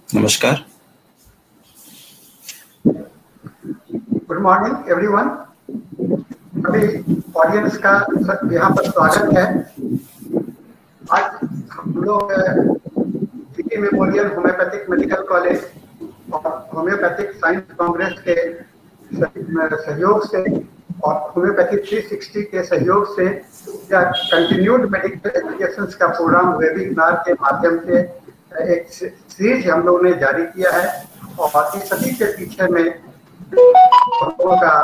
नमस्कार। Good morning everyone. सभी audience का यहाँ पर स्वागत है। आज हम लोग GK memorial homeopathic medical college और होम्योपैथिक साइंस कांग्रेस के सहयोग से और होम्योपैथिक 360 के सहयोग से या कंटिन्यूड मेडिकल एजुकेशन का प्रोग्राम वेबिनार के माध्यम से एक सीरीज हम लोगों ने जारी किया है और इस सभी के पीछे में लोगों का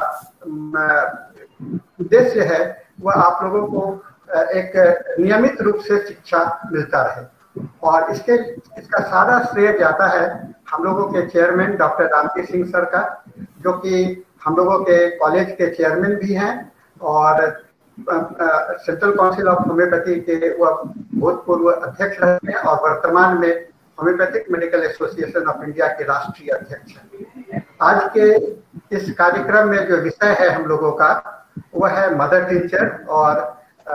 उद्देश्य है वह आप लोगों को एक नियमित रूप से शिक्षा मिलता रहे और इसका सारा श्रेय जाता है हम लोगों के chairman doctor Ramji Singh sir का, जो कि हम लोगों के कॉलेज के चेयरमैन भी हैं और सेंट्रल काउंसिल ऑफ होम्योपैथी के वह भूतपूर्व अध्यक्ष रहे हैं और वर्तमान में homeopathic medical association of India के राष्ट्रीय अध्यक्ष हैं। आज के इस कार्यक्रम में जो विषय है हम लोगों का वह है मदर टीचर और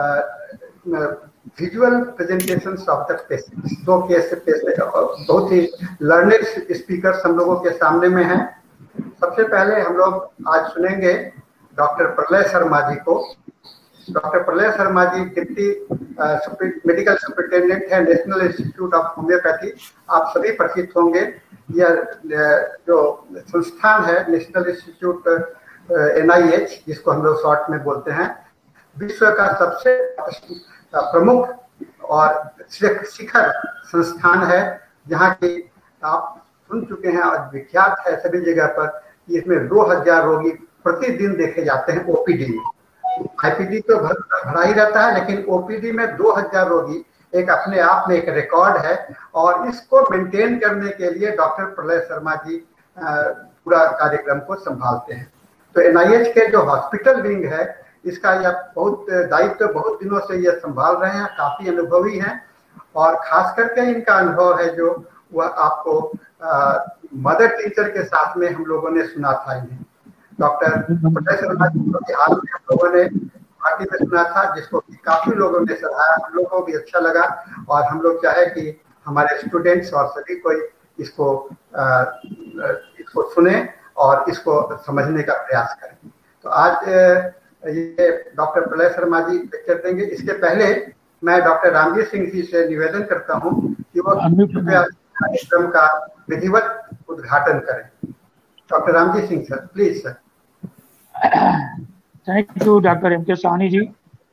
visual presentation of the patients. दो केस बहुत ही लर्नेड स्पीकर्स हम लोगों के सामने में हैं। सबसे पहले हम लोग आज सुनेंगे डॉक्टर प्रलय शर्मा जी को। Doctor Pralay Sharma ji deputy medical superintendent है नेशनल इंस्टीट्यूट ऑफ होम्योपैथी। आप सभी परिचित होंगे। यह जो संस्थान है नेशनल इंस्टीट्यूट NIH, जिसको हम लोग शॉर्ट में बोलते हैं, विश्व का सबसे प्रमुख और शिखर संस्थान है, जहाँ की आप सुन चुके हैं और विख्यात है सभी जगह पर। इसमें 2000 रोगी प्रतिदिन देखे जाते हैं OPD में। IPD तो भरा ही रहता है, लेकिन OPD में 2000 रोगी एक अपने आप में एक रिकॉर्ड है और इसको मेंटेन करने के लिए डॉक्टर प्रलय शर्मा जी पूरा कार्यक्रम को संभालते हैं। तो NIH के जो हॉस्पिटल विंग है इसका यह बहुत दायित्व बहुत दिनों से ये संभाल रहे हैं, काफी अनुभवी हैं और खास करके इनका अनुभव है जो वह आपको मदर टीचर के साथ में हम लोगों ने सुना था। इन्हें डॉक्टर प्रलय शर्मा जी को हाल में हम लोगों ने पार्टी में सुना था, जिसको काफी लोगों ने सराहा, हम लोगों को भी अच्छा लगा और हम लोग चाहे कि हमारे स्टूडेंट्स और सभी कोई इसको सुने और इसको समझने का प्रयास करें। तो आज ये डॉक्टर प्रलय शर्मा जी लेक्चर देंगे। इसके पहले मैं डॉक्टर रामजी सिंह जी से निवेदन करता हूं कि वो कार्यक्रम का विधिवत उद्घाटन करें। Doctor Ramji Singh sir, please sir. Thank you doctor MK Sahni ji.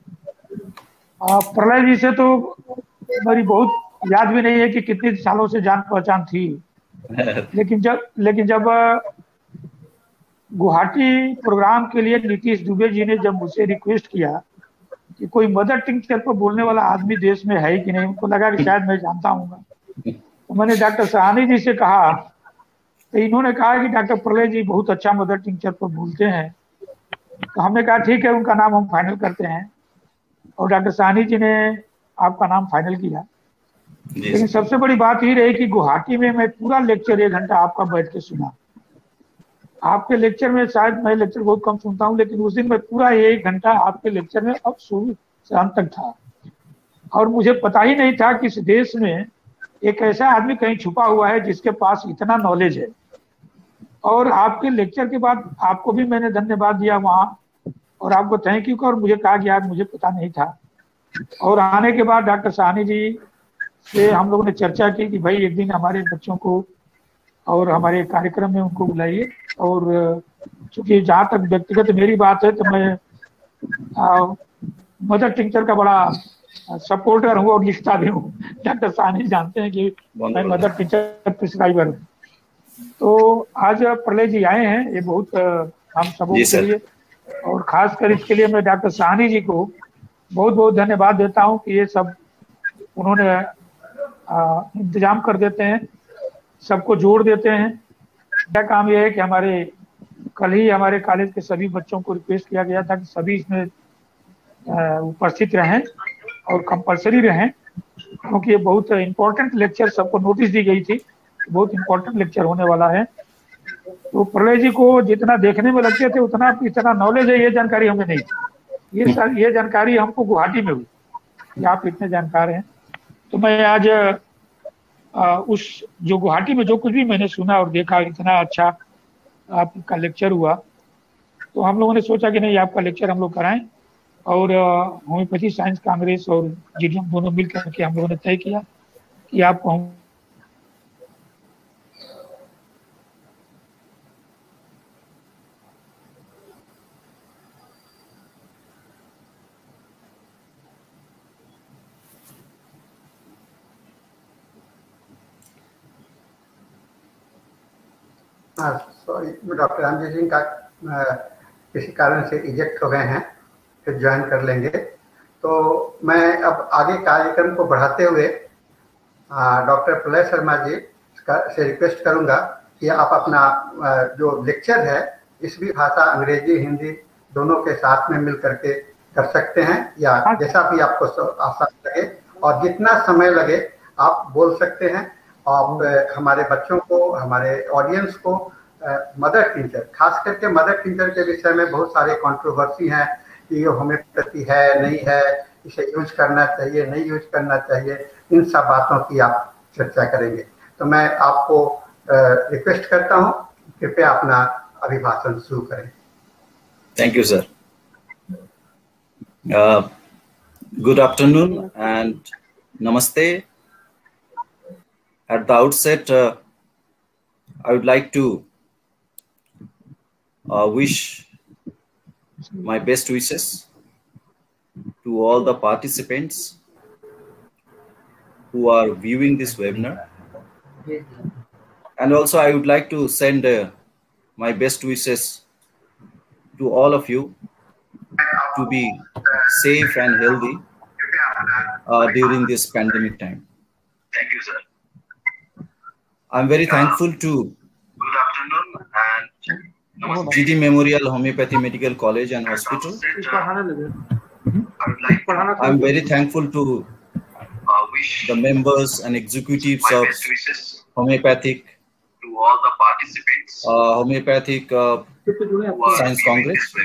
Pralay ji से तो मेरी बहुत याद भी नहीं है कि कितने सालों से जान पहचान थी, लेकिन जब गुवाहाटी प्रोग्राम के लिए नीतीश दुबे जी ने जब मुझसे रिक्वेस्ट किया कि कोई मदर टीचर पर बोलने वाला आदमी देश में है कि नहीं, उनको लगा कि शायद मैं जानता हूँ। तो मैंने डॉक्टर साहनी जी से कहा, तो इन्होंने कहा कि डॉक्टर प्रलय जी बहुत अच्छा मदर टीचर पर बोलते हैं। तो हमने कहा ठीक है, उनका नाम हम फाइनल करते हैं और डॉक्टर साहनी जी ने आपका नाम फाइनल किया। लेकिन सबसे बड़ी बात ये रही कि गुवाहाटी में मैं पूरा लेक्चर 1 घंटा आपका बैठ के सुना। आपके लेक्चर में शायद मैं लेक्चर बहुत कम सुनता हूँ, लेकिन उस दिन मैं पूरा 1 घंटा आपके लेक्चर में अब शुरू से अंत तक था और मुझे पता ही नहीं था कि इस देश में एक ऐसा आदमी कहीं छुपा हुआ है जिसके पास इतना नॉलेज है। और आपके लेक्चर के बाद आपको भी मैंने धन्यवाद दिया वहाँ और आपको थैंक यू और मुझे कहा कि यार मुझे पता नहीं था। और आने के बाद डॉक्टर साहनी जी से हम लोगों ने चर्चा की कि भाई एक दिन हमारे बच्चों को और हमारे कार्यक्रम में उनको बुलाइए। और चूंकि जहाँ तक व्यक्तिगत मेरी बात है तो मैं मदर टीचर का बड़ा सपोर्टर हूँ और लिखता भी हूँ। डॉक्टर साहनी जानते हैं कि मैं मदर टीचर प्रिस्क्राइबर हूँ। तो आज प्रलय जी आए हैं, ये बहुत हम सबों के लिए और खासकर इसके लिए मैं डॉक्टर साहनी जी को बहुत बहुत धन्यवाद देता हूँ कि ये सब उन्होंने इंतजाम कर देते हैं, सबको जोड़ देते हैं। क्या काम ये है कि कल ही हमारे कॉलेज के सभी बच्चों को रिक्वेस्ट किया गया था कि सभी इसमें उपस्थित रहें और कंपलसरी रहें, क्योंकि ये बहुत इम्पोर्टेंट लेक्चर सबको नोटिस दी गई थी, बहुत इम्पोर्टेंट लेक्चर होने वाला है। तो प्रलय जी को जितना देखने में लगते थे उतना इतना नॉलेज है ये जानकारी हमें नहीं थी। ये जानकारी हमको गुवाहाटी में हुई कि आप इतने जानकार हैं। तो मैं आज उस जो गुवाहाटी में जो कुछ भी मैंने सुना और देखा, इतना अच्छा आपका लेक्चर हुआ, तो हम लोगों ने सोचा कि नहीं, आपका लेक्चर हम लोग कराएं। और होम्योपैथी साइंस कांग्रेस और जीडीएम दोनों मिल करके हम लोगों ने तय किया कि आपको हम सॉरी, डॉक्टर रामजी सिंह का किसी कारण से इजेक्ट हो गए हैं, फिर ज्वाइन कर लेंगे। तो मैं अब आगे कार्यक्रम को बढ़ाते हुए डॉक्टर प्रलय शर्मा जी से रिक्वेस्ट करूंगा कि आप अपना जो लेक्चर है इस भी भाषा, अंग्रेजी हिंदी दोनों के साथ में मिल करके कर सकते हैं, या जैसा भी आपको आसान लगे, और जितना समय लगे आप बोल सकते हैं। आप हमारे बच्चों को, हमारे ऑडियंस को मदर टीचर, खास करके मदर टीचर के विषय में बहुत सारे कंट्रोवर्सी हैं कि ये होम्योपैथी है नहीं है, इसे यूज करना चाहिए नहीं यूज करना चाहिए, इन सब बातों की आप चर्चा करेंगे। तो मैं आपको रिक्वेस्ट करता हूं, कृपया अपना अभिभाषण शुरू करें। Thank you sir. Good afternoon and namaste. At the outset, I would like to wish my best wishes to all the participants who are viewing this webinar. And also I would like to send my best wishes to all of you to be safe and healthy during this pandemic time. Thank you, sir. I'm very thankful to Good afternoon and GD Memorial Homeopathy Medical College and Hospital. I'm very thankful to the members and executives of Homeopathic to all the participants Homeopathic Science Congress.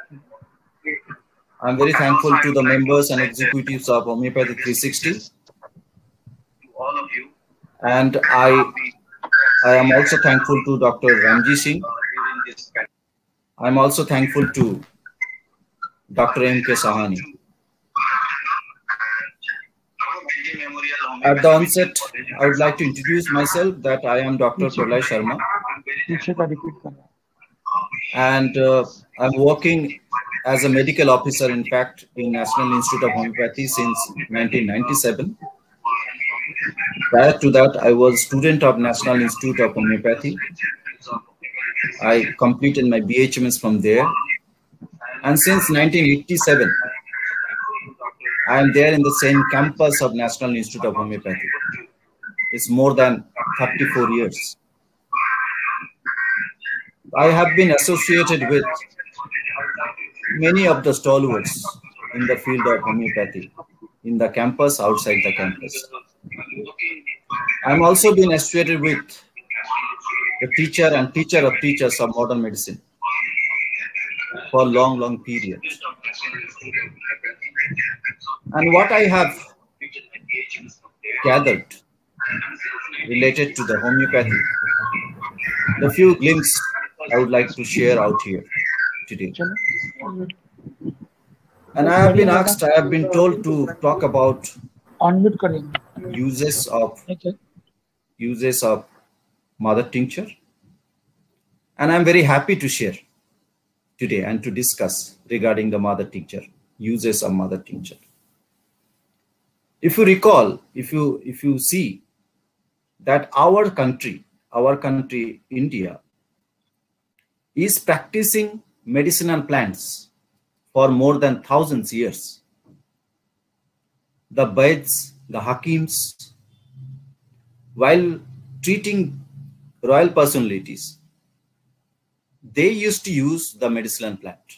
I'm very thankful to the members and executives of Homeopathic 360. To all of you. And I am also thankful to Dr. Ramji Singh. I'm also thankful to Dr. M.K. Sahani. At the onset, I would like to introduce myself that I am Dr. Pralay Sharma. And I'm working as a medical officer, in fact, in National Institute of Homeopathy since 1997. Prior to that, I was student of National Institute of Homeopathy. I completed my BHMS from there. And since 1987, I am there in the same campus of National Institute of Homeopathy. It's more than 34 years. I have been associated with many of the stalwarts in the field of homeopathy, in the campus, outside the campus. I'm also been associated with the teacher and teacher of teachers of modern medicine for a long, long period. And what I have gathered related to the homeopathy, the few glimpses I would like to share out here today. And I have been asked, I have been told to talk about uses of mother tincture. And I'm very happy to share today and to discuss regarding the mother tincture, uses of mother tincture. If you recall, if you see that our country, India, is practicing medicinal plants for more than thousands of years. The Vaids, the Hakims, while treating royal personalities, they used to use the medicinal plant.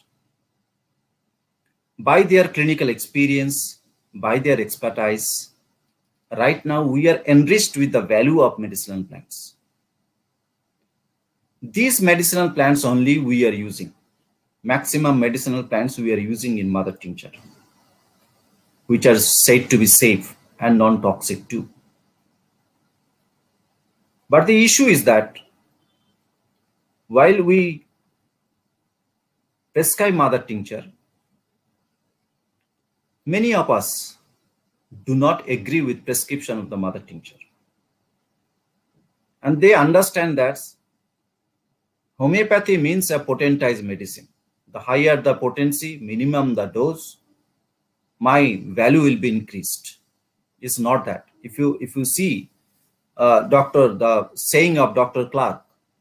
By their clinical experience, by their expertise, right now we are enriched with the value of medicinal plants. These medicinal plants only we are using. Maximum medicinal plants we are using in mother tincture, which are said to be safe and non-toxic too. But the issue is that while we prescribe mother tincture, many of us do not agree with prescription of the mother tincture. And they understand that homeopathy means a potentized medicine. The higher the potency, minimum the dose, my value will be increased. It's not that. If you see the saying of Dr. Clark,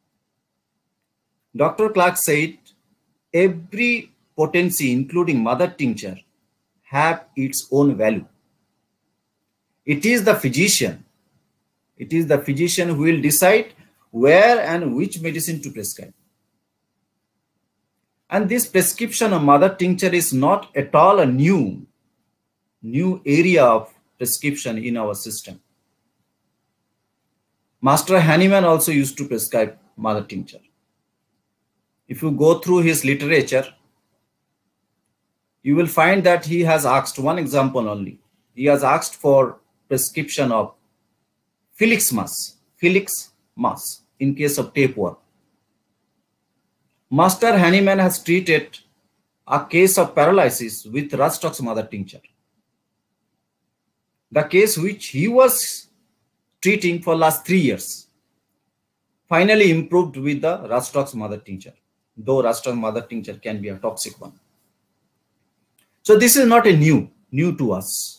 Dr. Clark said, every potency, including mother tincture, have its own value. It is the physician who will decide where and which medicine to prescribe. And this prescription of mother tincture is not at all a new area of prescription in our system. Master Hahnemann also used to prescribe mother tincture. If you go through his literature, you will find that he has asked one example only. He has asked for prescription of Felix Mas in case of tapeworm. Master Hahnemann has treated a case of paralysis with Rustock's mother tincture. The case which he was treating for last 3 years finally improved with the Rustock's mother tincture, though Rustock's mother tincture can be a toxic one. So this is not a new to us.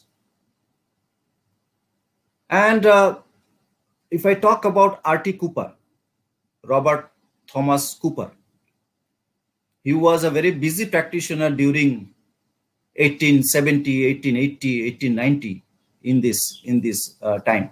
And if I talk about R.T. Cooper, Robert Thomas Cooper, he was a very busy practitioner during 1870, 1880, 1890 in this time.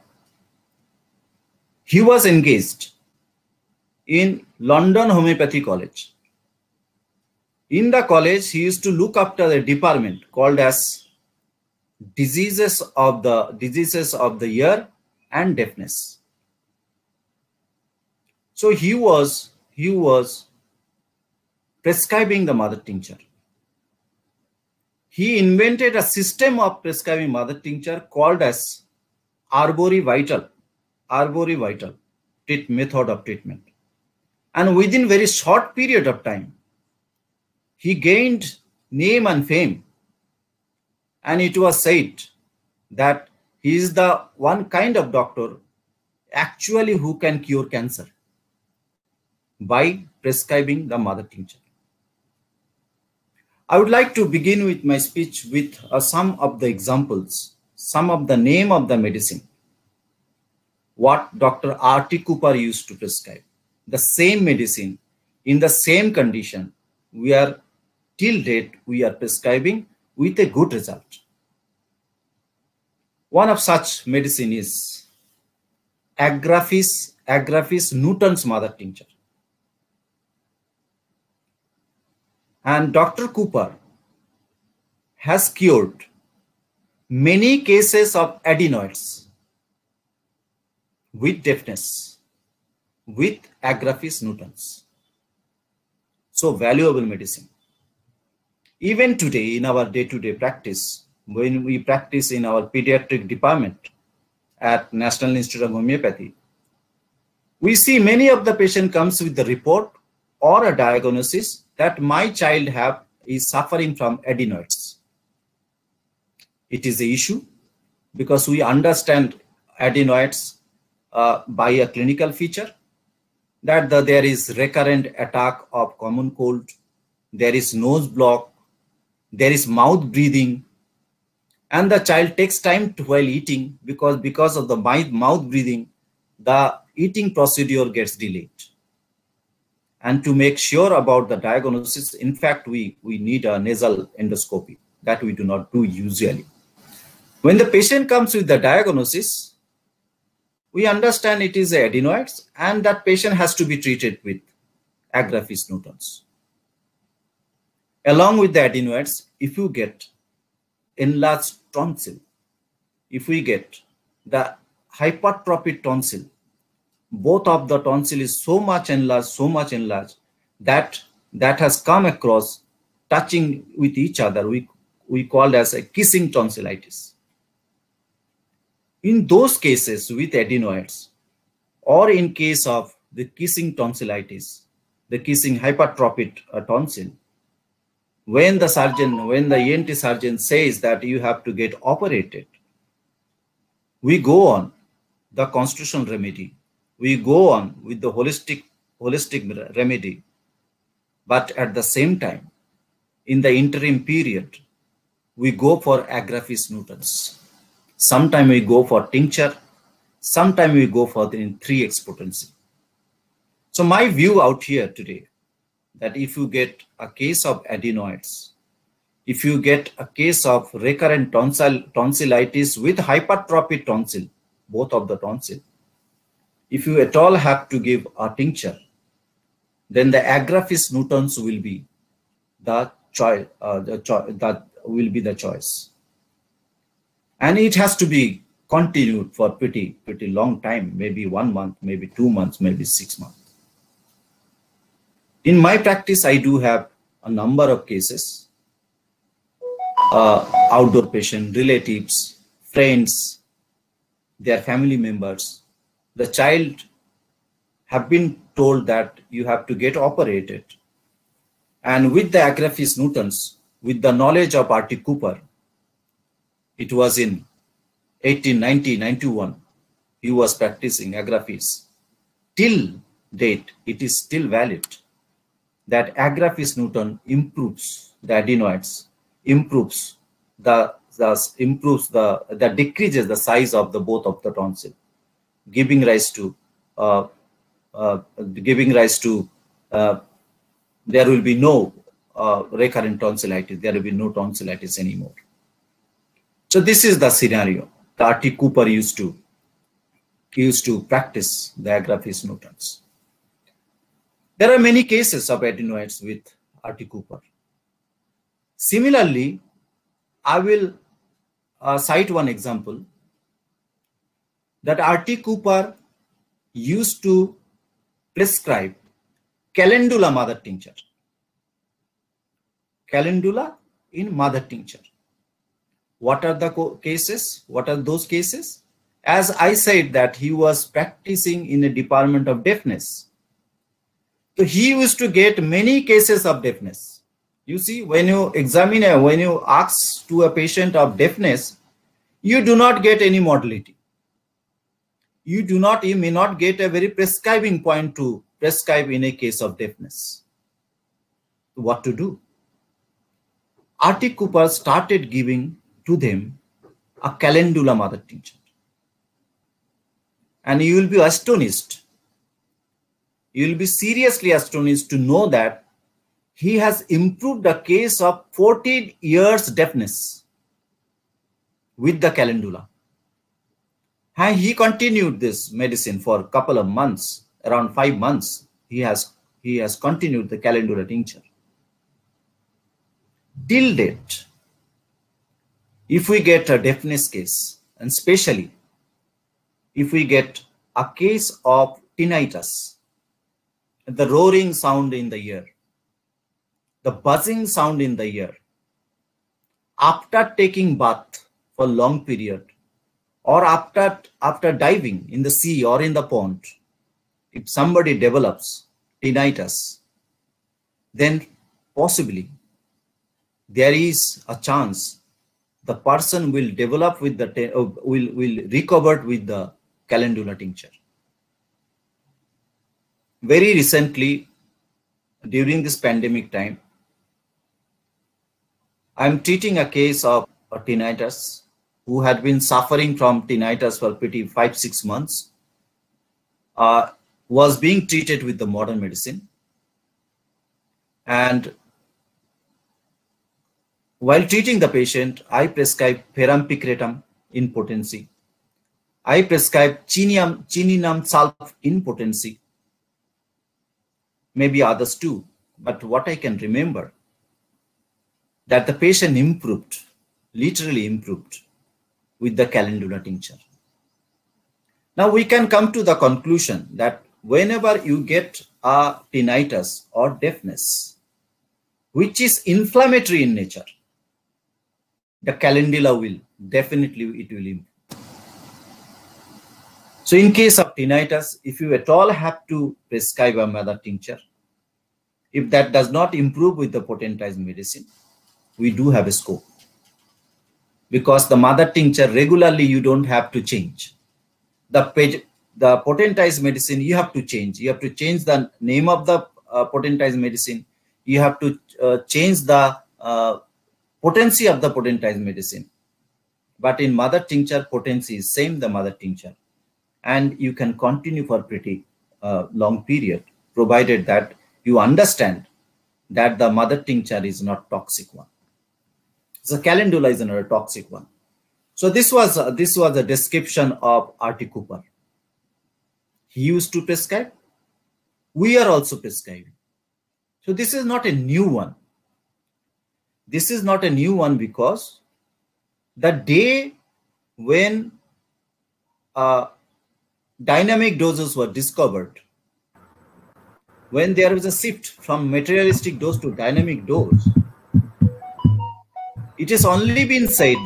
He was engaged in London Homeopathy College. In the college, he used to look after a department called as diseases of the ear and deafness. So he was prescribing the mother tincture. He invented a system of prescribing mother tincture called as Arborivital method of treatment. And within very short period of time, he gained name and fame. And it was said that he is the one kind of doctor actually who can cure cancer by prescribing the mother tincture. I would like to begin with my speech with some of the examples, some of the name of the medicine, what Dr. R.T. Cooper used to prescribe. The same medicine in the same condition, till date we are prescribing with a good result. One of such medicine is Agraphis Newton's mother tincture. And Dr. Cooper has cured many cases of adenoids with deafness with Agraphis Newton's. So valuable medicine. Even today in our day-to-day practice, when we practice in our pediatric department at National Institute of Homeopathy, we see many of the patient comes with the report or a diagnosis that my child is suffering from adenoids. It is an issue because we understand adenoids by a clinical feature, that there is recurrent attack of common cold, there is nose block, there is mouth breathing, and the child takes time while eating because of the mouth breathing, the eating procedure gets delayed. And to make sure about the diagnosis, in fact, we need a nasal endoscopy that we do not do usually. When the patient comes with the diagnosis, we understand it is adenoids and that patient has to be treated with Agraphis Newton's. Along with the adenoids, if you get enlarged tonsil, if we get the hypertrophic tonsil, both of the tonsil is so much enlarged that has come across touching with each other, we call as a kissing tonsillitis. In those cases with adenoids, or in case of the kissing tonsillitis, the kissing hypertrophic tonsil, when the ENT surgeon says that you have to get operated, we go on the constitutional remedy, we go on with the holistic remedy, but at the same time, in the interim period, we go for Agraphis nutans. Sometimes we go for tincture, sometimes we go for the 3x potency. So my view out here today, that if you get a case of adenoids, if you get a case of recurrent tonsillitis with hypertrophic tonsil, both of the tonsil, if you at all have to give a tincture, then the Agraphis nutans will be the choice. That will be the choice, and it has to be continued for pretty long time, maybe 1 month, maybe 2 months, maybe 6 months. In my practice, I do have a number of cases, outdoor patient, relatives, friends, their family members. The child have been told that you have to get operated. And with the Agraphis nutans, with the knowledge of R.T. Cooper, it was in 1890-91, he was practicing Agraphis. Till date, it is still valid that Agraphis nutan improves the adenoids, decreases the size of the both of the tonsil, giving rise to there will be no recurrent tonsillitis. There will be no tonsillitis anymore. So this is the scenario that R.T. Cooper used to practice the Agraphis nutans. There are many cases of adenoids with R.T. Cooper. Similarly, I will cite one example that R.T. Cooper used to prescribe calendula mother tincture. Calendula in mother tincture. What are the cases? What are those cases? As I said that he was practicing in a department of deafness. So he used to get many cases of deafness. You see, when you examine, when you ask to a patient of deafness, you do not get any modality. You may not get a very prescribing point to prescribe in a case of deafness. What to do? R.T. Cooper started giving to them a calendula mother tincture. And you will be astonished. You will be seriously astonished to know that he has improved the case of 14 years deafness with the calendula. And he continued this medicine for a couple of months, around 5 months. He has continued the calendula tincture. Till date, if we get a deafness case, and especially if we get a case of tinnitus, the roaring sound in the ear, the buzzing sound in the ear, after taking bath for long period, or after diving in the sea or in the pond, if somebody develops tinnitus, then possibly there is a chance the person will develop with the will recover with the calendula tincture. Very recently, during this pandemic time, I am treating a case of a tinnitus who had been suffering from tinnitus for pretty 5-6 months, was being treated with the modern medicine. And while treating the patient, I prescribed Perampicretam in potency. I prescribed Chininum sulf in potency. Maybe others too, but what I can remember, that the patient improved, literally improved with the calendula tincture. Now we can come to the conclusion that whenever you get a tinnitus or deafness, which is inflammatory in nature, the calendula will definitely, it will improve. So in case of tinnitus, if you at all have to prescribe a mother tincture, if that does not improve with the potentized medicine, we do have a scope. Because the mother tincture regularly you don't have to change. The potentized medicine you have to change. You have to change the name of the potentized medicine. You have to change the potency of the potentized medicine. But in mother tincture, potency is same, the mother tincture. And you can continue for pretty long period, provided that you understand that the mother tincture is not toxic one. So calendula is another toxic one. So this was a description of R.T. Cooper. He used to prescribe. We are also prescribing. So this is not a new one. This is not a new one because the day when dynamic doses were discovered, when there was a shift from materialistic dose to dynamic dose, it has only been said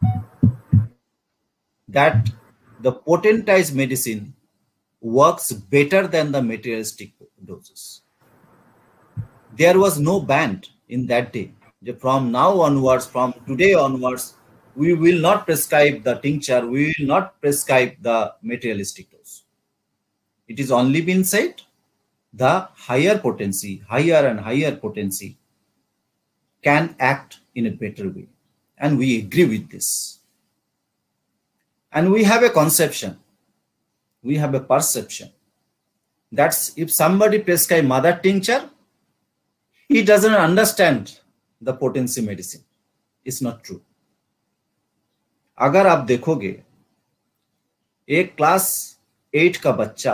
that the potentized medicine works better than the materialistic doses. There was no ban in that day. From now onwards, from today onwards, we will not prescribe the tincture, we will not prescribe the materialistic dose. It is only been said the higher potency, higher and higher potency can act in a better way. And we agree with this. And we have a conception, we have a perception. That's if somebody prescribe mother tincture, he doesn't understand the potency medicine. It's not true. अगर आप देखोगे एक class 8 का बच्चा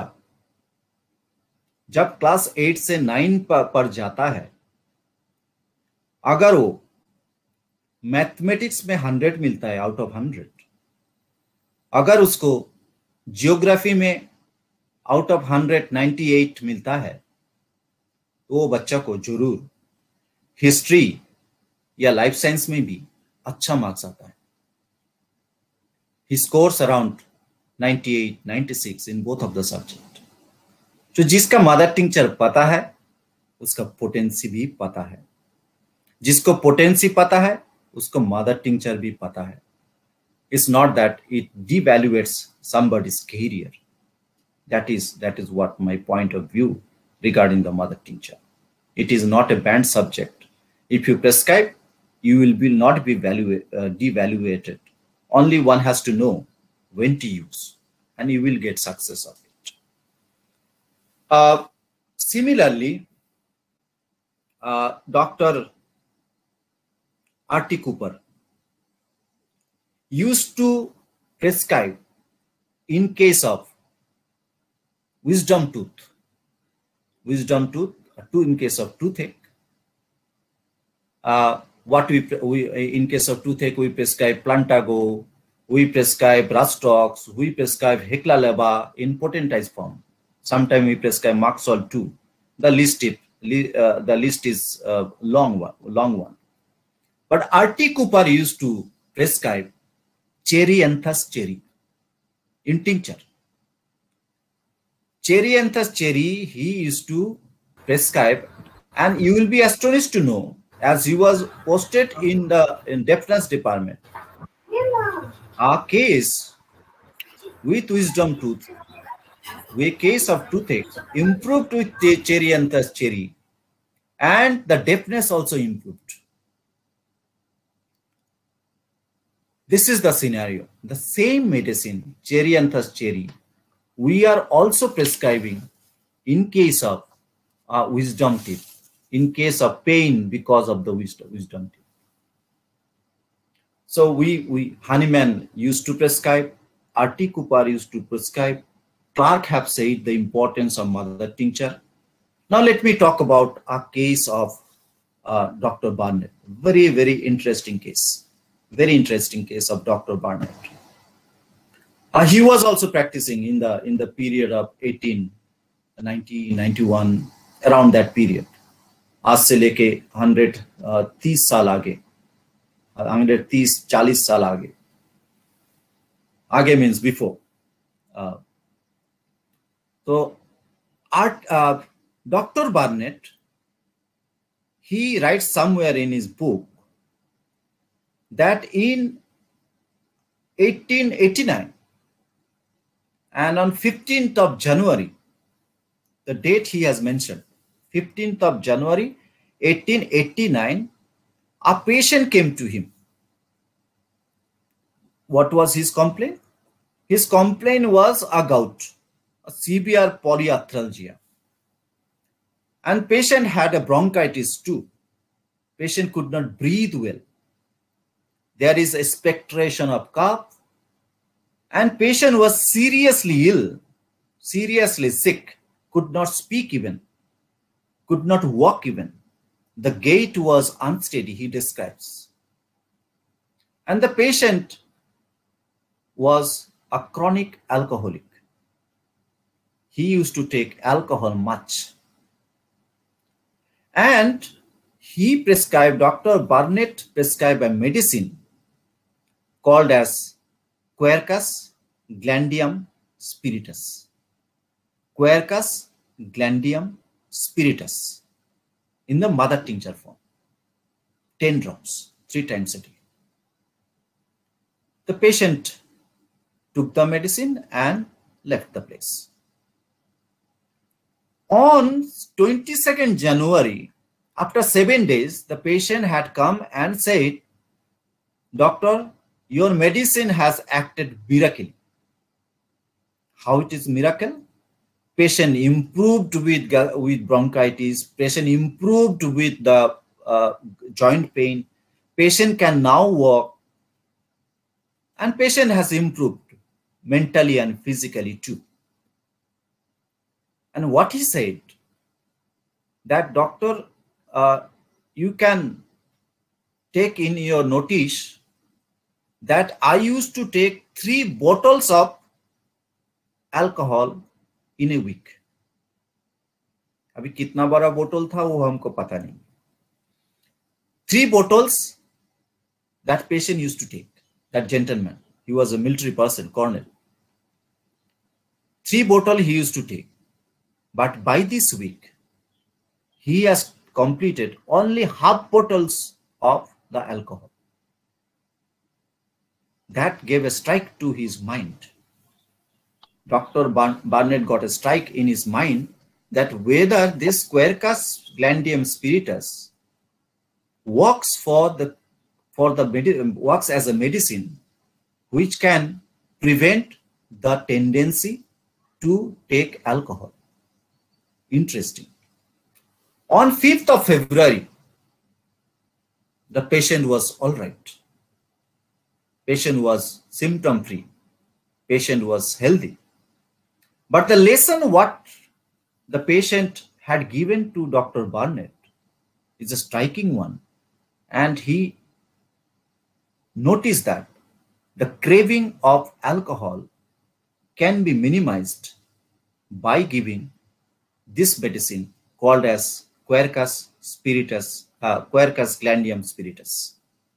जब class 8 से 9 पर जाता है, अगर वो मैथमेटिक्स में 100 मिलता है आउट ऑफ 100, अगर उसको जियोग्राफी में आउट ऑफ 100 98 मिलता है, तो वो बच्चा को जरूर हिस्ट्री या लाइफ साइंस में भी अच्छा मार्क्स आता है. He scores around 98, 96 in both of the subject. तो जिसका मदर टिंक्चर पता है, उसका पोटेंसी भी पता है. जिसको पोटेंसी पता है, उसको मदर टिंक्चर भी पता है. It's not that it devaluates somebody's career. That is what my point of view regarding the mother tincture. It is not a banned subject. If you prescribe, you will not be devaluated. Only one has to know when to use, and you will get success of it. Similarly, Dr. R.T. Cooper used to prescribe in case of wisdom tooth. Wisdom tooth, in case of toothache. What we in case of toothache, we prescribe Plantago, we prescribe Rastox, we prescribe Hecla in potentized form. Sometimes we prescribe Maxol too. The list is long one. But R.T. Cooper used to prescribe Cherryanthus cherry in tincture. Cherryanthus cherry he used to prescribe, and you will be astonished to know, as he was posted in the deafness department, a case with wisdom tooth, a case of toothache improved with Cherryanthus cherry, and the deafness also improved. This is the scenario. The same medicine, Cherryanthus cherry, we are also prescribing in case of wisdom teeth, in case of pain because of the wisdom teeth. So Hahnemann used to prescribe, R.T. Cooper used to prescribe, Clark have said the importance of mother tincture. Now let me talk about a case of Dr. Barnett. Very, very interesting case. Very interesting case of Dr. Barnett. He was also practicing in the period of 1890, 91, around that period. आज से लेके 130 साल आगे, 130-40 साल आगे means before. So Dr. Barnett, he writes somewhere in his book that in 1889 and on 15th of January, the date he has mentioned, 15th of January 1889, a patient came to him. What was his complaint? His complaint was a gout, a severe polyarthralgia. And patient had a bronchitis too. Patient could not breathe well. There is expectoration of cough. And patient was seriously ill, seriously sick, could not speak even, could not walk even. The gait was unsteady, he describes. And the patient was a chronic alcoholic. He used to take alcohol much. And he prescribed, Dr. Barnett prescribed a medicine called as Quercus glandium spiritus. Quercus glandium spiritus in the mother tincture form. 10 drops, 3 times a day. The patient took the medicine and left the place. On 22nd January, after 7 days, the patient had come and said, "Doctor, your medicine has acted miraculously." How it is miracle? Patient improved with bronchitis, patient improved with the joint pain, patient can now walk, and patient has improved mentally and physically too. And what he said, that doctor, you can take in your notice that I used to take 3 bottles of alcohol in a week. अभी कितना बड़ा बोतल था वो हमको पता नहीं. 3 bottles that patient used to take, that gentleman. He was a military person, colonel. 3 bottles he used to take. But by this week, he has completed only half bottles of the alcohol. That gave a strike to his mind. Dr. Barnett got a strike in his mind that whether this Quercus glandium spiritus works works as a medicine which can prevent the tendency to take alcohol. Interesting. On 5th of February, the patient was all right. Patient was symptom-free. Patient was healthy. But the lesson what the patient had given to Dr. Barnett is a striking one. And he noticed that the craving of alcohol can be minimized by giving this medicine called as Quercus glandium spiritus.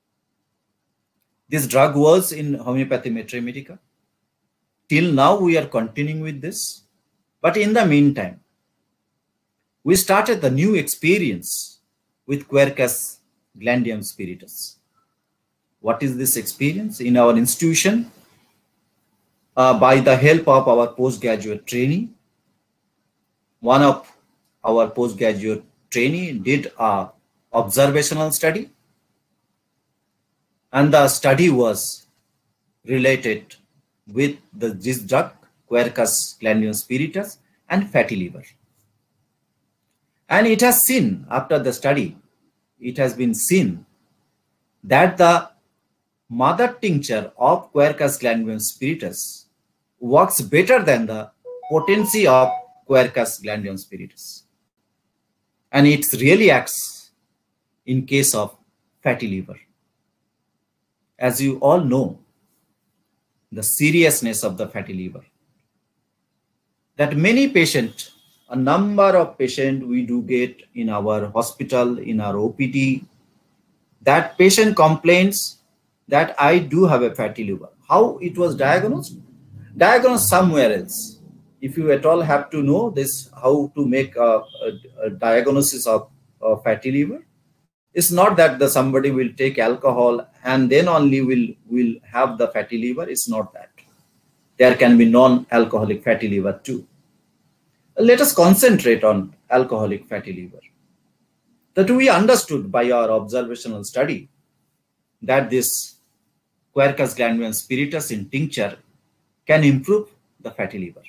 This drug was in Homeopathy Metrae Medica. Till now we are continuing with this. But in the meantime, we started the new experience with Quercus glandium spiritus. What is this experience? In our institution, by the help of our postgraduate trainee, one of our postgraduate trainee did an observational study, and the study was related with this drug, Quercus glandium spiritus, and fatty liver. And it has seen, after the study, it has been seen that the mother tincture of Quercus glandium spiritus works better than the potency of Quercus glandium spiritus. And it really acts in case of fatty liver. As you all know, the seriousness of the fatty liver. That many patients, a number of patients we do get in our hospital, in our OPD, that patient complains that I do have a fatty liver. How it was diagnosed? Diagnosed somewhere else. if you at all have to know this, how to make a diagnosis of fatty liver, it's not that somebody will take alcohol and then only will have the fatty liver. It's not that. There can be non-alcoholic fatty liver too. Let us concentrate on alcoholic fatty liver. That we understood by our observational study that this Quercus glandular spiritus in tincture can improve the fatty liver.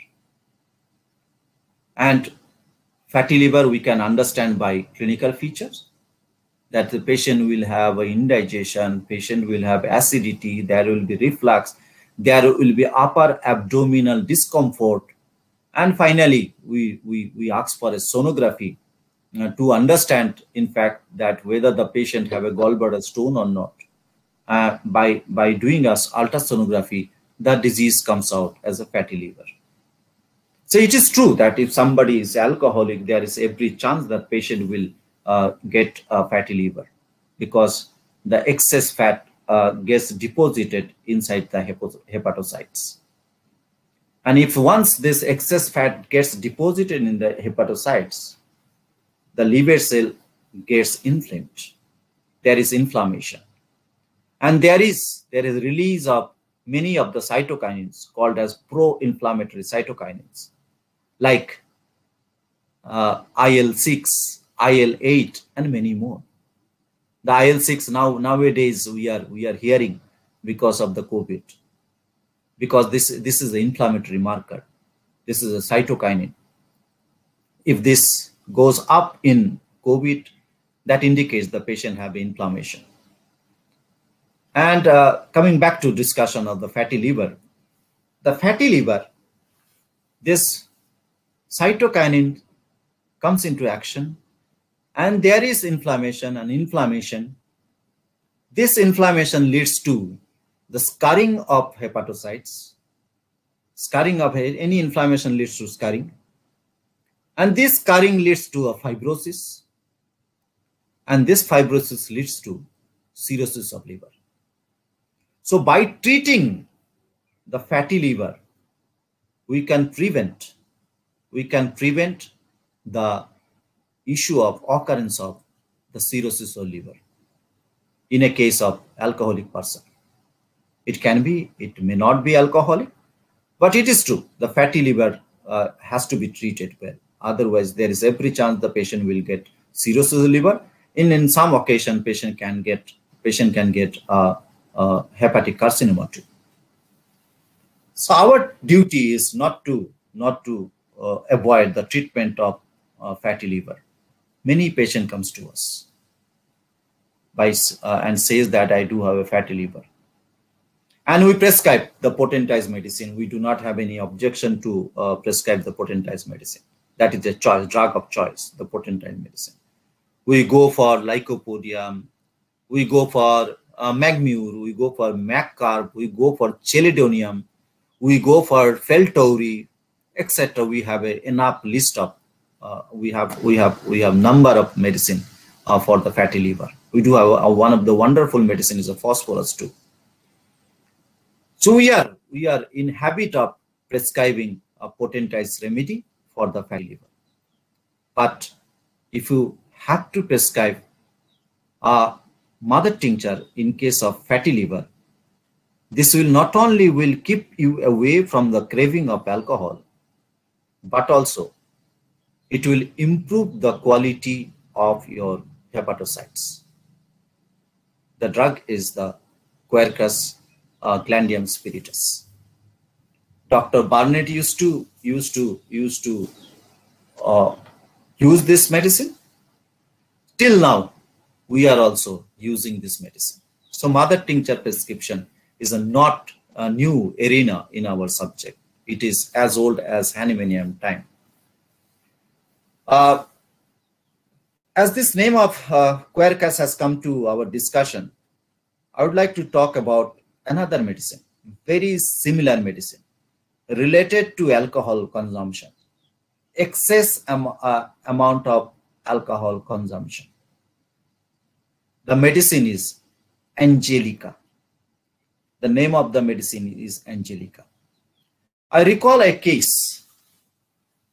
And fatty liver we can understand by clinical features, that the patient will have indigestion, patient will have acidity, there will be reflux, there will be upper abdominal discomfort, and finally we ask for a sonography to understand, in fact, that whether the patient have a gallbladder stone or not. By doing us ultrasonography, the disease comes out as a fatty liver. So it is true that if somebody is alcoholic, there is every chance that patient will get a fatty liver, because the excess fat gets deposited inside the hepatocytes. And if once this excess fat gets deposited in the hepatocytes, the liver cell gets inflamed. There is inflammation. And there is release of many of the cytokinins called as pro-inflammatory cytokinins, like IL-6, IL-8, and many more. The IL-6 nowadays we are hearing because of the COVID, because this is an inflammatory marker. This is a cytokinin. If this goes up in COVID, that indicates the patient have inflammation. And coming back to discussion of the fatty liver, this cytokinin comes into action, and there is inflammation, and this inflammation leads to the scarring of hepatocytes. Scarring of any inflammation leads to scarring, and this scarring leads to a fibrosis, and this fibrosis leads to cirrhosis of liver. So by treating the fatty liver, we can prevent the issue of occurrence of the cirrhosis of liver in a case of alcoholic person. It may not be alcoholic, but it is true the fatty liver has to be treated well. Otherwise, there is every chance the patient will get cirrhosis of liver. In some occasion, patient can get hepatic carcinoma too. So our duty is not to avoid the treatment of fatty liver. Many patient comes to us and says that I do have a fatty liver, and we prescribe the potentized medicine. We do not have any objection to prescribe the potentized medicine. That is a choice, drug of choice, the potentized medicine. We go for lycopodium, we go for Magmur, we go for Magcarb, we go for Chelidonium, we go for Feltoury, etc. We have enough list of we have number of medicine for the fatty liver. We do have one of the wonderful medicine is a phosphorus too. So we are in habit of prescribing a potentized remedy for the fatty liver. But if you have to prescribe a mother tincture in case of fatty liver, this will not only will keep you away from the craving of alcohol, but also it will improve the quality of your hepatocytes. The drug is the Quercus glandular spiritus. Dr. Barnett used to use this medicine. Till now, we are also using this medicine. So mother tincture prescription is not a new arena in our subject. It is as old as Hahnemannian time. As this name of Quercus has come to our discussion, I would like to talk about another medicine, very similar medicine, related to alcohol consumption, excess amount of alcohol consumption. The medicine is Angelica. The name of the medicine is Angelica. I recall a case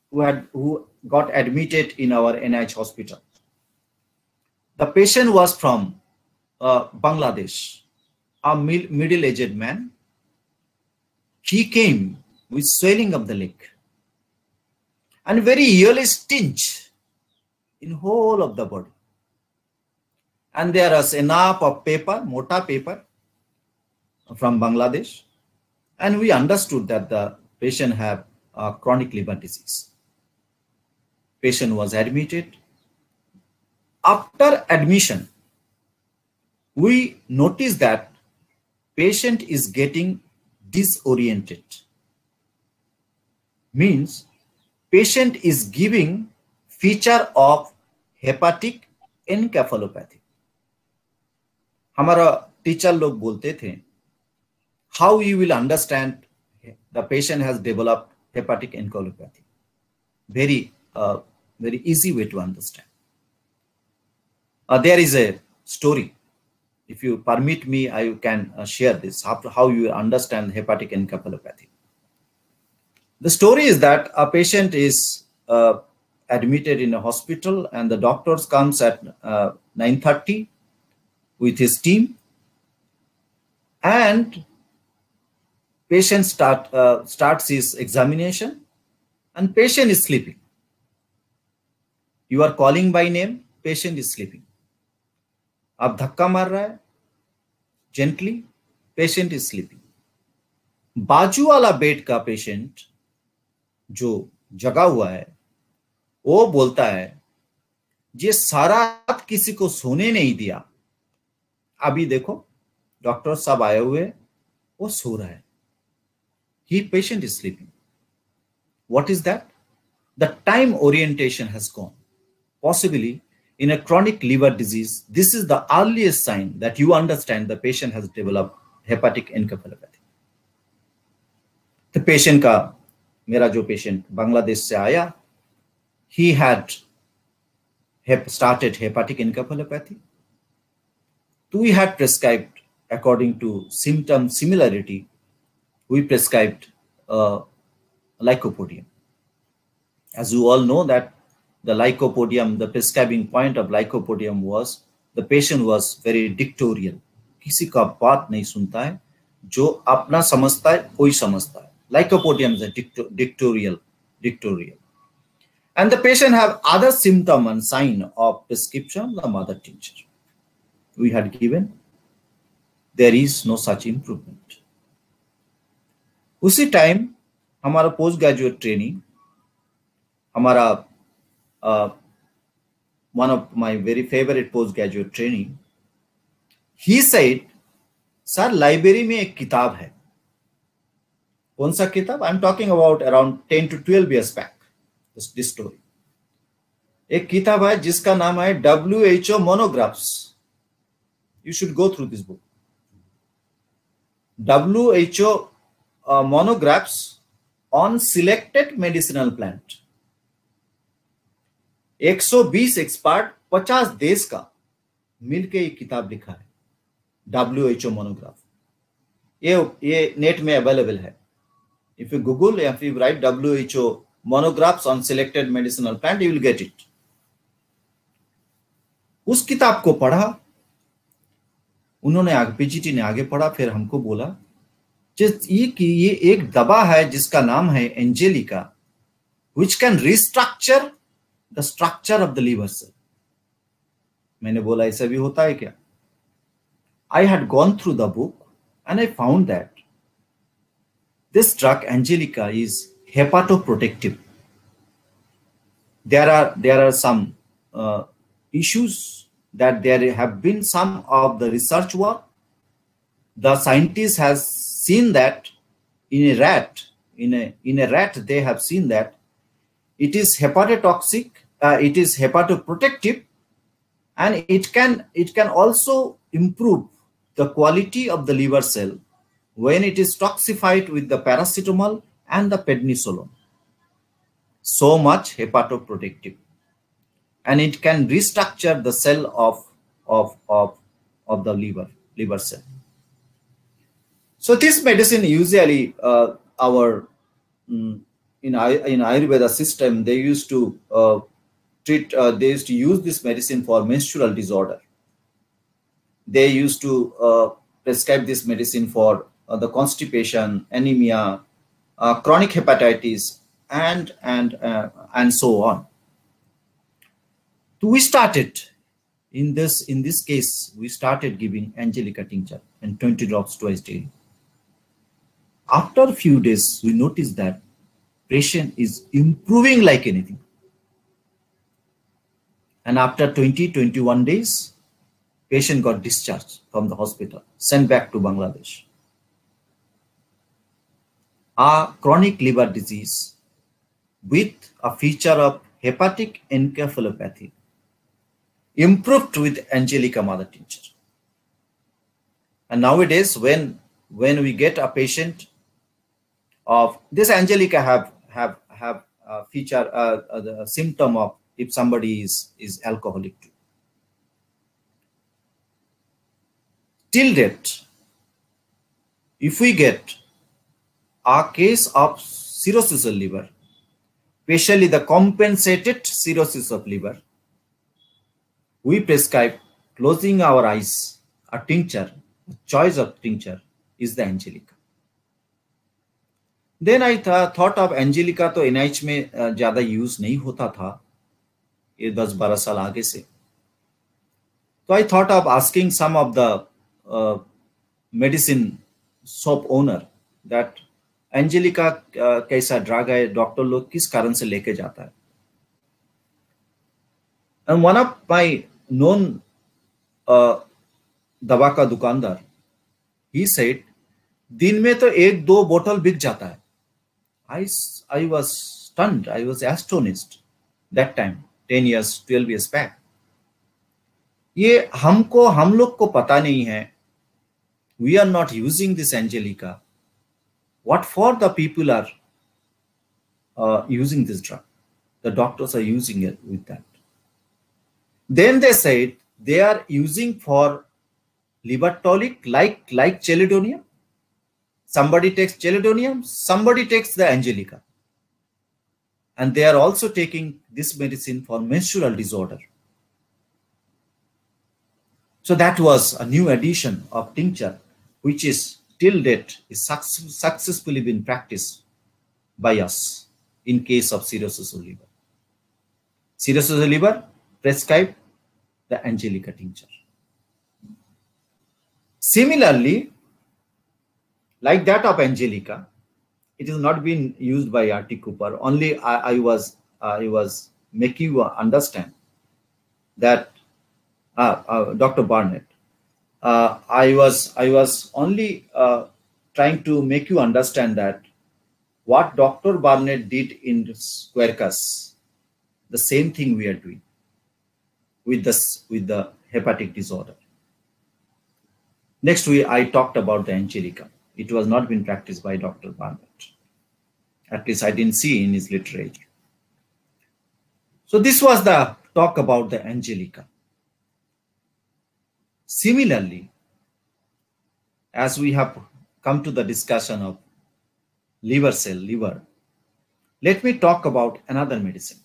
who got admitted in our NIH hospital. The patient was from Bangladesh, a middle-aged man. He came with swelling of the leg and very yellowish tinge in whole of the body. And there was enough of paper, mota paper from Bangladesh, and we understood that the patient had chronic liver disease. Patient was admitted. After admission, we noticed that patient is getting disoriented. Means patient is giving feature of hepatic encephalopathy. हमारा teacher लोग बोलते थे, how you will understand the patient has developed hepatic encephalopathy. Very easy way to understand. There is a story. If you permit me, I can share this, how you understand hepatic encephalopathy. The story is that a patient is admitted in a hospital, and the doctors comes at 9:30 with his team, and patient starts his examination, and patient is sleeping. You are calling by name, patient is sleeping. आप धक्का मार रहा है gently, patient is sleeping. बाजू वाला bed का patient जो जगा हुआ है वो बोलता है, ये सारा रात किसी को सोने नहीं दिया, अभी देखो डॉक्टर साहब आए हुए, वो सो रहा है. He patient is sleeping. What is that? The time orientation has gone. Possibly in a chronic liver disease, this is the earliest sign that you understand the patient has developed hepatic encephalopathy. The patient का, मेरा जो patient Bangladesh से आया, he had started hepatic encephalopathy. We had prescribed according to symptom similarity. We prescribed lycopodium. As you all know that the lycopodium, the prescribing point of lycopodium was the patient was very dictatorial. किसी का बात नहीं सुनता है, जो अपना समझता है कोई समझता है. Lycopodium is a dictatorial. And the patient have other symptom and sign of prescription, the mother tincture. We had given, there is no such improvement. उसी टाइम हमारा पोस्ट ग्रेजुएट ट्रेनिंग, हमारा one of my very favorite post graduate training, he said, sir, library में एक किताब है. कौन सा किताब? I'm talking about around 10 to 12 years back. This story. एक किताब है जिसका नाम है WHO Monographs. You should go through this book. WHO Monographs on selected medicinal plant. 120 expert 50 देश का मिलके ये किताब लिखा है, WHO मोनोग्राफ. ये नेट में अवेलेबल है. If you Google, if you write WHO monographs on selected medicinal plant, you will get it. उस किताब को पढ़ा, उन्होंने पीजीटी ने आगे पढ़ा, फिर हमको बोला ये एक दवा है जिसका नाम है Angelica, which can restructure the structure of the liver cell. मैंने बोला ऐसा भी होता है क्या? I had gone through the book and I found that this drug Angelica is hepatoprotective. There are some issues that there have been some of the research work. The scientist has seen that in a rat, they have seen that it is hepatotoxic, it is hepatoprotective, and it can also improve the quality of the liver cell when it is toxified with the paracetamol and the prednisolone. So much hepatoprotective, and it can restructure the cell of the liver cell. So this medicine usually our in in Ayurveda system, they used to they used to use this medicine for menstrual disorder. They used to prescribe this medicine for the constipation, anemia, chronic hepatitis, and so on. So we started in this case, we started giving Angelica tincture and 20 drops twice daily. After a few days, we noticed that patient is improving like anything. And after 21 days, patient got discharged from the hospital, sent back to Bangladesh. A chronic liver disease with a feature of hepatic encephalopathy improved with Angelica mother tincture. And nowadays, when we get a patient of this, Angelica have a feature, the symptom of if somebody is alcoholic too. Till date, if we get a case of cirrhosis of liver, especially the compensated cirrhosis of liver, we prescribe closing our eyes a tincture. The choice of tincture is the Angelica. Then I thought of Angelica तो NIH में ज़्यादा use नहीं होता था, ये 10-12 साल आगे से. So I thought of asking some of the medicine shop owner that Angelica कैसा ड्रग है, डॉक्टर लोग किस कारण से लेके जाता है. And one of my known दवा का दुकानदार, he said, दिन में तो 1-2 बोतल बिक जाता है. I was stunned. I was astonished that time, 10 years, 12 years back. ये हम लोग को पता नहीं है. We are not using this Angelica. What for the people are using this drug? The doctors are using it with that. Then they said they are using for liver tonic like chelidonium. Somebody takes chelidonium, somebody takes the Angelica. And they are also taking this medicine for menstrual disorder. So that was a new addition of tincture, which is till date is successfully been practiced by us in case of cirrhosis of liver. Cirrhosis of liver, prescribe the Angelica tincture. Similarly, like that of Angelica, it has not been used by R.T. Cooper. Only I was making you understand that Dr. Barnett. I was only trying to make you understand that what Dr. Barnett did in Quercus, the same thing we are doing with the hepatic disorder. Next, I talked about the Angelica. It was not been practiced by Dr. Barnett. At least I didn't see in his literature. So this was the talk about the Angelica. Similarly, as we have come to the discussion of liver, let me talk about another medicine.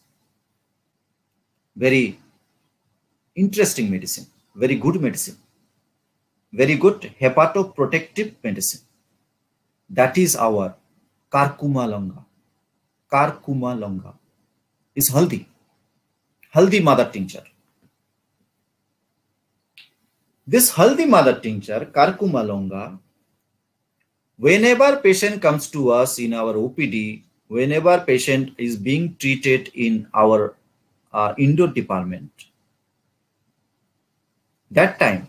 Very interesting medicine, very good medicine, very good hepatoprotective medicine. That is our Curcuma longa. Curcuma longa is haldi mother tincture. This haldi mother tincture, Curcuma longa, whenever patient comes to us in our OPD, whenever patient is being treated in our indoor department, that time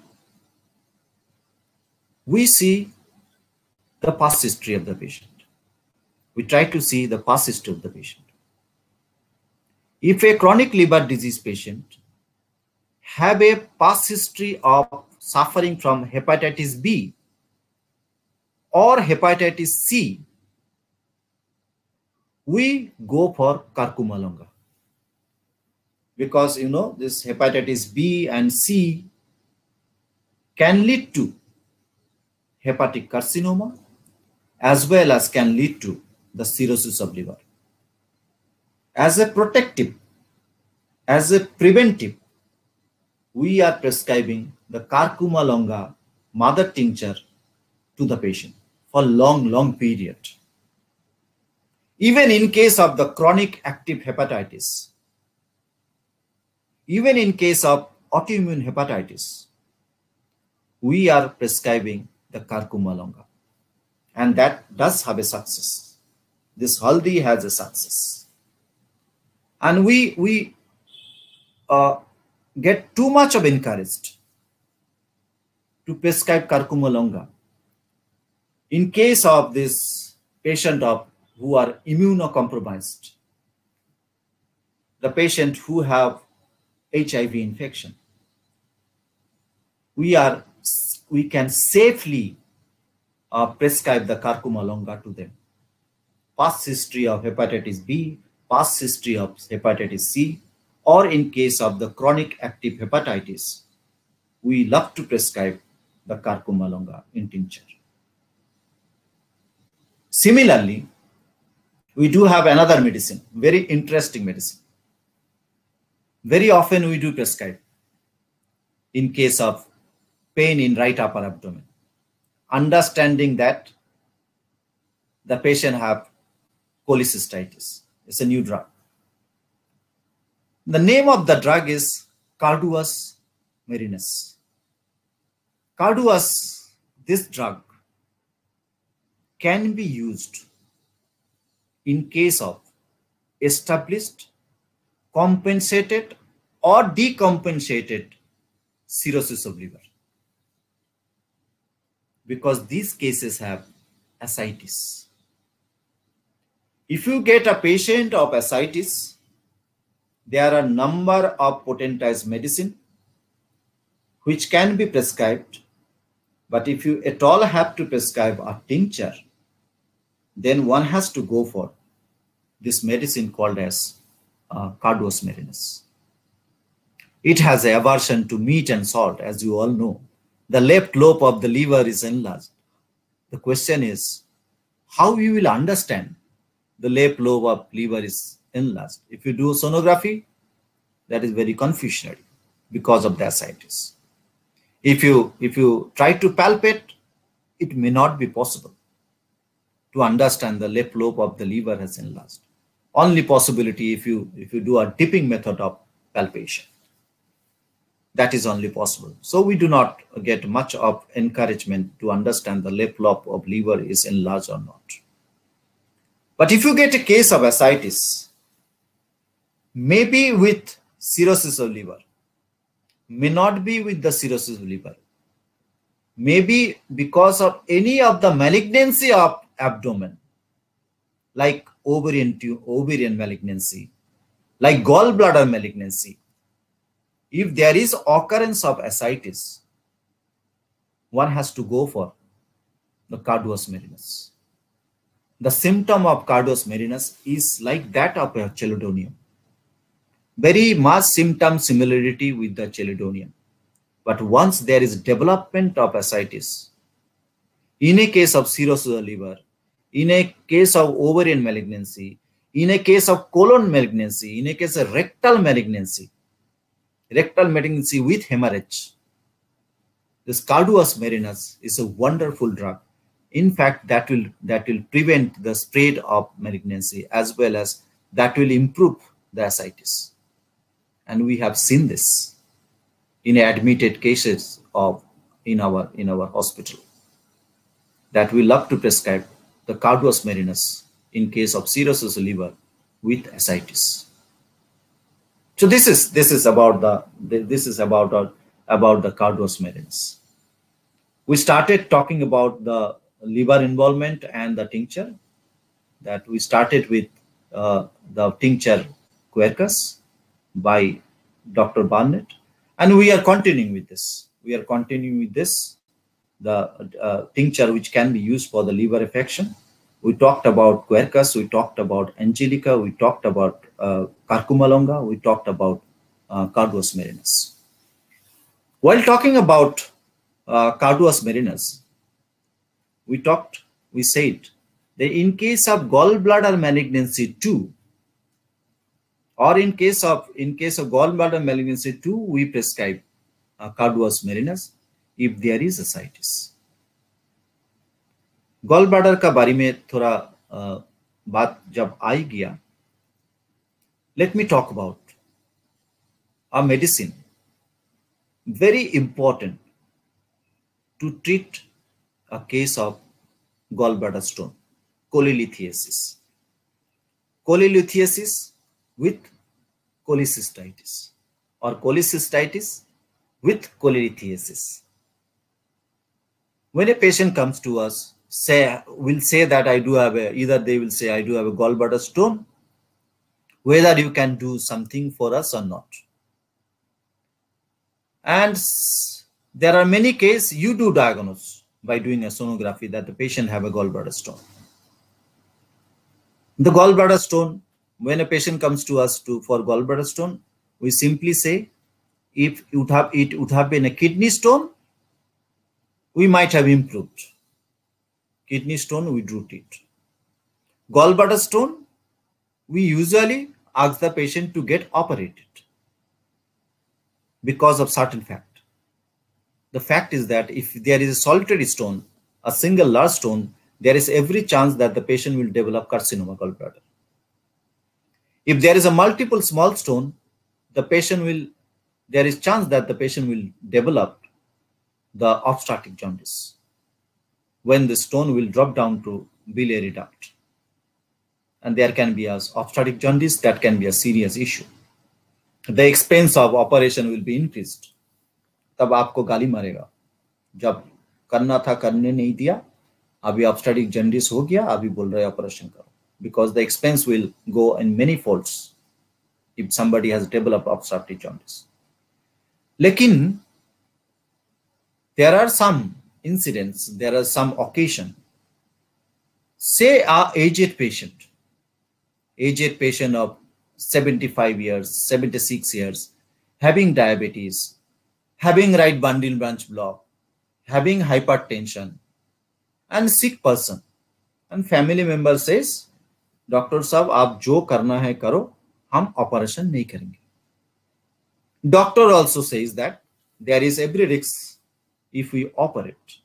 we see the past history of the patient. We try to see the past history of the patient. If a chronic liver disease patient have a past history of suffering from hepatitis B or hepatitis C, we go for Curcuma longa. Because, you know, this hepatitis B and C can lead to hepatic carcinoma as well as can lead to the cirrhosis of liver. As a protective, as a preventive, we are prescribing the curcuma longa mother tincture to the patient for long period. Even in case of the chronic active hepatitis, even in case of autoimmune hepatitis, we are prescribing the curcuma longa, and that does have a success. This haldi has a success, and we get too much of encouraged to prescribe curcuma longa in case of this patient who are immunocompromised, the patient who have HIV infection. We can safely prescribe the curcuma longa to them. Past history of hepatitis B, past history of hepatitis C, or in case of the chronic active hepatitis, we love to prescribe the curcuma longa in tincture. Similarly, we do have another medicine, very interesting medicine. Very often we do prescribe in case of pain in right upper abdomen, understanding that the patient have cholecystitis. It's a new drug. The name of the drug is Carduas marinus. Carduas, this drug can be used in case of established, compensated or decompensated cirrhosis of liver, because these cases have ascites. If you get a patient of ascites, there are a number of potentized medicine which can be prescribed, but if you at all have to prescribe a tincture, then one has to go for this medicine called as Carduas marinus. It has an aversion to meat and salt, as you all know. The left lobe of the liver is enlarged. The question is, how you will understand the left lobe of liver is enlarged? If you do sonography, that is very confusionary because of the ascites. If you try to palpate, it may not be possible to understand the left lobe of the liver has enlarged. Only possibility if you do a dipping method of palpation. That is only possible. So we do not get much of encouragement to understand the left lobe of liver is enlarged or not. But if you get a case of ascites, maybe with cirrhosis of liver, may not be with the cirrhosis of liver, maybe because of any of the malignancy of abdomen, like ovarian malignancy, like gallbladder malignancy. If there is occurrence of ascites, one has to go for the Carduas marinus. The symptom of Carduas marinus is like that of a chelidonium. Very much symptom similarity with the chelidonium. But once there is development of ascites, in a case of cirrhosis of liver, in a case of ovarian malignancy, in a case of colon malignancy, in a case of rectal malignancy with hemorrhage, this Carduas marinus is a wonderful drug. In fact, that will prevent the spread of malignancy, as well as that will improve the ascites. And we have seen this in admitted cases in our hospital, that we love to prescribe the Carduas marinus in case of cirrhosis of liver with ascites. So this is about the Carduas marinus. We started talking about the liver involvement and the tincture. That we started with the tincture Quercus by Dr. Barnett, and we are continuing with this. The tincture which can be used for the liver affection. We talked about Quercus, we talked about Angelica, we talked about Curcuma longa, we talked about Carduas marinus. While talking about Carduas marinus, we said that in case of gallbladder malignancy too, Or in case of gallbladder malignancy too, we prescribe Carduos marinus if there is ascites. Gall bladder का बारे में थोड़ा बात जब आई गया, let me talk about a medicine very important to treat a case of gallbladder stone, cholelithiasis. Cholelithiasis with cholecystitis or cholecystitis with cholelithiasis. When a patient comes to us, will say that I do have either they will say I do have a gallbladder stone, whether you can do something for us or not. And there are many cases you do diagnose by doing a sonography that the patient have a gallbladder stone. The gallbladder stone, when a patient comes to us for gallbladder stone, we simply say if it would have been a kidney stone, we might have improved. Kidney stone, we do treat. Gallbladder stone, we usually ask the patient to get operated because of certain fact. The fact is that if there is a solitary stone, a single large stone, there is every chance that the patient will develop carcinoma gallbladder. If there is a multiple small stone, there is chance that the patient will develop the obstructive jaundice, when the stone will drop down to biliary duct. And there can be as obstructive jaundice, that can be a serious issue. The expense of operation will be increased. तब आपको गाली मारेगा, जब करना था करने नहीं दिया, अभी obstructive jaundice हो गया, अभी बोल रहे ऑपरेशन करो. Because the expense will go in many folds if somebody has developed obstructive jaundice. लेकिन there are some incidents, there are some occasion. Say a aged patient of 75 years, 76 years, having diabetes, having right bundle branch block, having hypertension, and sick person, and family member says, doctor साहब आप जो करना है करो, हम operation नहीं करेंगे. Doctor also says that there is every risk if we operate.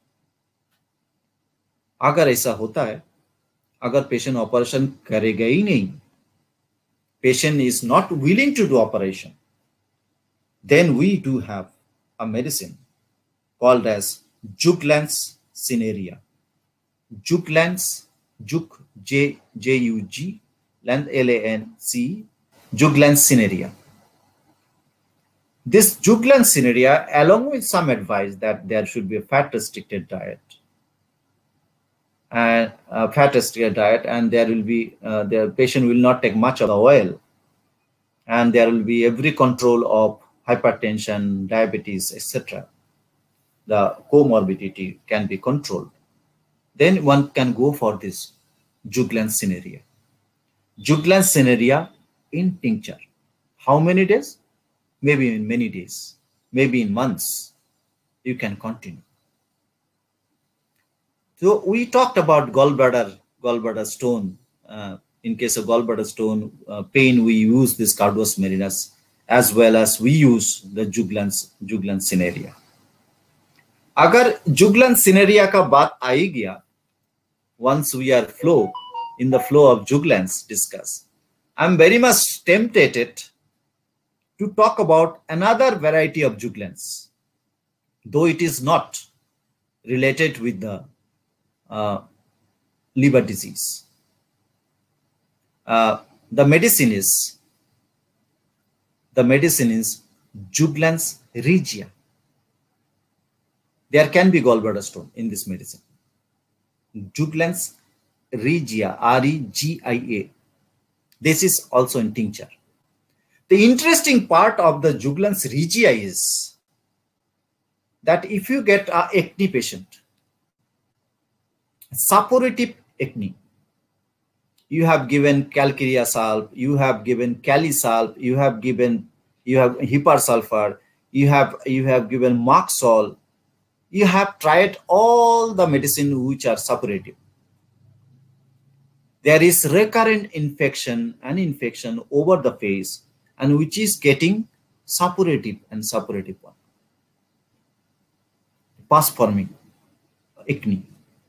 अगर ऐसा होता है, अगर पेशेंट ऑपरेशन करेगा ही नहीं, patient is not willing to do operation, then we do have a medicine called as Juglans cinerea. Juglans, Jug, J-U-G, L-A-N-C, Juglans cinerea. This Juglans cinerea, along with some advice that there should be a fat-restricted diet, and there will be the patient will not take much of the oil, and there will be every control of hypertension, diabetes, etc. The comorbidity can be controlled. Then one can go for this Juglans cinerea. Juglans cinerea in tincture. How many days? Maybe in many days, maybe in months, you can continue. So we talked about gallbladder stone. In case of gallbladder stone pain, we use this Carduos marinus, as well as we use the Juglans cinerea. अगर Juglans cinerea का बात आई गया, once we are in the flow of Juglans discuss, I'm very much tempted to talk about another variety of Juglans, though it is not related with the liver disease. The medicine is Juglans regia. There can be gallbladder stone in this medicine. Juglans regia, R-E-G-I-A. This is also in tincture. The interesting part of the Juglans regia is that if you get an acne patient, suppurative acne, you have given calcarea salve, you have given cali salve, you have hypersulfur, you have given Maxol, you have tried all the medicine which are suppurative. there is recurrent infection over the face, and which is getting suppurative and suppurative one, pus forming acne.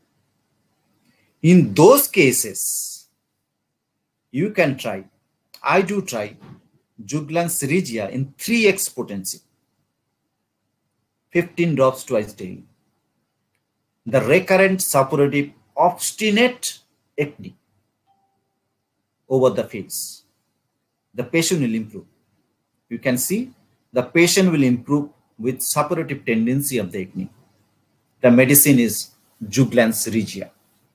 In those cases, you can try, I do try, Juglans regia in 3x potency, 15 drops twice daily. The recurrent suppurative obstinate acne over the face, the patient will improve. You can see the patient will improve with suppurative tendency of the acne. The medicine is Juglans regia.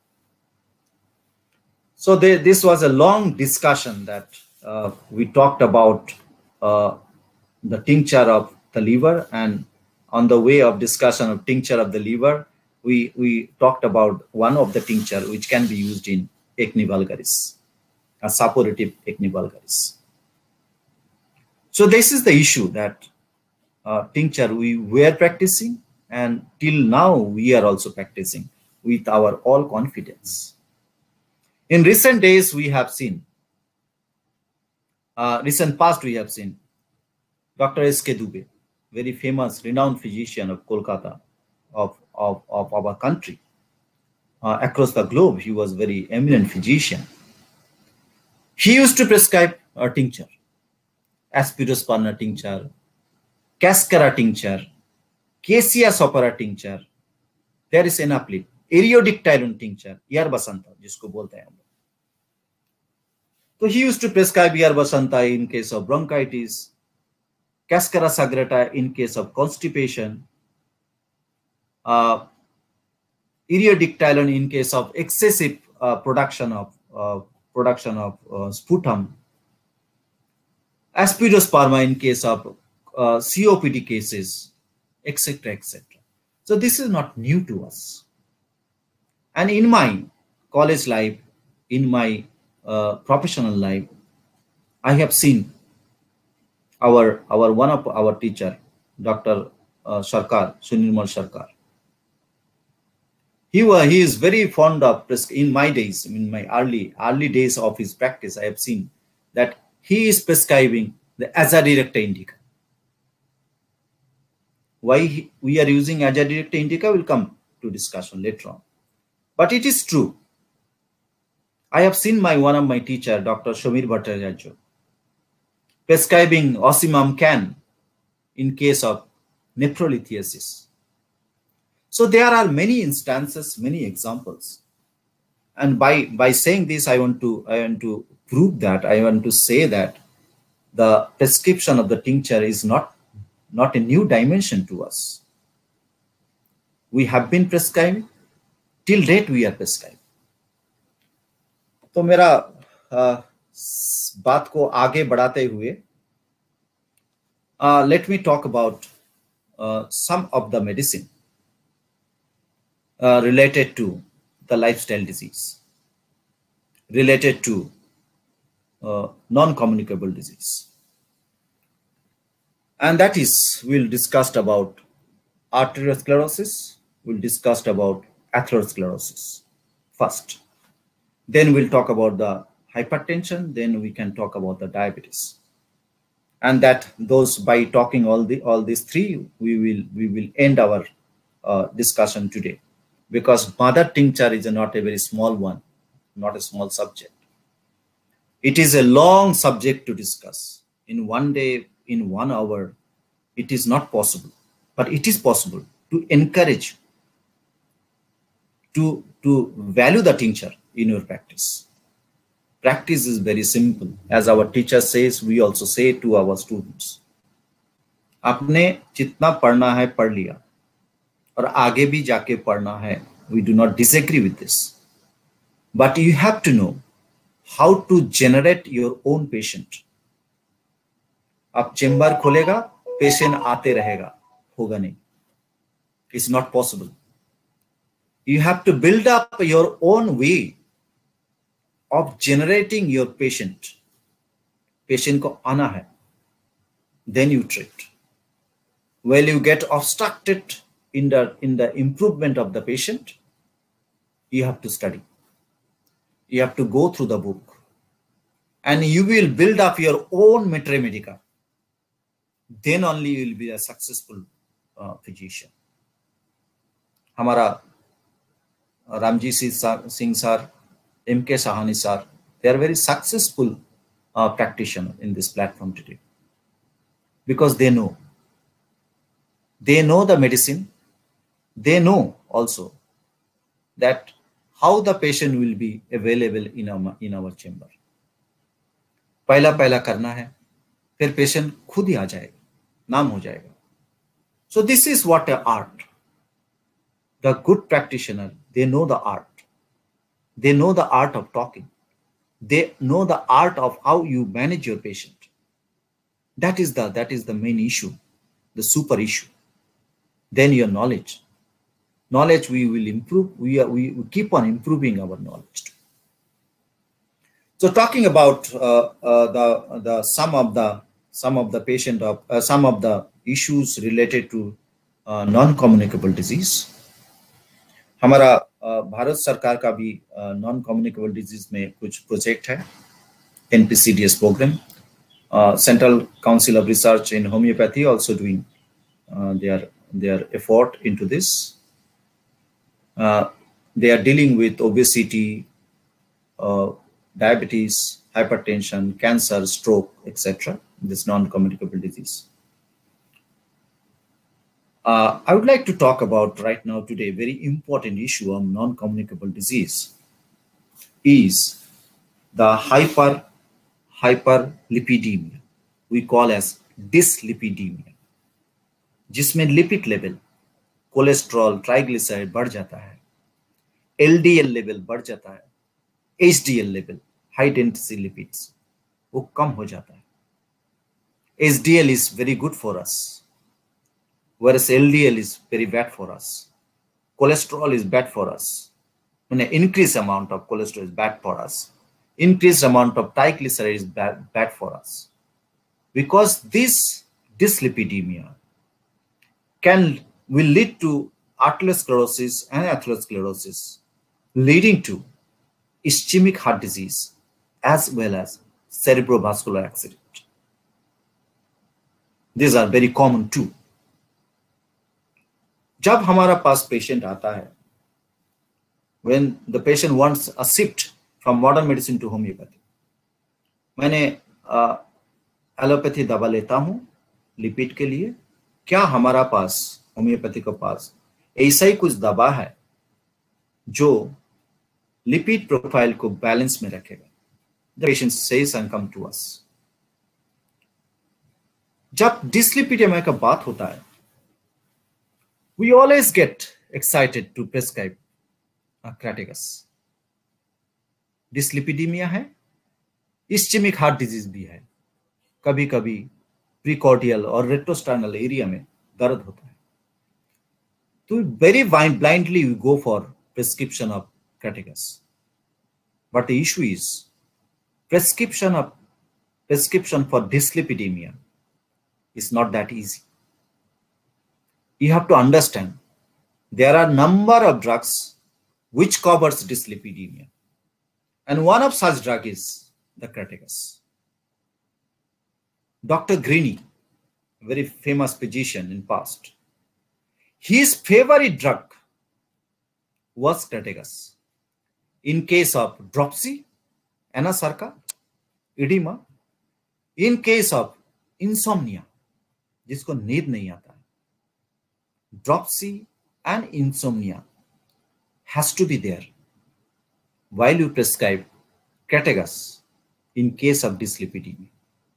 So this was a long discussion that we talked about the tincture of the liver, and on the way of discussion of tincture of the liver, we talked about one of the tincture which can be used in acne vulgaris, a suppurative acne vulgaris. So this is the issue that tincture we were practicing, and till now we are also practicing with our all confidence. In recent days, we have seen, recent past we have seen, Dr. S.K. Dubey, very famous, renowned physician of Kolkata, of our country. Across the globe, he was very eminent physician. He used to prescribe a tincture, Aspergillus tincture, Cascara tincture, Cassia sopora tincture, there is Enaplit, Eriodictylone tincture, Yarbasanta, जिसको बोलते हैं हम लोग. So he used to prescribe Yarbasanta in case of bronchitis, Cascara sagrata in case of constipation, Eriodictylone in case of excessive production of sputum, Aspergillus in case of COPD cases, etc., etc. So this is not new to us. And in my college life, in my professional life, I have seen one of our teacher, Dr. Sarkar, Sunirmal Sarkar. He is very fond of, in my days, in my early days of his practice, I have seen that he is prescribing the Azadirachta indica. Why we are using Azadirachta indica will come to discussion later on. But it is true. I have seen one of my teacher, Dr. Shomir Bhattacharya, prescribing Osimum can in case of nephrolithiasis. So there are many instances, many examples. And by saying this, I want to prove that, I want to say that the prescription of the tincture is not a new dimension to us. We have been prescribing, till date we are prescribing. तो मेरा बात को आगे बढ़ाते हुए, let me talk about some of the medicine related to the lifestyle disease, related to non-communicable disease. And that is, we'll discuss about arteriosclerosis, we'll discuss about atherosclerosis first. Then we'll talk about the hypertension, then we can talk about the diabetes. And that those, by talking all these three, we will end our discussion today. Because mother tincture is not a very small one, not a small subject. It is a long subject to discuss. In one day, in 1 hour, it is not possible. But it is possible to encourage, to value the tincture in your practice. Practice is very simple. As our teacher says, we also say to our students, आपने जितना पढ़ना है पढ़ लिया और आगे भी जाके पढ़ना है. We do not disagree with this. But you have to know how to generate your own patient. आप चेंबर खोलेगा, पेशेंट आते रहेगा, होगा नहीं. It's not possible. You have to build up your own way of generating your patient. Patient को आना है, then you treat. Well, you get obstructed in the improvement of the patient, you have to study. You have to go through the book, and you will build up your own Maitre Medica. Then only you will be a successful physician. हमारा Ramji Singh sir, M.K. Sahani sir, they are very successful practitioners in this platform today, because they know the medicine. They know also that how the patient will be available in our chamber. पहला करना है, फिर patient खुद ही आ जाएगा, नाम हो जाएगा. So this is what an art. The good practitioner, they know the art. They know the art of talking. They know the art of how you manage your patient. That is the main issue, the super issue. Then your knowledge. Knowledge we will improve. We keep on improving our knowledge. So talking about some of the issues related to non-communicable disease. हमारा भारत सरकार का भी non-communicable disease में कुछ project है, NPCDS program. Central Council of Research in Homeopathy also doing their effort into this. They are dealing with obesity, diabetes, hypertension, cancer, stroke, etc. This non-communicable disease. I would like to talk about right now today a very important issue on non-communicable disease is the hyperlipidemia. We call as dyslipidemia, जिसमें lipid level, cholesterol, triglyceride बढ़ जाता है, LDL level बढ़ जाता है, HDL level, high density lipids, वो कम हो जाता है. HDL is very good for us, whereas LDL is very bad for us. Cholesterol is bad for us. When an increased amount of cholesterol is bad for us. Increased amount of triglyceride is bad for us. Because this dyslipidemia will lead to atherosclerosis and atherosclerosis, leading to ischemic heart disease as well as cerebrovascular accident. These are very common too. जब हमारा पास patient आता है, when the patient wants a shift from modern medicine to homeopathy, मैंने allopathy दवा लेता हूं lipid के लिए, क्या हमारा पास होम्योपैथी के पास ऐसा ही कुछ दवा है जो लिपिड प्रोफाइल को बैलेंस में रखेगा? The patient says and come to us. जब डिस्लिपिडेमिया का बात होता है, we always get excited to prescribe Crataegus. डिस्लिपिडीमिया है, इस्चेमिक हार्ट डिजीज भी है, कभी कभी प्रीकॉर्डियल और रेट्रोस्टार्नल एरिया में दर्द होता है, तो very blindly we go for prescription of Crataegus. But the issue is prescription for dyslipidemia is not that easy. You have to understand there are number of drugs which covers dyslipidemia, and one of such drug is the Crataegus. Dr. Greene, a very famous physician in past, his favorite drug was Crataegus. In case of dropsy, anasarca, edema, in case of insomnia, जिसको नींद नहीं आता है, dropsy and insomnia has to be there while you prescribe Crataegus in case of dyslipidemia.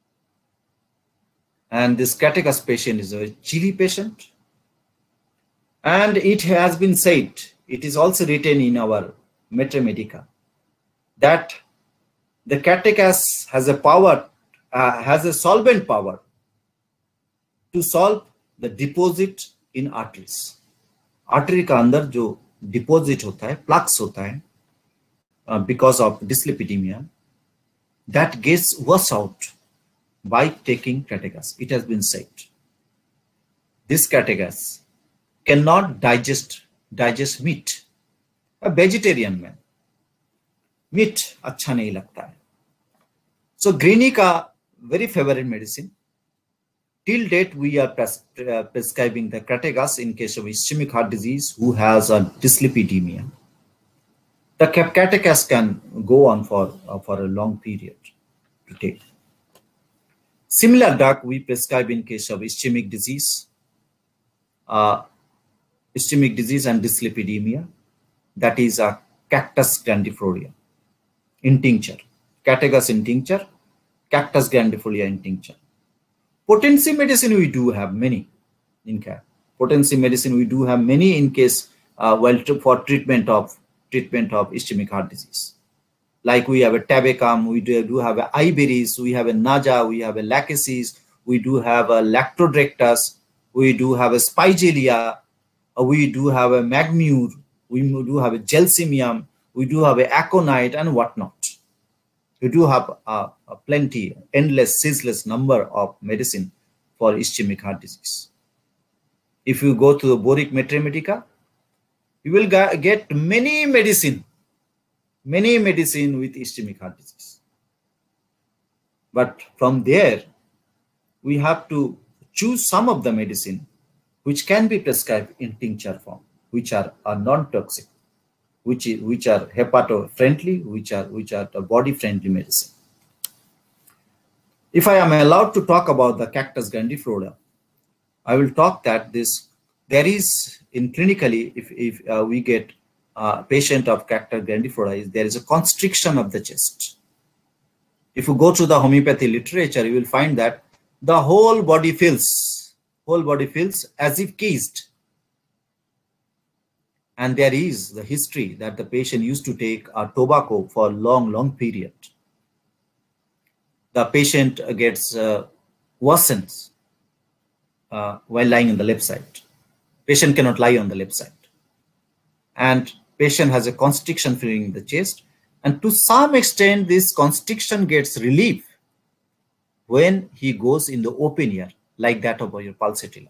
And this Crataegus patient is a chilly patient, and it has been said, it is also written in our Maitre Medica, that the Crataegus has a power, has a solvent power to solve the deposit in arteries. Artery का अंदर जो deposit होता है, plaques होता है, because of dyslipidemia, that gets washed out by taking Crataegus. It has been said. This Crataegus cannot digest meat. A vegetarian man meat अच्छा नहीं लगता है. So Greenika, very favorite medicine. Till date, we are prescribing the Crataegus in case of ischemic heart disease who has a dyslipidemia. The Crataegus can go on for a long period to take. Similar drug we prescribe in case of ischemic disease and dyslipidemia. That is a Cactus grandifolia in tincture. Crataegus in tincture, Cactus grandifolia in tincture. Potency medicine we do have many in care. Potency medicine we do have many in case for treatment of ischemic heart disease. Like we have a tabecam, we do have a iberis, we have a naja, we have a lachesis, we do have a lactodrectus, we do have a spigelia, we do have a magmure, we do have a gelsemium, we do have a aconite and whatnot. We do have a plenty, endless, ceaseless number of medicine for ischemic heart disease. If you go to the Boric Mathematica, you will get many medicine with ischemic heart disease. But from there, we have to choose some of the medicine which can be prescribed in tincture form, which are non-toxic, which are hepato-friendly, which are the body-friendly medicine. If I am allowed to talk about the Cactus grandifolia, I will talk that there is in clinically, if we get a patient of Cactus grandifolia, there is a constriction of the chest. If you go to the homeopathy literature, you will find that the whole body feels as if cased. And there is the history that the patient used to take a tobacco for a long period. The patient gets worsens while lying on the left side. Patient cannot lie on the left side. And patient has a constriction feeling in the chest. And to some extent, this constriction gets relief when he goes in the open air, like that of your pulsatilla.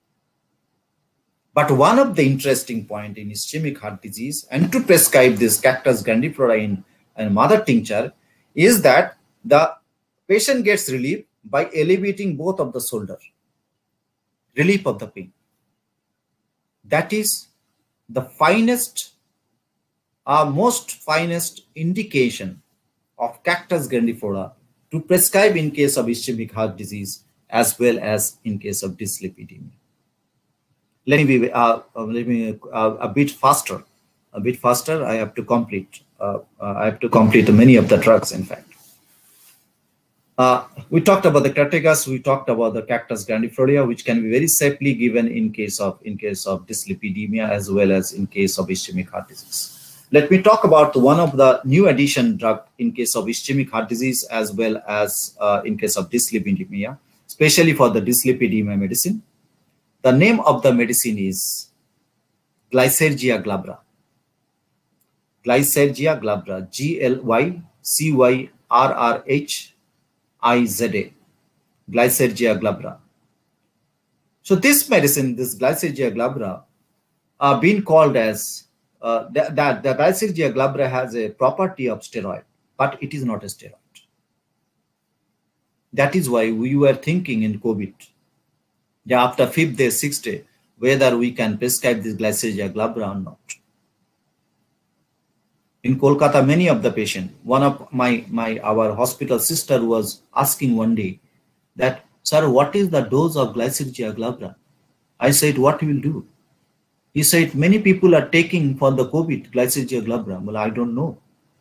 But one of the interesting point in ischemic heart disease and to prescribe this Cactus grandifolia in mother tincture is that the patient gets relief by elevating both of the shoulder, relief of the pain. That is the finest, most finest indication of Cactus grandifolia to prescribe in case of ischemic heart disease as well as in case of dyslipidemia. Let me be a bit faster. I have to complete. Many of the drugs. In fact, we talked about the Crataegus. We talked about the Cactus grandifolia, which can be very safely given in case of dyslipidemia as well as in case of ischemic heart disease. Let me talk about one of the new addition drug in case of ischemic heart disease as well as in case of dyslipidemia, especially for the dyslipidemia medicine. The name of the medicine is Glycyrrhizia glabra. Glycyrrhizia glabra, Glycyrrhiza, Glycyrrhizia glabra. So this medicine, this Glycyrrhizia glabra, been called as the Glycyrrhizia glabra has a property of steroid, but it is not a steroid. That is why we were thinking in COVID, after 5th day, 6th day, whether we can prescribe this Glycyrrhizia glabra or not. In Kolkata, many of the patients, one of our hospital sister was asking one day that, sir, what is the dose of Glycyrrhizia glabra? I said, what you will do? He said, many people are taking for the COVID Glycyrrhizia glabra. Well, I don't know.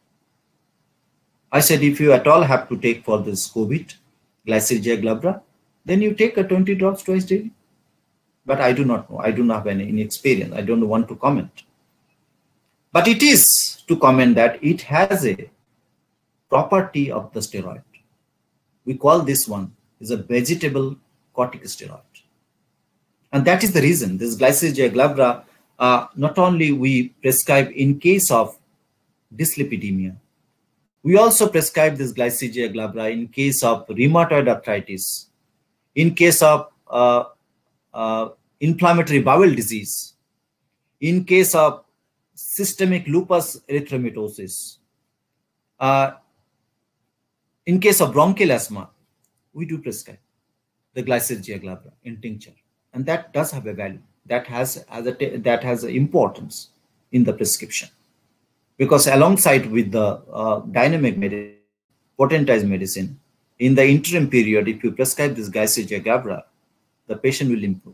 I said, if you at all have to take for this COVID Glycyrrhizia glabra, then you take a 20 drops twice daily. But I do not know. I do not have any experience. I don't want to comment. But it is to comment that it has a property of the steroid. We call this one is a vegetable corticosteroid. And that is the reason this Glycyrrhizia glabra, not only we prescribe in case of dyslipidemia, we also prescribe this Glycyrrhizia glabra in case of rheumatoid arthritis, in case of inflammatory bowel disease, in case of systemic lupus erythematosus, In case of bronchial asthma, we do prescribe the Glycyrrhizia glabra in tincture, and that does have a value. That has an importance in the prescription, because alongside with the dynamic medicine, potentized medicine, in the interim period, if you prescribe this Glycyrrhizia glabra, the patient will improve.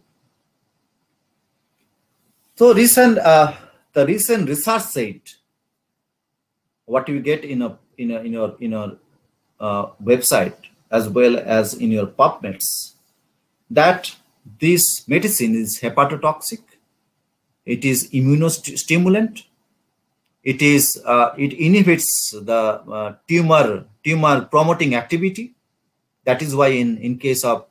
So the recent research said, what you get in your website as well as in your PubMeds, that this medicine is hepatotoxic, it is immunostimulant, it inhibits the tumor promoting activity. That is why in case of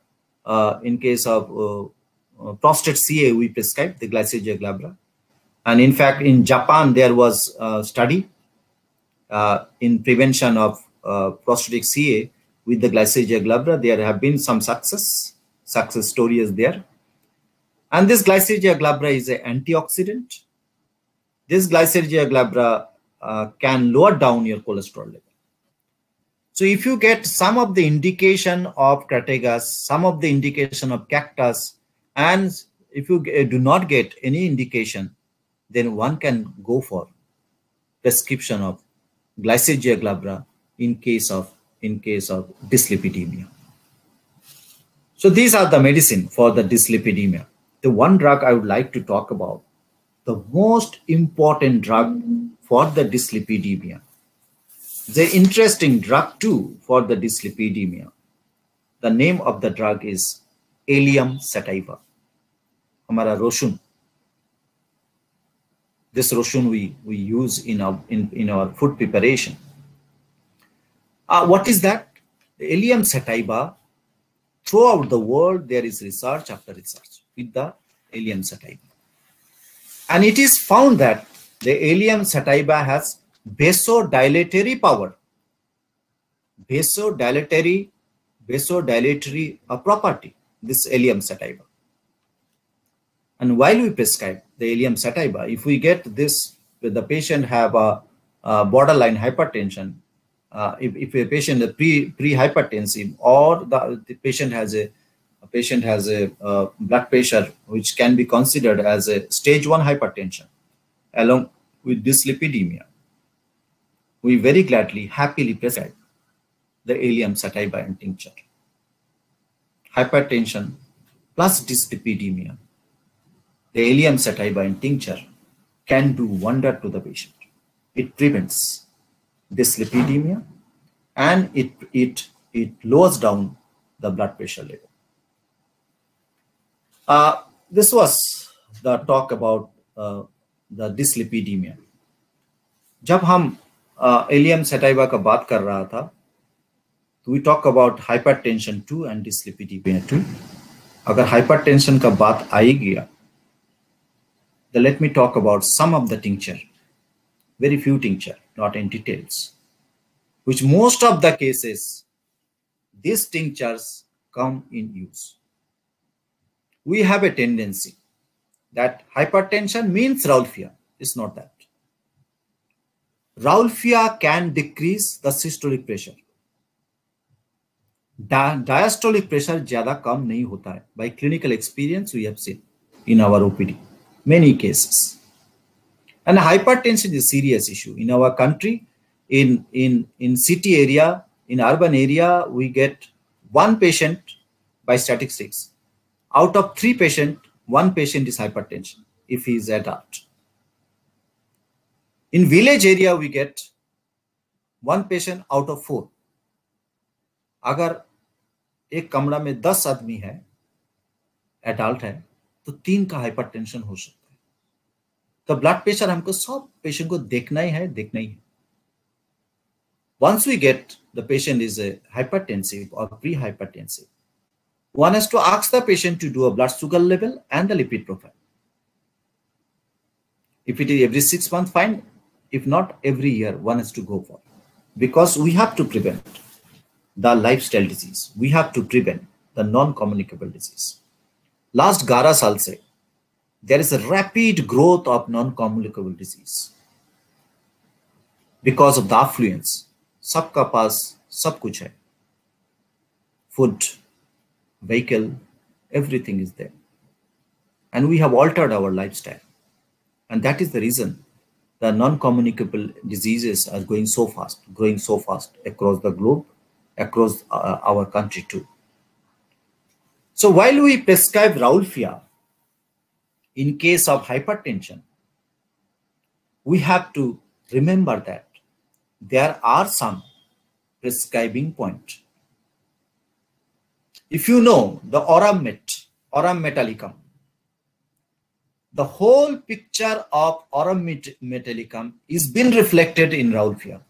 prostate CA, we prescribe the Glycyrrhizia glabra. And in fact, in Japan, there was a study in prevention of prostatic CA with the Glycyrrhizia glabra. There have been some success stories there. And this Glycyrrhizia glabra is an antioxidant. This Glycyrrhizia glabra can lower down your cholesterol level. So if you get some of the indication of Crataegus, some of the indication of cactus, and if you do not get any indication, then one can go for prescription of Glycyrrhizia glabra in case of dyslipidemia. So these are the medicine for the dyslipidemia. The one drug I would like to talk about, the most important drug for the dyslipidemia, the interesting drug too for the dyslipidemia. The name of the drug is Allium sativa. Hamara roshun. This roshun we use in our food preparation. What is that? The Allium sativa. Throughout the world, there is research after research with the Allium sativa. And it is found that the Allium sativa has vasodilatory power. Vasodilatory property, this Allium sativa. And while we prescribe the Allium sativa, if we get this, the patient have a borderline hypertension, if a patient is pre-hypertensive, or the patient has a blood pressure which can be considered as a stage 1 hypertension along with dyslipidemia, we very gladly, happily prescribe the Allium sativa and tincture. Hypertension plus dyslipidemia, the Allium sativa and tincture can do wonder to the patient. It prevents dyslipidemia and it lowers down the blood pressure level. This was the talk about the dyslipidemia. जब हम Allium sativa का बात कर रहा था, तो we talk about hypertension too and dyslipidemia too. अगर hypertension का बात आई गया, then let me talk about some of the tincture, very few tincture, not in details, which most of the cases, these tinctures come in use. We have a tendency that hypertension means Rauwolfia. It's not that. Rauwolfia can decrease the systolic pressure. Diastolic pressure ज़्यादा कम नहीं होता है. By clinical experience, we have seen in our OPD many cases. And hypertension is a serious issue in our country. In city area, in urban area, we get 1 patient by statistics. Out of 3 patients, 1 patient is hypertension if he is adult. In village area, we get 1 patient out of 4. अगर एक कमरा में 10 आदमी है, adult है, तो 3 का hypertension हो सकता है. तो ब्लड प्रेशर हमको सब पेशेंट को देखना ही है. Once we get the patient is a hypertensive or pre-hypertensive, one has to ask the patient to do a blood sugar level and the lipid profile. If it is every 6 months, fine. If not, every year one has to go for, because we have to prevent the lifestyle disease. We have to prevent the non-communicable disease. Last 11 साल से there is a rapid growth of non-communicable disease because of the affluence, सबका पास सब कुछ है, food, vehicle, everything is there, and we have altered our lifestyle, and that is the reason the non-communicable diseases are growing so fast across the globe, across our country too. So while we prescribe Rauwolfia in case of hypertension, we have to remember that there are some prescribing points. If you know the aurum metallicum, the whole picture of aurum metallicum is been reflected in Rauwolfia.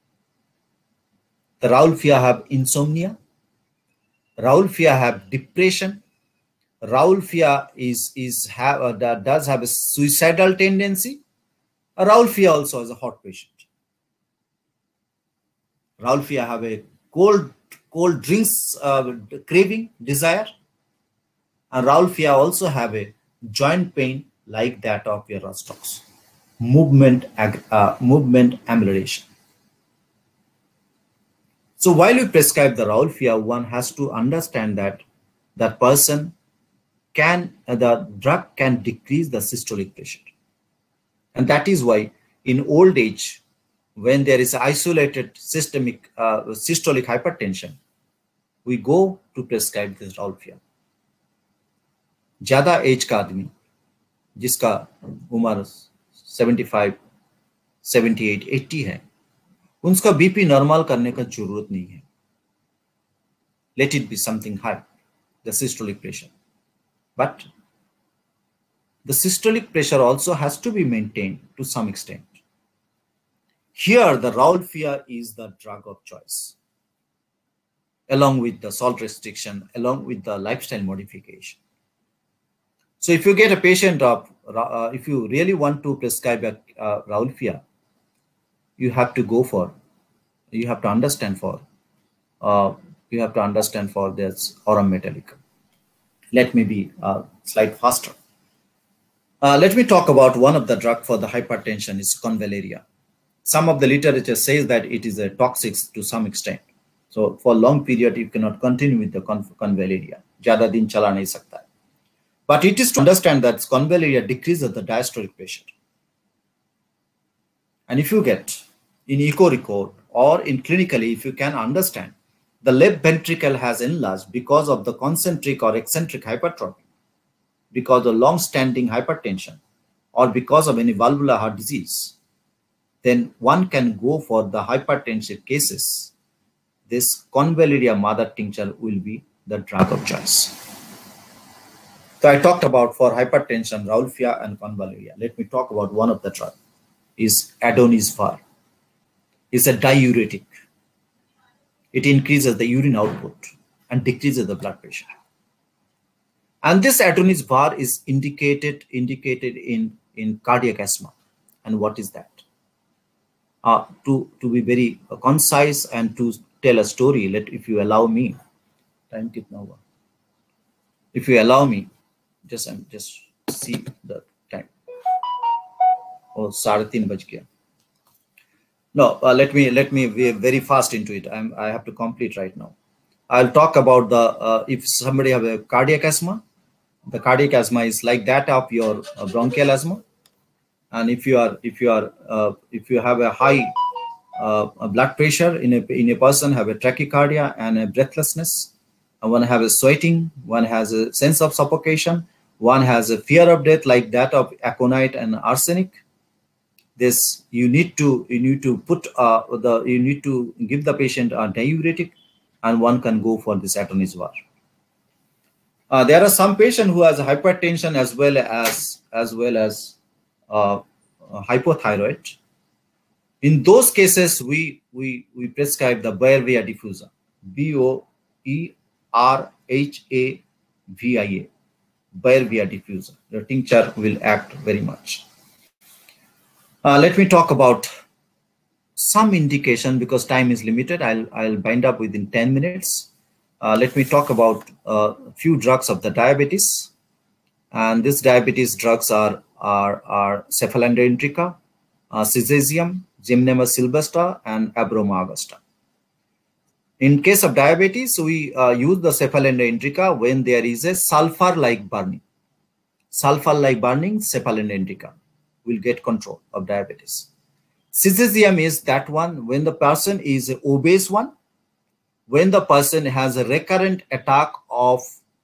The Rauwolfia have insomnia, Rauwolfia have depression, Rauwolfia does have a suicidal tendency. Rauwolfia also has a heart patient. Rauwolfia have a cold drinks craving, desire, and Rauwolfia also have a joint pain like that of your Rostox, movement amelioration. So while you prescribe the Rauwolfia, one has to understand that that person the drug can decrease the systolic pressure, and that is why in old age, when there is isolated systolic hypertension, we go to prescribe this Rauwolfia. ज्यादा age का आदमी जिसका उम्र 75, 78, 80 है, उनका BP normal करने का जरूरत नहीं है. Let it be something high, the systolic pressure. But the systolic pressure also has to be maintained to some extent. Here, the Rauwolfia is the drug of choice, along with the salt restriction, along with the lifestyle modification. So if you get a patient of, if you really want to prescribe a Rauwolfia, you have to go for, you have to understand for this aurum metallicum. Let me be a slide faster. Let me talk about one of the drug for the hypertension is convallaria. Some of the literature says that it is a toxic to some extent. So for long period, you cannot continue with the convallaria. Zyada din chala nahi sakta hai. But it is to understand that convallaria decreases the diastolic pressure. And if you get in echo record or in clinically, if you can understand, the left ventricle has enlarged because of the concentric or eccentric hypertrophy, because of long-standing hypertension, or because of any valvular heart disease, then one can go for the hypertensive cases. This convallaria mother tincture will be the drug of choice. So I talked about for hypertension, Rauwolfia and convallaria. Let me talk about one of the drugs. Is Adonis var. It's a diuretic. It increases the urine output and decreases the blood pressure. And this Adonis var is indicated in cardiac asthma. And what is that? To be very concise and to tell a story, if you allow me, time kitna hua? If you allow me, just see the time. Oh, 3:30 baj gaya. No, let me be very fast into it. I have to complete right now. I'll talk about the if somebody have a cardiac asthma, the cardiac asthma is like that of your bronchial asthma. And if you have a high blood pressure in a person, have a tachycardia and a breathlessness, and one have a sweating, one has a sense of suffocation, one has a fear of death like that of aconite and arsenic. This you need to put you need to give the patient a diuretic, and one can go for this Adonis var. There are some patients who has hypertension as well as hypothyroid. In those cases, we prescribe the Boerhaavia diffusa, Boerhaavia, Boerhaavia diffusa. The tincture will act very much. Let me talk about some indication because time is limited. I'll bind up within 10 minutes. Let me talk about a few drugs of the diabetes. And these diabetes drugs are Cephalandra indica, Cesium, Gymnema sylvestre, and Abroma augusta. In case of diabetes, we use the cephalenda indica when there is a sulfur-like burning. Sulfur-like burning, cephalenda indica will get control of diabetes. Cesium is that one when the person is an obese one, when the person has a recurrent attack of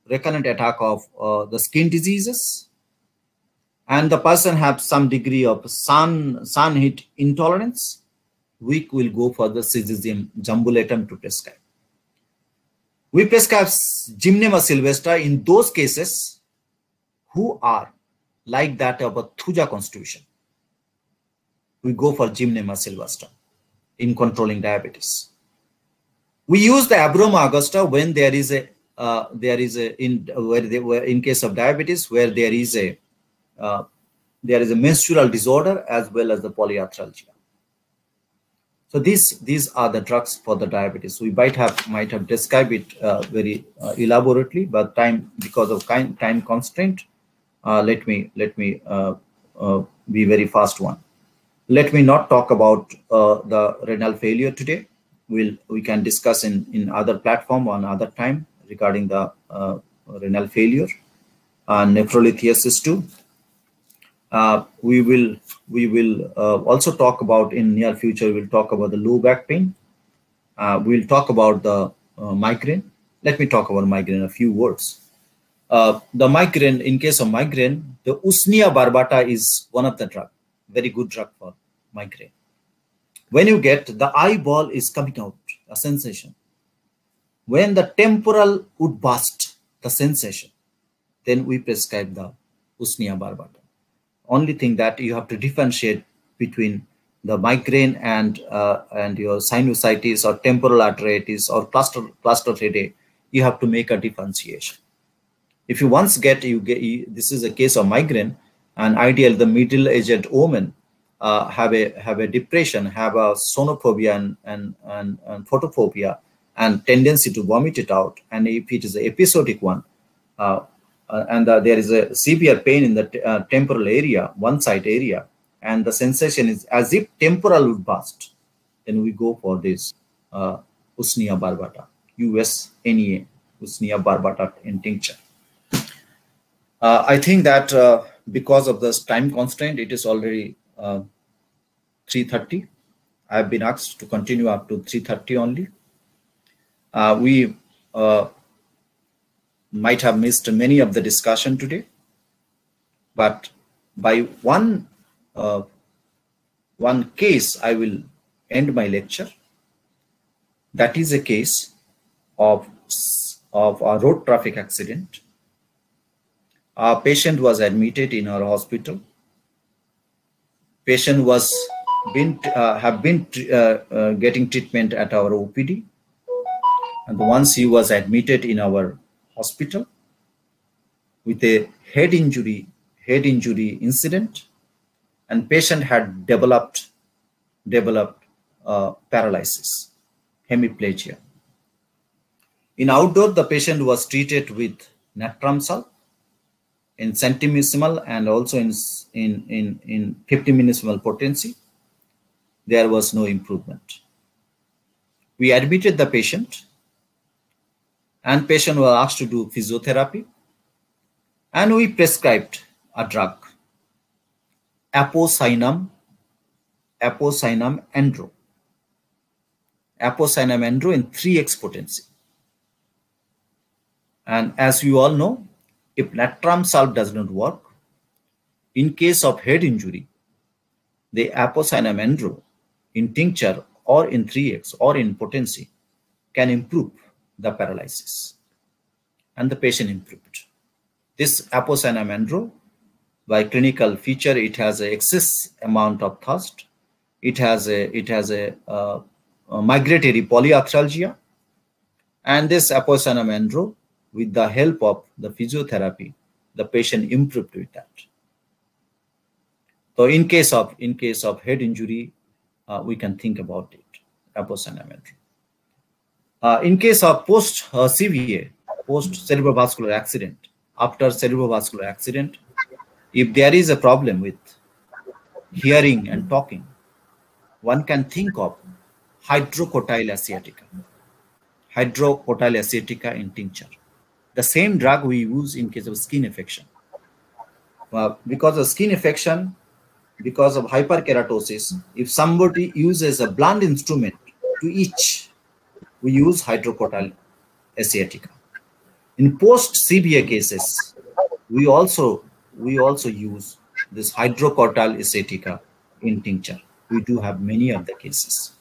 the skin diseases, and the person has some degree of sun heat intolerance, we will go for the Cesium jumbulatum to prescribe. We prescribe Gymnema sylvestre in those cases who are like that of a Thuja constitution. We go for Gymnema sylvestre in controlling diabetes. We use the Abroma augusta when there is a in case of diabetes where there is a menstrual disorder as well as the polyarthralgia. So these are the drugs for the diabetes. We might have described it very elaborately, but because of time constraint, let me be very fast one. Let me not talk about the renal failure today. We can discuss in other platform on other time regarding the renal failure and nephrolithiasis too. We will also talk about in near future. We'll talk about the low back pain. We'll talk about the migraine. Let me talk about migraine in a few words. The migraine, in case of migraine, the Usnea barbata is one of the drug, very good drug for migraine. When you get the eyeball is coming out, a sensation. When the temporal would burst, the sensation, then we prescribe the Usnea barbata. Only thing that you have to differentiate between the migraine and your sinusitis or temporal arteritis or cluster headache. You have to make a differentiation. If you once get this is a case of migraine, and ideal the middle-aged woman have a depression, have a sonophobia and photophobia and tendency to vomit it out, and if it is an episodic one. And there is a severe pain in the temporal area, one side area, and the sensation is as if temporal would burst, then we go for this Usnea barbata, USNEA, Usnea barbata in tincture. I think that because of this time constraint, it is already 3:30. I have been asked to continue up to 3:30 only. We might have missed many of the discussion today, but by one case I will end my lecture. That is a case of a road traffic accident. Our patient was admitted in our hospital. Patient was getting treatment at our OPD, and once he was admitted in our hospital with a head injury incident, and patient had developed paralysis, hemiplegia. In outdoor, the patient was treated with natramsal in centimesimal and also in 50 millisesimal potency. There was no improvement. We admitted the patient, and patient was asked to do physiotherapy, and we prescribed a drug, apocyinum andro. Apocyinum andro in 3x potency. And as you all know, if natramsal does not work, in case of head injury, the apocyinum andro in tincture or in 3x or in potency can improve the paralysis, and the patient improved. This apocyinum andro, by clinical feature, it has an excess amount of thirst. It has a migratory polyarthralgia, and this apocyinum andro, with the help of the physiotherapy, the patient improved with that. So in case of head injury, we can think about it, apocyinum andro. In case of post-CVA, post-cerebrovascular accident, after cerebrovascular accident, if there is a problem with hearing and talking, one can think of hydrocotyle asiatica. hydrocortyl asiatica in tincture. The same drug we use in case of skin infection. Because of skin infection, because of hyperkeratosis, if somebody uses a blunt instrument to itch, we use hydrocortyl asiatica. In post-CBA cases, we also use this hydrocortyl asiatica in tincture. We do have many of the cases.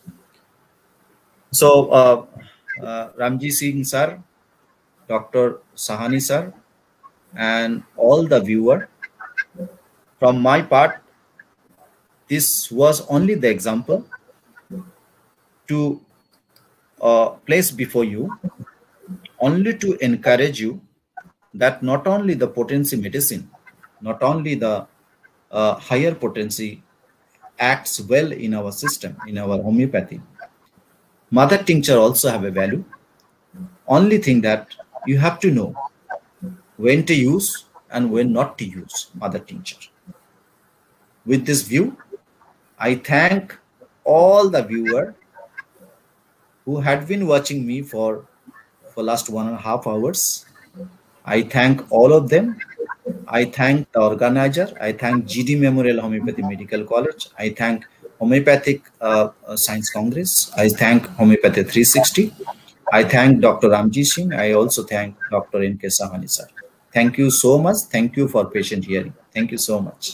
So, Ramji Singh sir, Dr. Sahani sir, and all the viewer, from my part, this was only the example to place before you, only to encourage you that not only the potency medicine, not only the higher potency acts well in our system, in our homeopathy, mother tincture also have a value. Only thing that you have to know when to use and when not to use mother tincture. With this view, I thank all the viewers who had been watching me for last 1.5 hours. I thank all of them. I thank the organizer. I thank GD Memorial Homeopathy Medical College. I thank Homeopathic Science Congress. I thank Homeopathy 360. I thank Dr. Ramji Singh. I also thank Dr. N.K. Sahani sir. Thank you so much. Thank you for patient hearing. Thank you so much.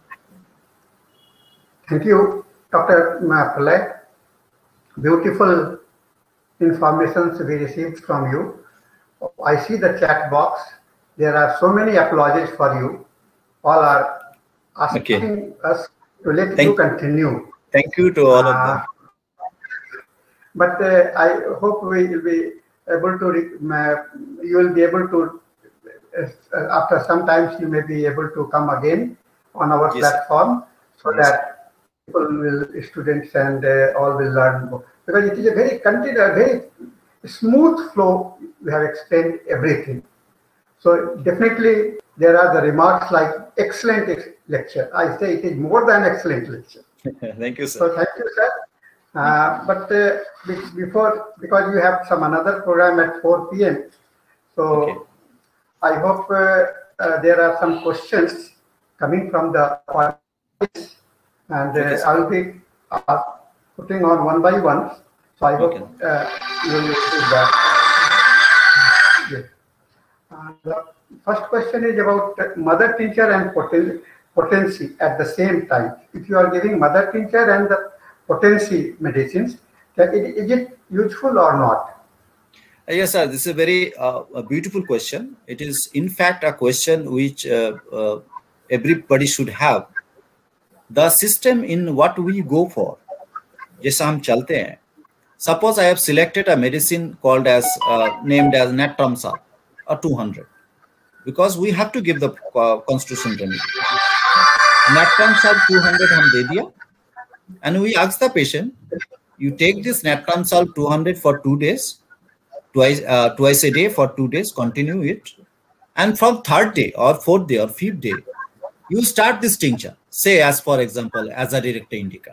Thank you, Dr. Pralay. Beautiful information we received from you. I see the chat box. There are so many applauses for you. All are asking us to let you continue. Thank you to all of them. But I hope we will be able to, you will be able to, after some time, you may be able to come again on our platform so that people will, students and all will learn more. Because it is a very smooth flow. We have explained everything. So definitely there are the remarks like excellent lecture. I say it is more than excellent lecture. Thank you, sir. So thank you, sir. But before, because you have some another program at 4 p.m. So I hope there are some questions coming from the audience, and I will be putting on one by one. So I hope you will receive that. Yes. The first question is about mother tincture and potency at the same time. If you are giving mother tincture and the potency medicines, is it useful or not? Yes, sir. This is a very beautiful question. It is, in fact, a question which everybody should have. The system in what we go for, जैसा हम चलते हैं. Suppose I have selected a medicine called as named as Natromycin or 200, because we have to give the constitution remedy. Natromycin 200 हम दे दिया, and we ask the patient, you take this Natromycin 200 for 2 days, twice a day for 2 days, continue it, and from 3rd day or 4th day or 5th day, you start this tincture. Say, as for example, Aza directa indica.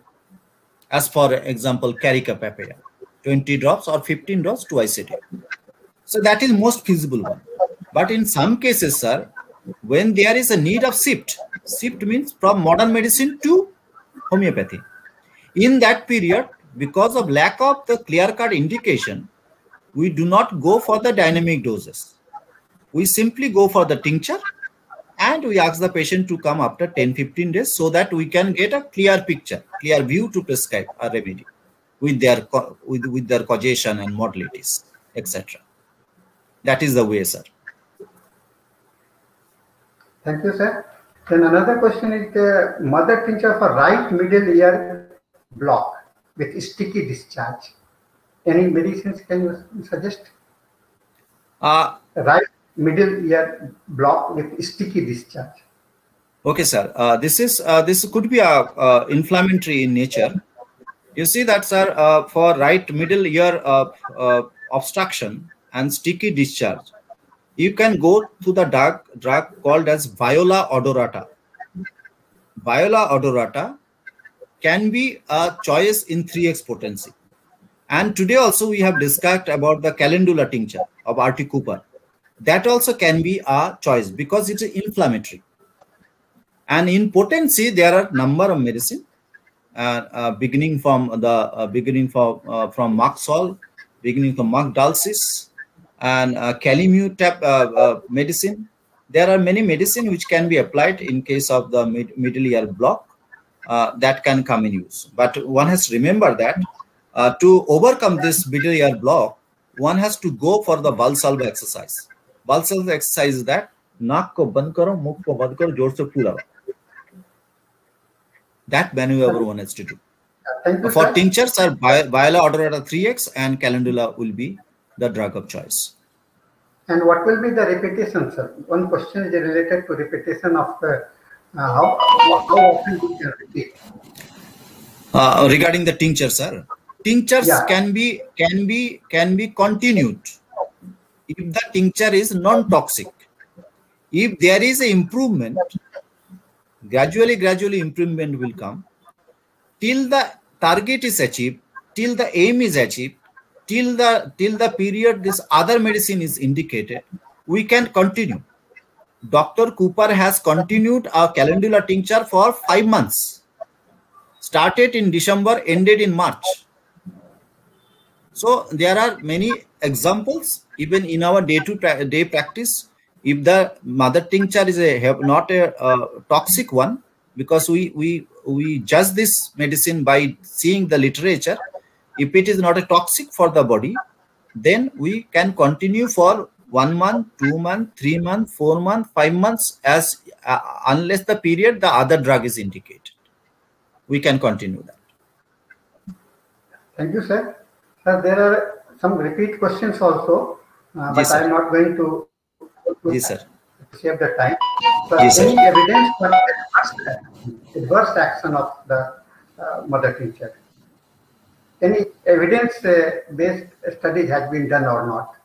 As for example, Carica papaya, 20 drops or 15 drops twice a day. So that is most feasible one. But in some cases, sir, when there is a need of shift means from modern medicine to homeopathy. In that period, because of lack of the clear-cut indication, we do not go for the dynamic doses. We simply go for the tincture, and we ask the patient to come after 10-15 days so that we can get a clear picture, clear view to prescribe a remedy with their causation and modalities, etc. That is the way, sir. Thank you, sir. Then another question is the mother tincture for right middle ear block with sticky discharge. Any medicines can you suggest? Right middle ear block with sticky discharge. Okay, sir. This could be inflammatory in nature. You see that, sir, for right middle ear obstruction and sticky discharge, you can go to the drug called as Viola odorata. Viola odorata can be a choice in 3x potency. And today also we have discussed about the calendula tincture of R.T. Cooper. That also can be a choice because it's inflammatory. And in potency, there are number of medicine, beginning from Maxol, beginning from Magdalsis, and Calimute medicine. There are many medicine which can be applied in case of the middle ear block that can come in use. But one has to remember that to overcome this middle ear block, one has to go for the Valsalva exercise. Valsalva exercise is that naak ko band karo, mukh ko band karo, jor se pura. That maneuver one has to do. For tinctures, are Viola odorata 3x and calendula will be the drug of choice. And what will be the repetition, sir? One question is related to repetition of how often we can repeat. Regarding the tincture, sir, tinctures can be continued if the tincture is non-toxic. If there is an improvement, gradually improvement will come till the target is achieved, till the aim is achieved, till the period this other medicine is indicated, we can continue. Dr. Cooper has continued our calendula tincture for 5 months. Started in December, ended in March. So there are many examples even in our day-to-day practice. If the mother tincture is not a toxic one, because we judge this medicine by seeing the literature. If it is not a toxic for the body, then we can continue for 1 month, 2 months, 3 months, 4 months, 5 months, as unless the period the other drug is indicated. We can continue that. Thank you, sir. Sir, there are some repeat questions also, but yes, I am not going to yes, sir. save the time. So yes, any sir. evidence for adverse action of the mother tincture? Any evidence-based study has been done or not?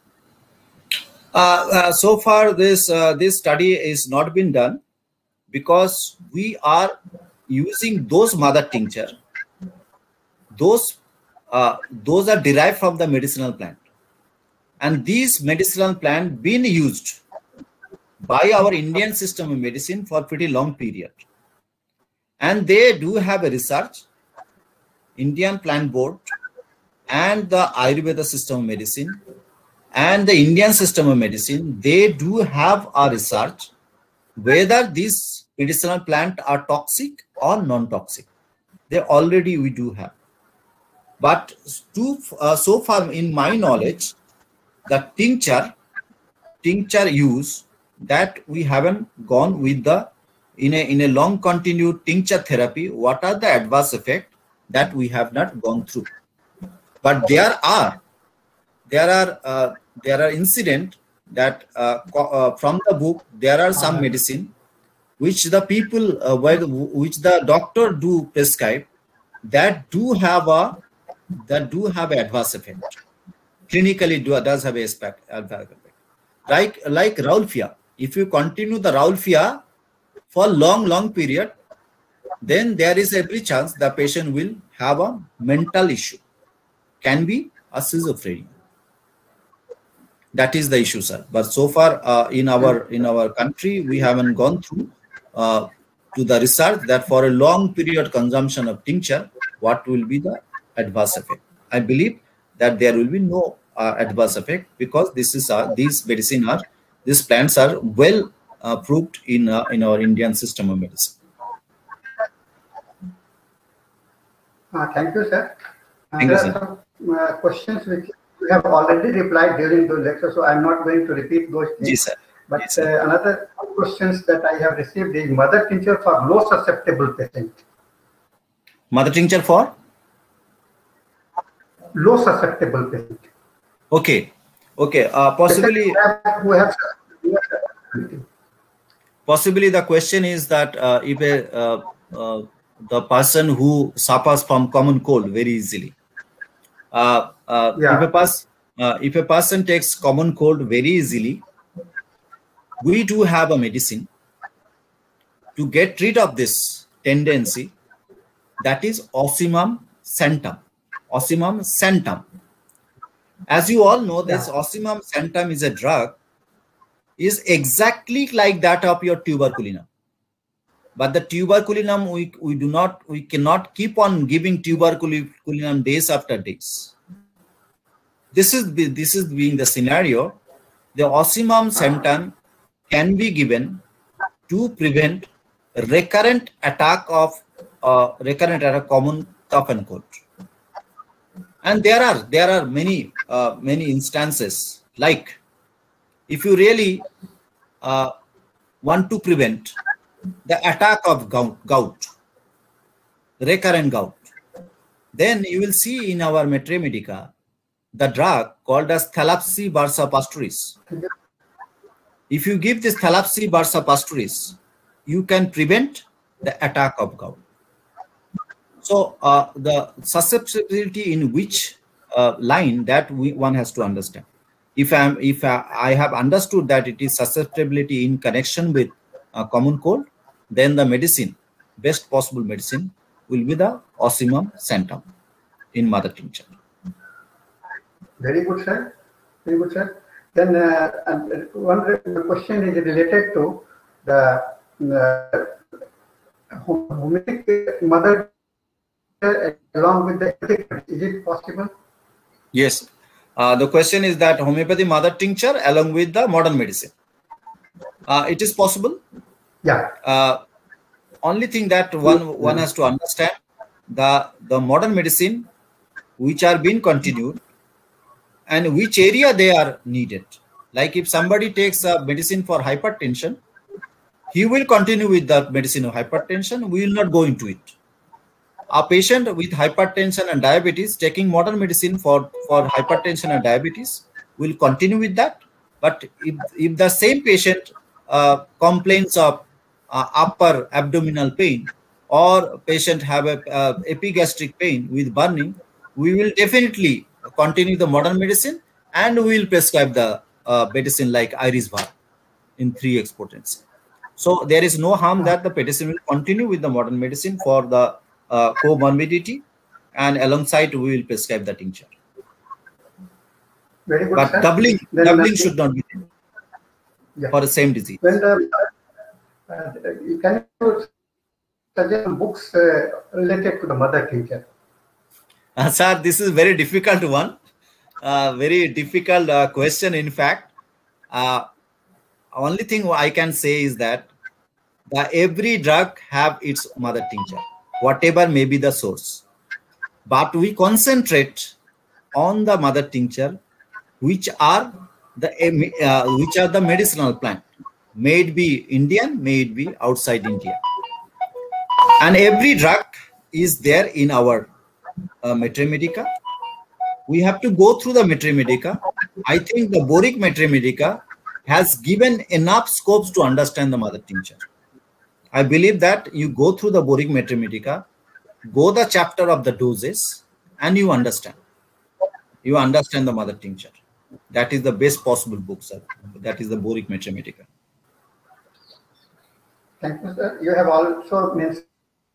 So far, this study is not been done because we are using those mother tincture. Those are derived from the medicinal plant, and these medicinal plant been used by our Indian system of medicine for pretty long period, and they do have a research. Indian Plant Board and the Ayurveda system of medicine and the Indian system of medicine, they do have a research whether these medicinal plants are toxic or non-toxic. They already we do have. But so far in my knowledge, the tincture use that we haven't gone with the in a long continued tincture therapy. What are the adverse effects that we have not gone through? But there are incidents that from the book there are some medicine which the people which the doctor do prescribe that do have adverse effect. Clinically does have a adverse effect. Like Rauwolfia. If you continue the Rauwolfia for long period, then there is every chance the patient will have a mental issue. Can be a schizophrenia. That is the issue, sir. But so far in our country, we haven't gone through to the research that for a long period consumption of tincture, what will be the adverse effect. I believe that there will be no adverse effect because these plants are well proved in our Indian system of medicine. Thank you, sir. Thank There you, are some questions which you have already replied during the lecture, so I'm not going to repeat those things. Yes, sir. But Yes, sir. Another questions that I have received is mother tincture for low susceptible patient. Mother tincture for? Low susceptible patient. Okay. Possibly possibly the question is that if the person who suffers from common cold very easily, if a person takes common cold very easily, we do have a medicine to get rid of this tendency, that is Ocimum centum. Osimum centum. As you all know, this Osimum centum is a drug, is exactly like that of your tuberculinum. But the tuberculinum, we cannot keep on giving tuberculinum days after days. This is being the scenario. The Osimum centum can be given to prevent recurrent attack of common cough and cold. And there are many instances, like if you really want to prevent the attack of gout, recurrent gout, then you will see in our Metre Medica the drug called as Thalapsy bursa pastoris. If you give this Thalapsy bursa pastoris, you can prevent the attack of gout. So the susceptibility in which line, that one has to understand. If I have understood that it is susceptibility in connection with common cold, then the medicine, best possible medicine, will be the Osimum centum in mother tincture. Very good, sir. Very good, sir. Then one question is related to the homeopathic mother along with the ethic. Is it possible? Yes. The question is that homeopathy mother tincture along with the modern medicine. It is possible. Yeah. Only thing that one has to understand, the modern medicine which are being continued and which area they are needed. Like if somebody takes a medicine for hypertension, he will continue with the medicine of hypertension. We will not go into it. A patient with hypertension and diabetes taking modern medicine for hypertension and diabetes will continue with that. But if the same patient complains of upper abdominal pain, or patient have a epigastric pain with burning, we will definitely continue the modern medicine and we will prescribe the medicine like Irisvar in 3x potency. So there is no harm that the patient will continue with the modern medicine for the comorbidity, and alongside we will prescribe the tincture. Very good, but sir. doubling should not be for the same disease. When can you suggest books related to the mother tincture? Sir, this is very difficult one. Very difficult question. In fact, only thing I can say is that every drug have its mother tincture, whatever may be the source. But we concentrate on the mother tincture, which are the medicinal plant, may it be Indian, may it be outside India. And every drug is there in our Metre Medica. We have to go through the Metre Medica. I think the Boric Metre Medica has given enough scopes to understand the mother tincture. I believe that you go through the Boric Metre Medica, go the chapter of the doses, and you understand. You understand the mother tincture. That is the best possible book, sir. That is the Boric Metre Medica. Thank you, sir. You have also mentioned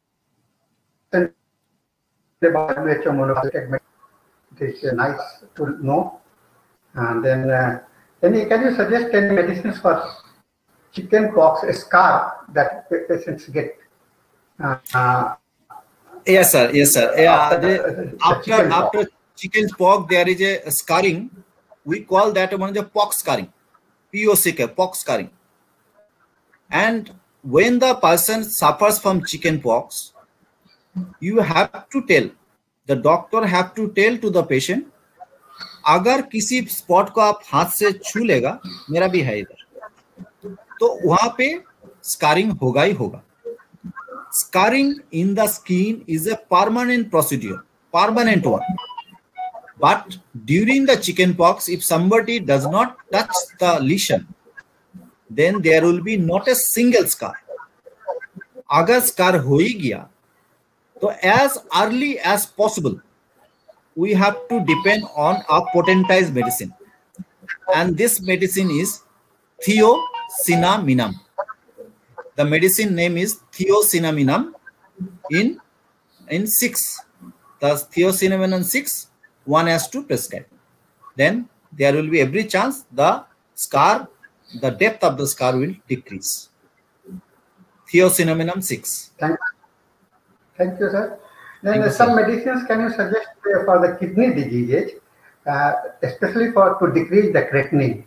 about WHO monograph. It is nice to know. And then, can you suggest any medicines for chicken pox, a scar that patients get? Yes, sir. Yes, sir. After chicken pox, there is a scarring. We call that one of the pox scarring, POCK, pox scarring. And when the person suffers from chicken pox, you have to tell, the doctor have to tell to the patient, अगर किसी spot को आप हाथ से छू लेगा, मेरा भी है इधर, तो वहां पे स्कारिंग होगा ही होगा. Scarring in the skin is a permanent procedure, permanent one. But during the chicken pox, if somebody does not touch the lesion, then there will be not a single scar. अगर scar हो ही गया, तो as early as possible, we have to depend on a potentized medicine. And this medicine is thiocinaminum. The medicine name is thiocinaminum in 6 the thiocyanamide 6, one has to prescribe. Then there will be every chance the depth of the scar will decrease. Thiocyanamide 6. Thank you, sir. Then some medicines can you suggest for the kidney diseases, especially to decrease the creatinine?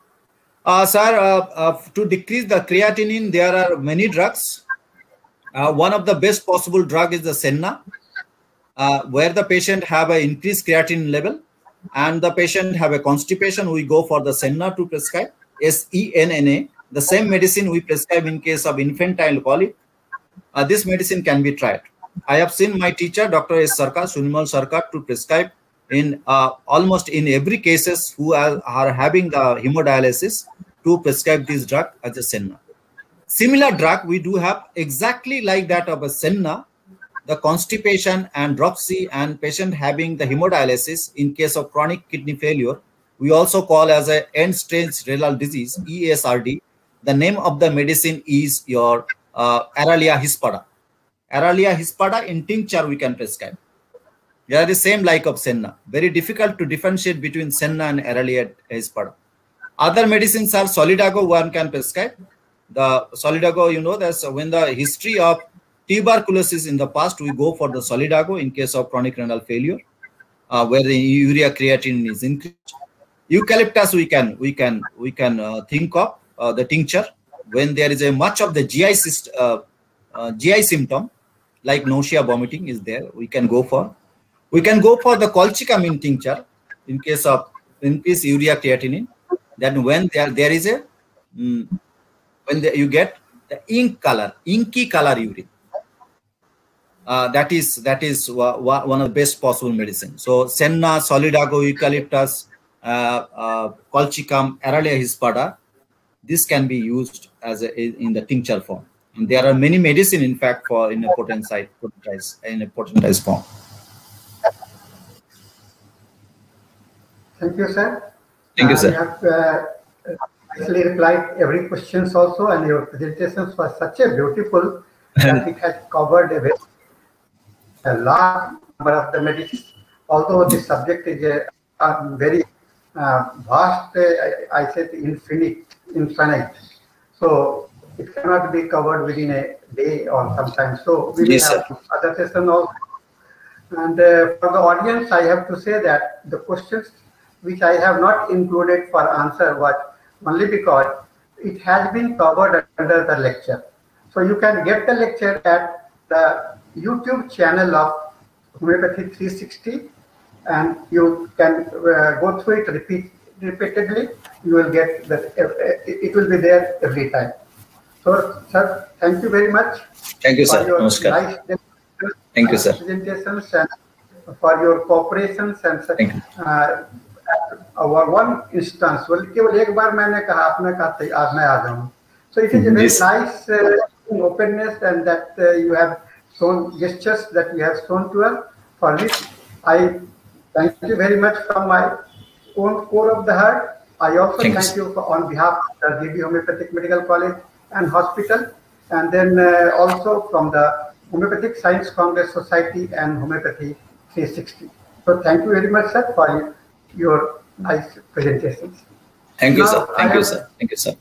Sir, to decrease the creatinine, there are many drugs. One of the best possible drug is the Senna, where the patient have an increased creatinine level and the patient have a constipation. We go for the Senna to prescribe, SENNA. The same medicine we prescribe in case of infantile colic. This medicine can be tried. I have seen my teacher, Dr. S. Sarkar, Sunimal Sarkar, to prescribe in almost in every cases who are having the hemodialysis to prescribe this drug as a Senna. Similar drug we do have exactly like that of a Senna, the constipation and dropsy and patient having the hemodialysis in case of chronic kidney failure. We also call as a end-stage renal disease, ESRD. The name of the medicine is your Aralia hispada. Aralia hispada in tincture we can prescribe. They are the same like of Senna. Very difficult to differentiate between Senna and Aralia hispada. Other medicines are Solidago one can prescribe. The Solidago, you know, that's when the history of tuberculosis in the past, we go for the Solidago in case of chronic renal failure, where the urea creatinine is increased. Eucalyptus we can think of the tincture when there is a much of the GI symptom like nausea, vomiting is there. We can go for the colchicum tincture in case of increased urea creatinine. Then when there is a you get the inky color urine. That is one of the best possible medicine. So Senna, Solidago, eucalyptus, colchicum, Aralia hispada, this can be used as in the tincture form. And there are many medicine, in fact, in a potentized form. Thank you, sir. Thank you, sir. You have actually replied every questions also, and your presentations were such a beautiful that it has covered a large number of the medicines. Although the subject is very vast, I said infinite. So it cannot be covered within a day or sometimes. So we will have other session also. And for the audience, I have to say that the questions which I have not included for answer was only because it has been covered under the lecture. So you can get the lecture at the YouTube channel of Homeopathy 360, and you can go through it repeatedly. You will get that it will be there every time. So, sir, thank you very much. Thank you, sir. Nice thank you, sir. Presentations and for your cooperations and one instance. केवल एक बार मैंने कहा, आपने कहा आज मैं आ जाऊँ. So it is a very nice openness, and that you have shown gestures that you have shown to us, for which I thank you very much from my own core of the heart. I also thank you on behalf of the GB Homeopathic Medical College and Hospital, and then also from the Homeopathic Science Congress Society and Homeopathy 360. So thank you very much, sir, for your nice presentations. Thank you, sir. Thank you, sir. Thank you, sir.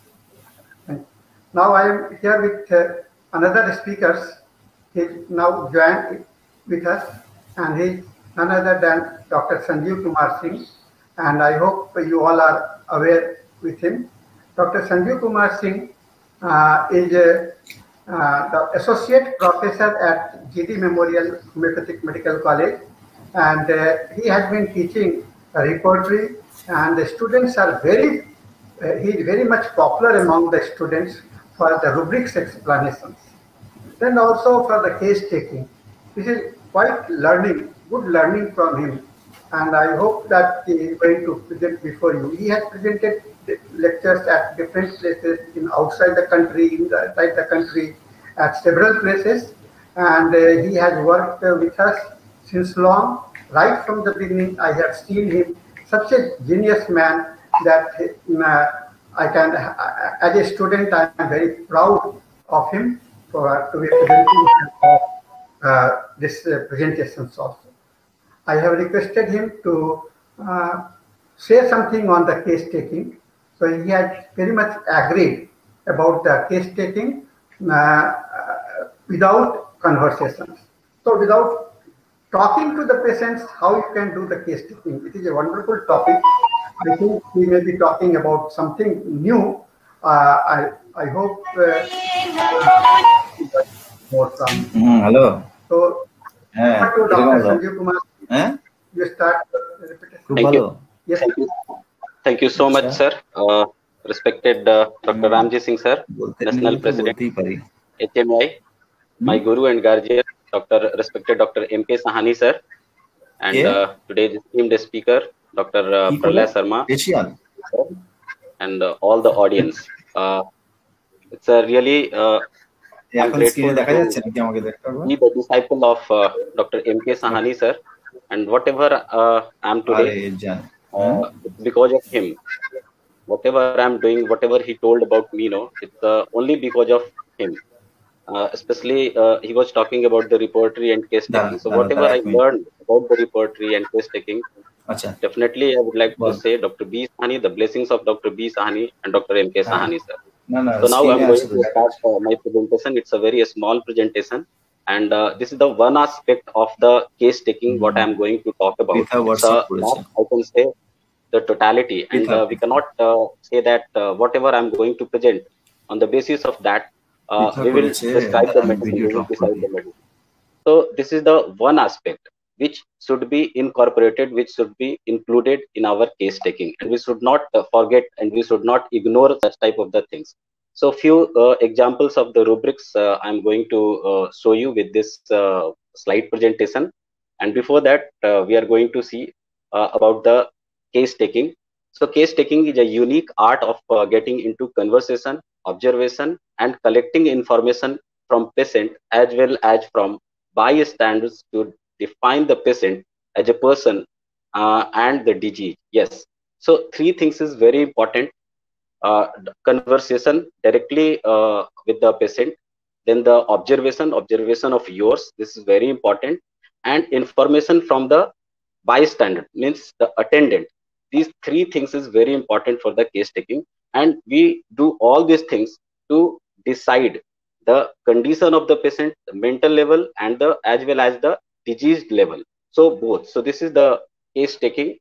Now I am here with another speaker. He is now joined with us, and he is none other than Dr. Sanjeev Kumar Singh, and I hope you all are aware with him. Dr. Sanjeev Kumar Singh is the Associate Professor at GD Memorial Homeopathic Medical College, and he has been teaching repertory, and the students are he is very much popular among the students for the rubrics explanations. Then also for the case taking. This is quite good learning from him, and I hope that he is going to present before you. He has presented lectures at different places outside the country, inside the country, at several places, and he has worked with us since long. Right from the beginning, I have seen him such a genius man that I can, as a student, I am very proud of him to be presenting this presentations also. I have requested him to say something on the case taking. So he had very much agreed about the case taking without conversations. So without talking to the patients, how you can do the case taking. It is a wonderful topic. I think we may be talking about something new. I hope more from. Hello. So, to Dr. Sanjeev Kumar, you start the repetition. Thank you. Yes. Thank you so much, sir. Respected Dr. Ramji Singh, sir, National President, HMI, my Guru and Guardian, respected Dr. M.K. Sahani, sir, and today's esteemed speaker, Dr. Pralay Sharma, and all the audience. It's a really I'm grateful to be the disciple of Dr. M.K. Sahani, sir, and whatever I'm today, because of him. Whatever I'm doing, whatever he told about me, it's only because of him. Especially, he was talking about the repertory and case taking. So whatever I learned about the repertory and case taking, definitely I would like to say Dr. B. Sahani, the blessings of Dr. B. Sahani and Dr. M.K. Sahani, sir. So now I'm going to start my presentation. It's a very small presentation, and this is the one aspect of the case taking what I'm going to talk about. It's not, I can say, the totality, and we cannot say that whatever I'm going to present on the basis of that we will describe the medicine. So this is the one aspect which should be incorporated, which should be included in our case taking, and we should not forget and we should not ignore such type of the things. So few examples of the rubrics I'm going to show you with this slide presentation, and before that we are going to see about the case taking. So case taking is a unique art of getting into conversation, observation, and collecting information from patient as well as from bystanders to define the patient as a person and the disease. Yes. So three things is very important. Conversation directly with the patient, then the observation of yours. This is very important, and information from the bystander, means the attendant. These three things is very important for the case taking, and we do all these things to decide the condition of the patient, the mental level, and the as well as the disease level. So both. So this is the case taking.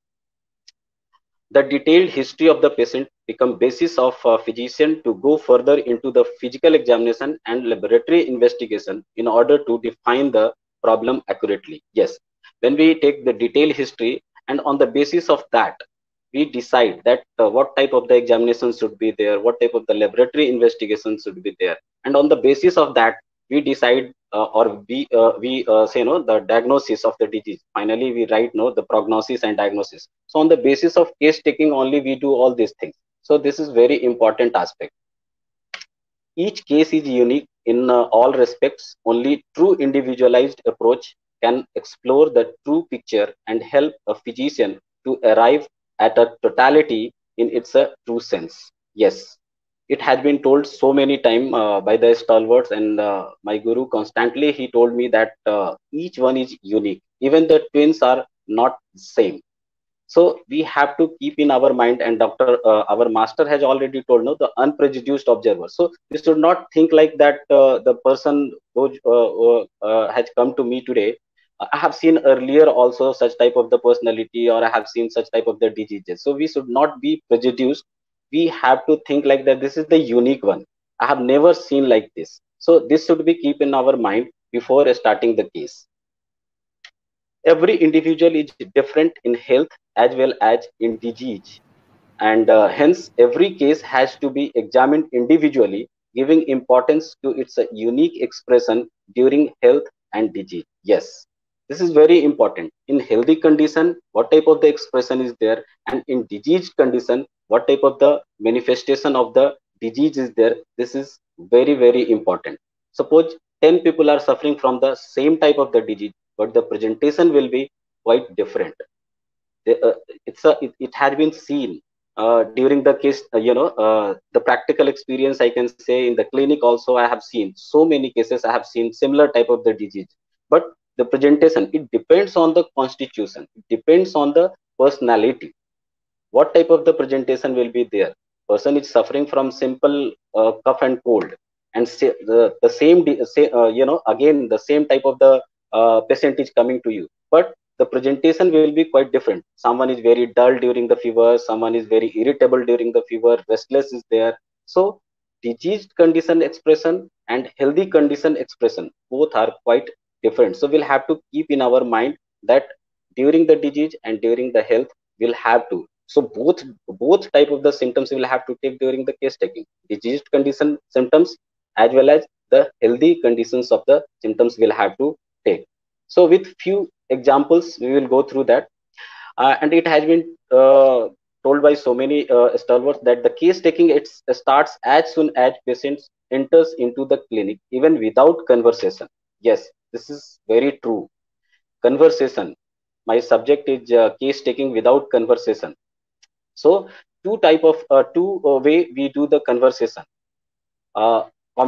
The detailed history of the patient become basis of a physician to go further into the physical examination and laboratory investigation in order to define the problem accurately. Yes, when we take the detailed history, and on the basis of that we decide that what type of the examination should be there, what type of the laboratory investigation should be there, and on the basis of that we decide or we say the diagnosis of the disease. Finally we write the prognosis and diagnosis. So on the basis of case taking only we do all these things. So this is very important aspect. Each case is unique in all respects. Only true individualized approach can explore the true picture and help a physician to arrive at a totality in its true sense. Yes, it has been told so many times by the stalwarts, and my guru constantly he told me that each one is unique. Even the twins are not same. So we have to keep in our mind, and our master has already told the unprejudiced observer. So we should not think like that the person who has come to me today, I have seen earlier also such type of the personality, or I have seen such type of the diseases. So we should not be prejudiced. We have to think like that this is the unique one. I have never seen like this. So this should be keep in our mind before starting the case. Every individual is different in health as well as in disease, and hence every case has to be examined individually, giving importance to its unique expression during health and disease. Yes, this is very important. In healthy condition, what type of the expression is there, and in disease condition, what type of the manifestation of the disease is there. This is very, very important. Suppose 10 people are suffering from the same type of the disease, but the presentation will be quite different. It has been seen during the case, the practical experience, I can say in the clinic also I have seen so many cases. I have seen similar type of the disease, but the presentation, it depends on the constitution, it depends on the personality. What type of the presentation will be there? Person is suffering from simple cough and cold, and say the same again the same type of the patient is coming to you, but the presentation will be quite different. Someone is very dull during the fever, someone is very irritable during the fever, restless is there. So diseased condition expression and healthy condition expression, both are quite different. So we'll have to keep in our mind that during the disease and during the health, we'll have to, so both type of the symptoms we will have to take during the case taking, diseased condition symptoms as well as the healthy conditions of the symptoms we'll have to take. So with few examples we will go through that, and it has been told by so many stalwarts that the case taking, it starts as soon as patients enters into the clinic, even without conversation. Yes, this is very true. Conversation, my subject is case taking without conversation. So two way we do the conversation, uh,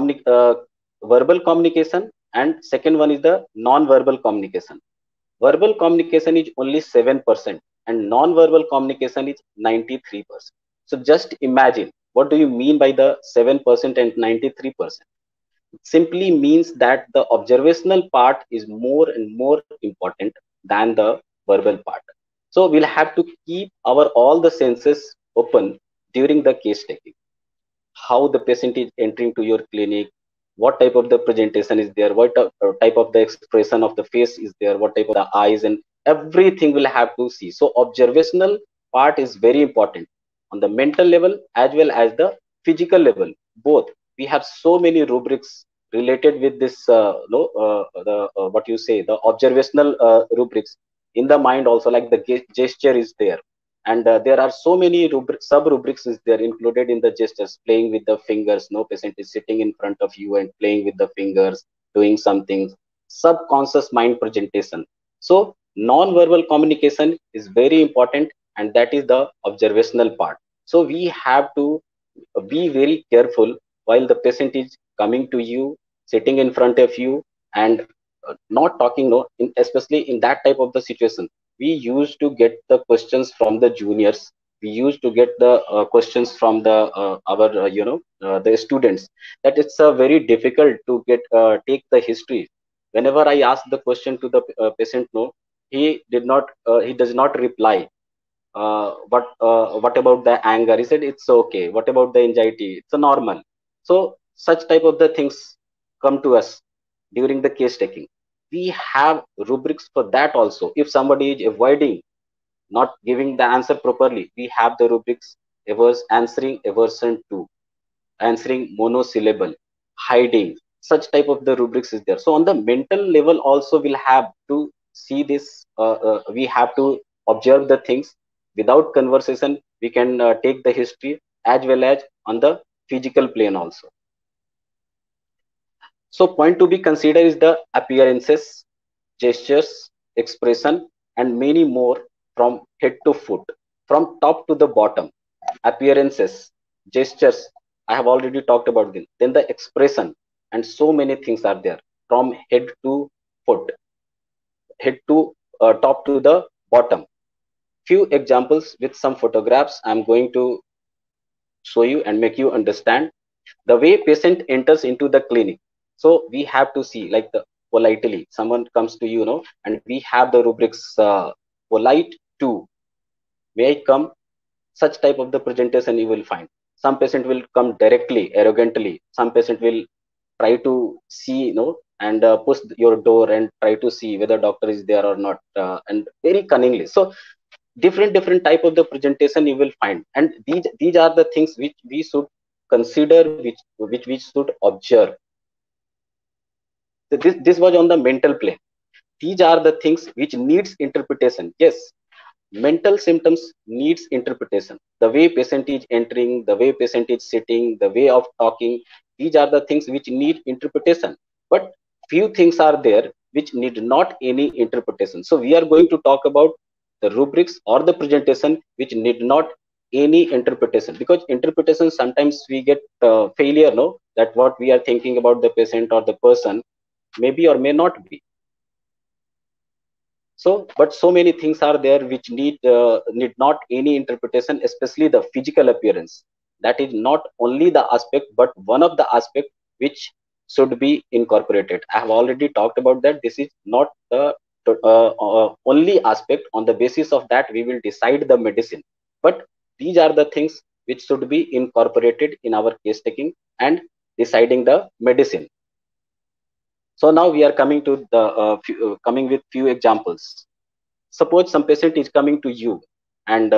verbal communication, and second one is the non-verbal communication. Verbal communication is only 7% and non-verbal communication is 93%. So just imagine, what do you mean by the 7% and 93%? Simply means that the observational part is more and more important than the verbal part. So we'll have to keep our all the senses open during the case taking. How the patient is entering to your clinic, what type of the presentation is there, what type of the expression of the face is there, what type of the eyes, and everything will have to see. So observational part is very important on the mental level as well as the physical level, both. We have so many rubrics related with this what you say, the observational rubrics in the mind also, like the gesture is there, and there are so many sub rubrics is there included in the gestures. Playing with the fingers, no patient is sitting in front of you and playing with the fingers, doing something. Subconscious mind presentation. So non-verbal communication is very important, and that is the observational part. So we have to be very careful while the patient is coming to you, sitting in front of you, and not talking, no, especially in that type of the situation. We used to get the questions from the juniors, we used to get the questions from the our the students, that it's very difficult to get take the history. Whenever I ask the question to the patient, no, he does not reply. What about the anger? He said it's okay. What about the anxiety? It's a normal. So such type of the things come to us during the case taking. We have rubrics for that also. If somebody is avoiding, not giving the answer properly, we have the rubrics: answering aversion to, answering monosyllable, hiding. Such type of the rubrics is there. So on the mental level also, we'll have to see this. We have to observe the things. Without conversation, we can take the history, as well as on the physical plane also. So point to be considered is the appearances, gestures, expression, and many more, from head to foot, from top to the bottom. Appearances, gestures, I have already talked about them. Then the expression, and so many things are there, from head to foot, head to top to the bottom. Few examples with some photographs I'm going to show you and make you understand the way patient enters into the clinic. So we have to see, like, the politely someone comes to you, know, and we have the rubrics, polite to, may I come. Such type of the presentation you will find. Some patient will come directly, arrogantly. Some patient will try to see, you know, and push your door and try to see whether doctor is there or not, and very cunningly. So different type of the presentation you will find, and these are the things which we should consider, which we should observe. So this was on the mental plane. These are the things which needs interpretation. Yes, mental symptoms needs interpretation. The way patient is entering, the way patient is sitting, the way of talking, these are the things which need interpretation. But few things are there which need not any interpretation. So we are going to talk about the rubrics or the presentation which need not any interpretation, because interpretation sometimes we get failure, no, that what we are thinking about the patient or the person maybe or may not be. So, but so many things are there which need not any interpretation, especially the physical appearance. That is not only the aspect, but one of the aspect which should be incorporated. I have already talked about that. This is not the only aspect. On the basis of that, we will decide the medicine. But these are the things which should be incorporated in our case taking and deciding the medicine. So now we are coming to the coming with few examples. Suppose some patient is coming to you and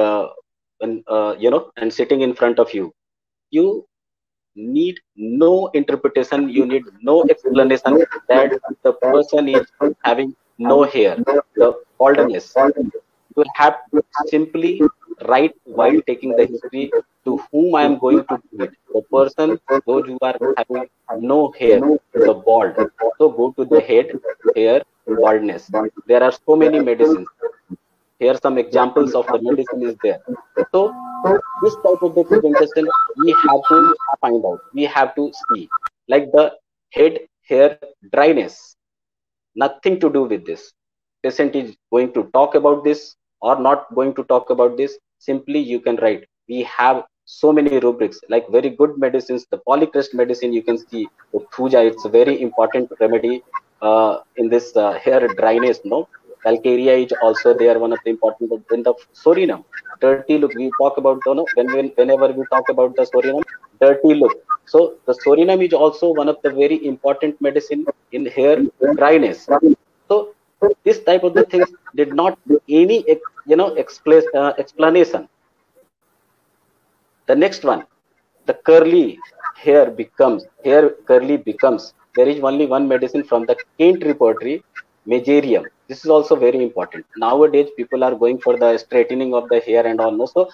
and sitting in front of you. You need no interpretation. You need no explanation that the person is having no hair, the baldness. You have to simply write while taking the history to whom I am going to do it. The person, those who are having no hair, the bald. So go to the head, hair, baldness. There are so many medicines. Here are some examples of the medicine is there. So this type of the presentation we have to find out. We have to see, like the head, hair, dryness. Nothing to do with this. Patient is going to talk about this or not going to talk about this. Simply you can write. We have so many rubrics, like very good medicines. The polycrest medicine, you can see the Thuja. It's a very important remedy in this hair dryness. No, Calcarea is also there, one of the important. Then the Sorinum, dirty look. We talk about, whenever we talk about the Sorinum, dirty look. So the Sorinum is also one of the very important medicine in hair dryness. So this type of the things did not any explanation. The next one, the curly hair curly becomes. There is only one medicine from the Kent repertory, Megaerium. This is also very important. Nowadays, people are going for the straightening of the hair and all. So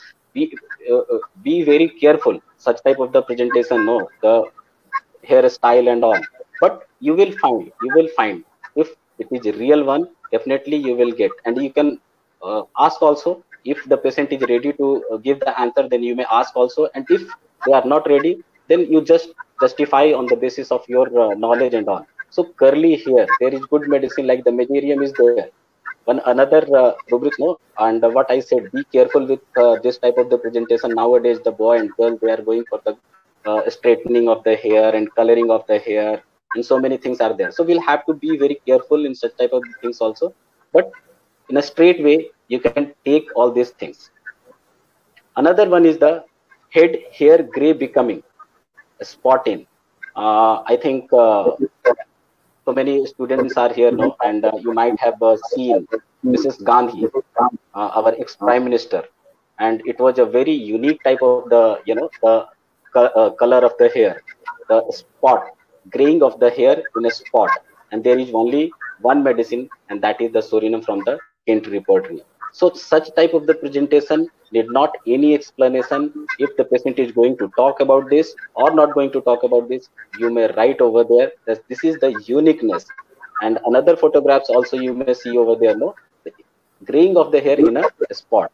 be very careful. Such type of the presentation, no, the hairstyle and all. But you will find if it is a real one, definitely you will get. And you can ask also. If the patient is ready to give the answer, then you may ask also. And if they are not ready, then you just justify on the basis of your knowledge and all. So curly hair, there is good medicine like the Megaerium is there. One another rubric, no, and what I said, be careful with this type of the presentation. Nowadays, the boy and girl, they are going for the straightening of the hair and coloring of the hair, and so many things are there. So we'll have to be very careful in such type of things also. But in a straight way, you can take all these things. Another one is the head hair gray becoming, spotting. I think so many students are here, no, and you might have seen Mrs. Gandhi, our ex-prime minister, and it was a very unique type of the color of the hair, the spot, graying of the hair in a spot, and there is only one medicine, and that is the Sorinum from the Kent repertory. So such type of the presentation need not any explanation. If the patient is going to talk about this or not going to talk about this, you may write over there that this is the uniqueness. And another photographs also you may see over there, no, the graying of the hair in a spot.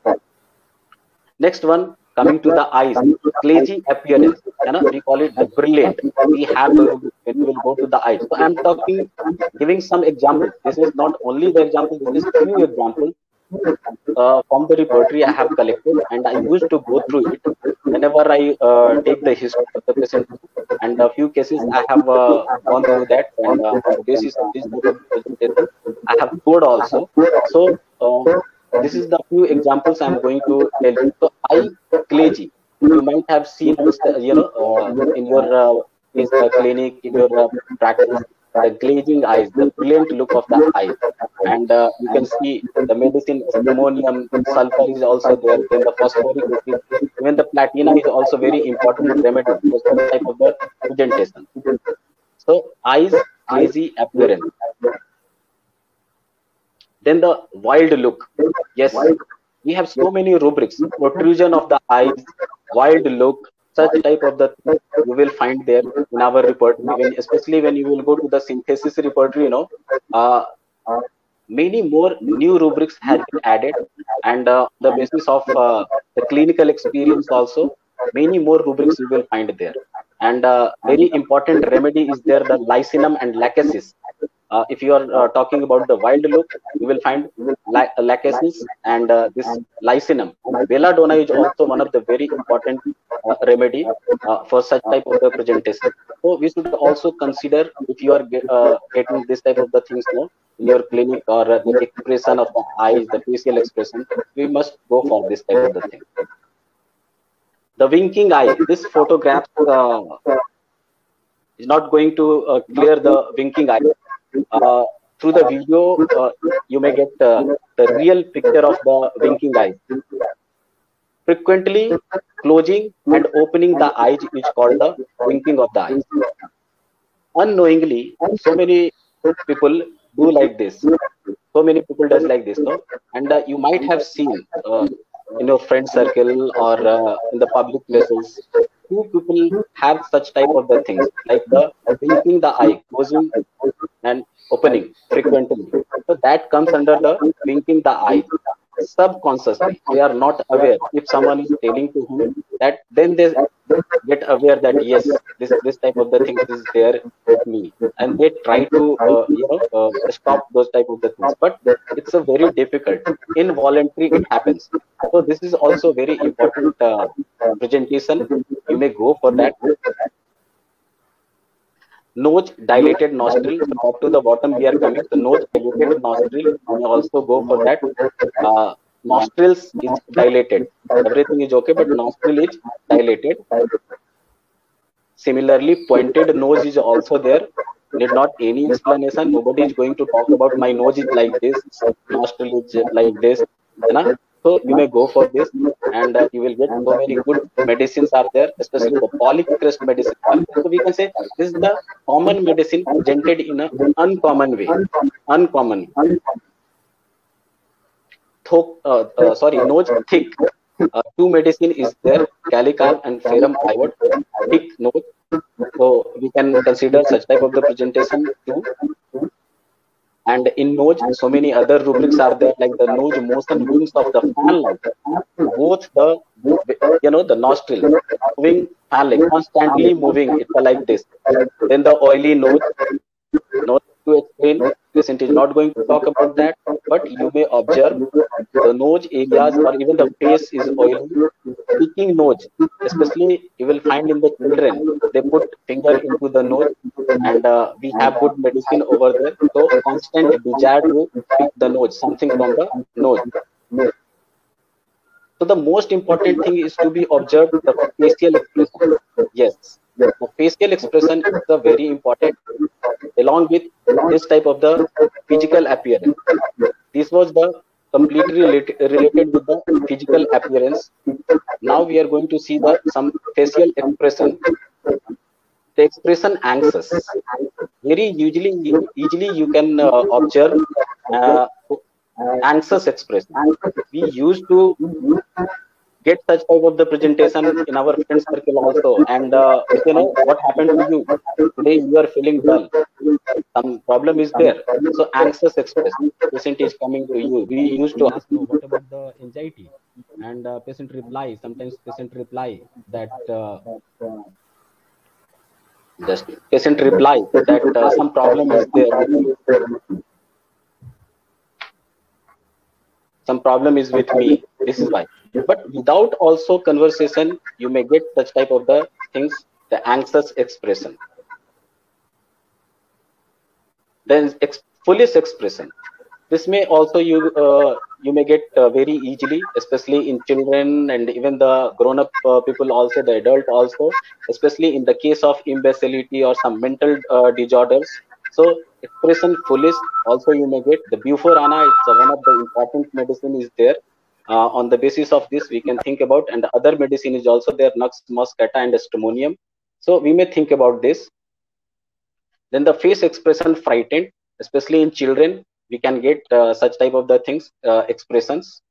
Next one, coming to the eyes, glazy appearance, we call it the brilliant. We have when we will go to the eyes. So I'm giving some examples. This is not only the example, this is few examples from the repertory I have collected, and I used to go through it whenever I take the history of the patient. And a few cases I have gone through that, and on the basis of this presentation, I have scored also. So this is the few examples I'm going to tell you. So eye glazy, you might have seen this, in your clinic, in your practice, the glazing eyes, the brilliant look of the eyes. And you can see the medicine, ammonium, sulfur is also there. Then the phosphoric acid, even the platina is also very important remedy for some type of the presentation. So eyes, glazy appearance. Then the wild look. Yes, we have so many rubrics. Protrusion of the eyes, wild look, such type of the thing you will find there in our repertory. Especially when you will go to the synthesis repertory, many more new rubrics have been added, and the basis of the clinical experience also, many more rubrics you will find there. And very important remedy is there, the Lycinum and Lachesis. If you are talking about the wild look, you will find lachesis and this lysinum. Belladonna is also one of the very important remedy for such type of the presentation. So we should also consider, if you are getting this type of the things now in your clinic, or the expression of the eyes, the facial expression, we must go for this type of the thing. The winking eye. This photograph is not going to clear the winking eye. Through the video, you may get the real picture of the winking eye. Frequently closing and opening the eyes is called the winking of the eyes. Unknowingly, so many people do like this. So many people does like this, no? And you might have seen in your friend circle or in the public places, two people have such type of the things, like the winking the eye, closing and opening frequently. So that comes under the winking the eye. Subconsciously, they are not aware. If someone is telling to him that, then they get aware that yes, this type of the things is there with me, and they try to stop those type of the things. But it's a very difficult. Involuntary, it happens. So this is also very important presentation. You may go for that. Nose, dilated nostril. So top to the bottom we are coming. The nose, dilated nostril. You may also go for that. Nostrils is dilated. Everything is okay, but nostril is dilated. Similarly, pointed nose is also there. Need not any explanation. Nobody is going to talk about my nose is like this, nostril is like this. So you may go for this, and you will get so many good medicines are there, especially the polycrest medicine. So we can say this is the common medicine presented in an uncommon way. Uncommon. Nose thick. Two medicine is there, Calicar and Ferrum iod, thick nose. So we can consider such type of the presentation too. And in nose, so many other rubrics are there, like the nose motion wings of the fan light. Both the nostril moving fan light, constantly moving, it's like this. Then the oily nose to explain, patient is not going to talk about that, but you may observe the nose areas or even the face is oily. Picking nose, especially you will find in the children, they put finger into the nose, and we have good medicine over there. So constant desire to pick the nose, something from the nose. So the most important thing is to be observed the facial expression. Yes, the facial expression is the very important, along with this type of the physical appearance. This was the completely related with the physical appearance. Now we are going to see some facial expression. The expression anxious. Very easily you can observe anxious expression. We used to get such type of the presentation in our friend circle also, and what happened to you today? You are feeling dull, some problem is there, so anxious expression. Patient is coming to you, we used to ask, what about the anxiety, and sometimes patient reply that some problem is there, some problem is with me, this is why. But without also conversation, you may get such type of the things, the anxious expression. Then foolish expression. This may also you may get very easily, especially in children and even the grown-up people also, the adult also, especially in the case of imbecility or some mental disorders. So expression foolish also you may get. The Buforana, it's one of the important medicine is there. On the basis of this, we can think about, and the other medicine is also there, Nux moscata and Stramonium. So we may think about this. Then the face expression frightened, especially in children, we can get such type of the things, expressions.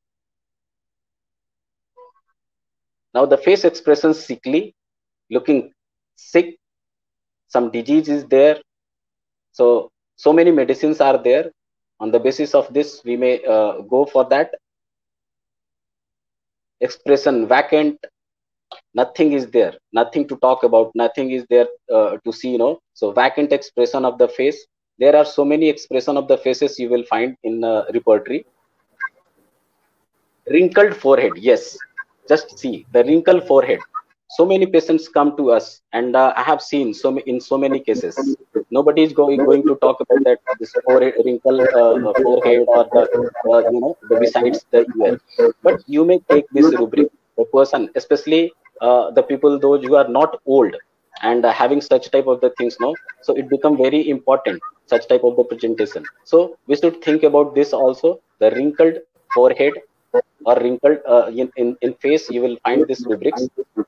Now the face expression sickly, looking sick, some disease is there. So many medicines are there. On the basis of this, we may go for that. Expression vacant, nothing is there, nothing to talk about, nothing is there to see, So vacant expression of the face. there are so many expression of the faces you will find in repertory. Wrinkled forehead, yes, just see the wrinkled forehead. So many patients come to us, and I have seen in so many cases. Nobody is going to talk about that this forehead, wrinkle forehead, or the besides the ear. But you may take this rubric. The person, especially the people those who are not old and having such type of the things, no. So it become very important, such type of the presentation. So we should think about this also. The wrinkled forehead or wrinkled in face, you will find this rubrics.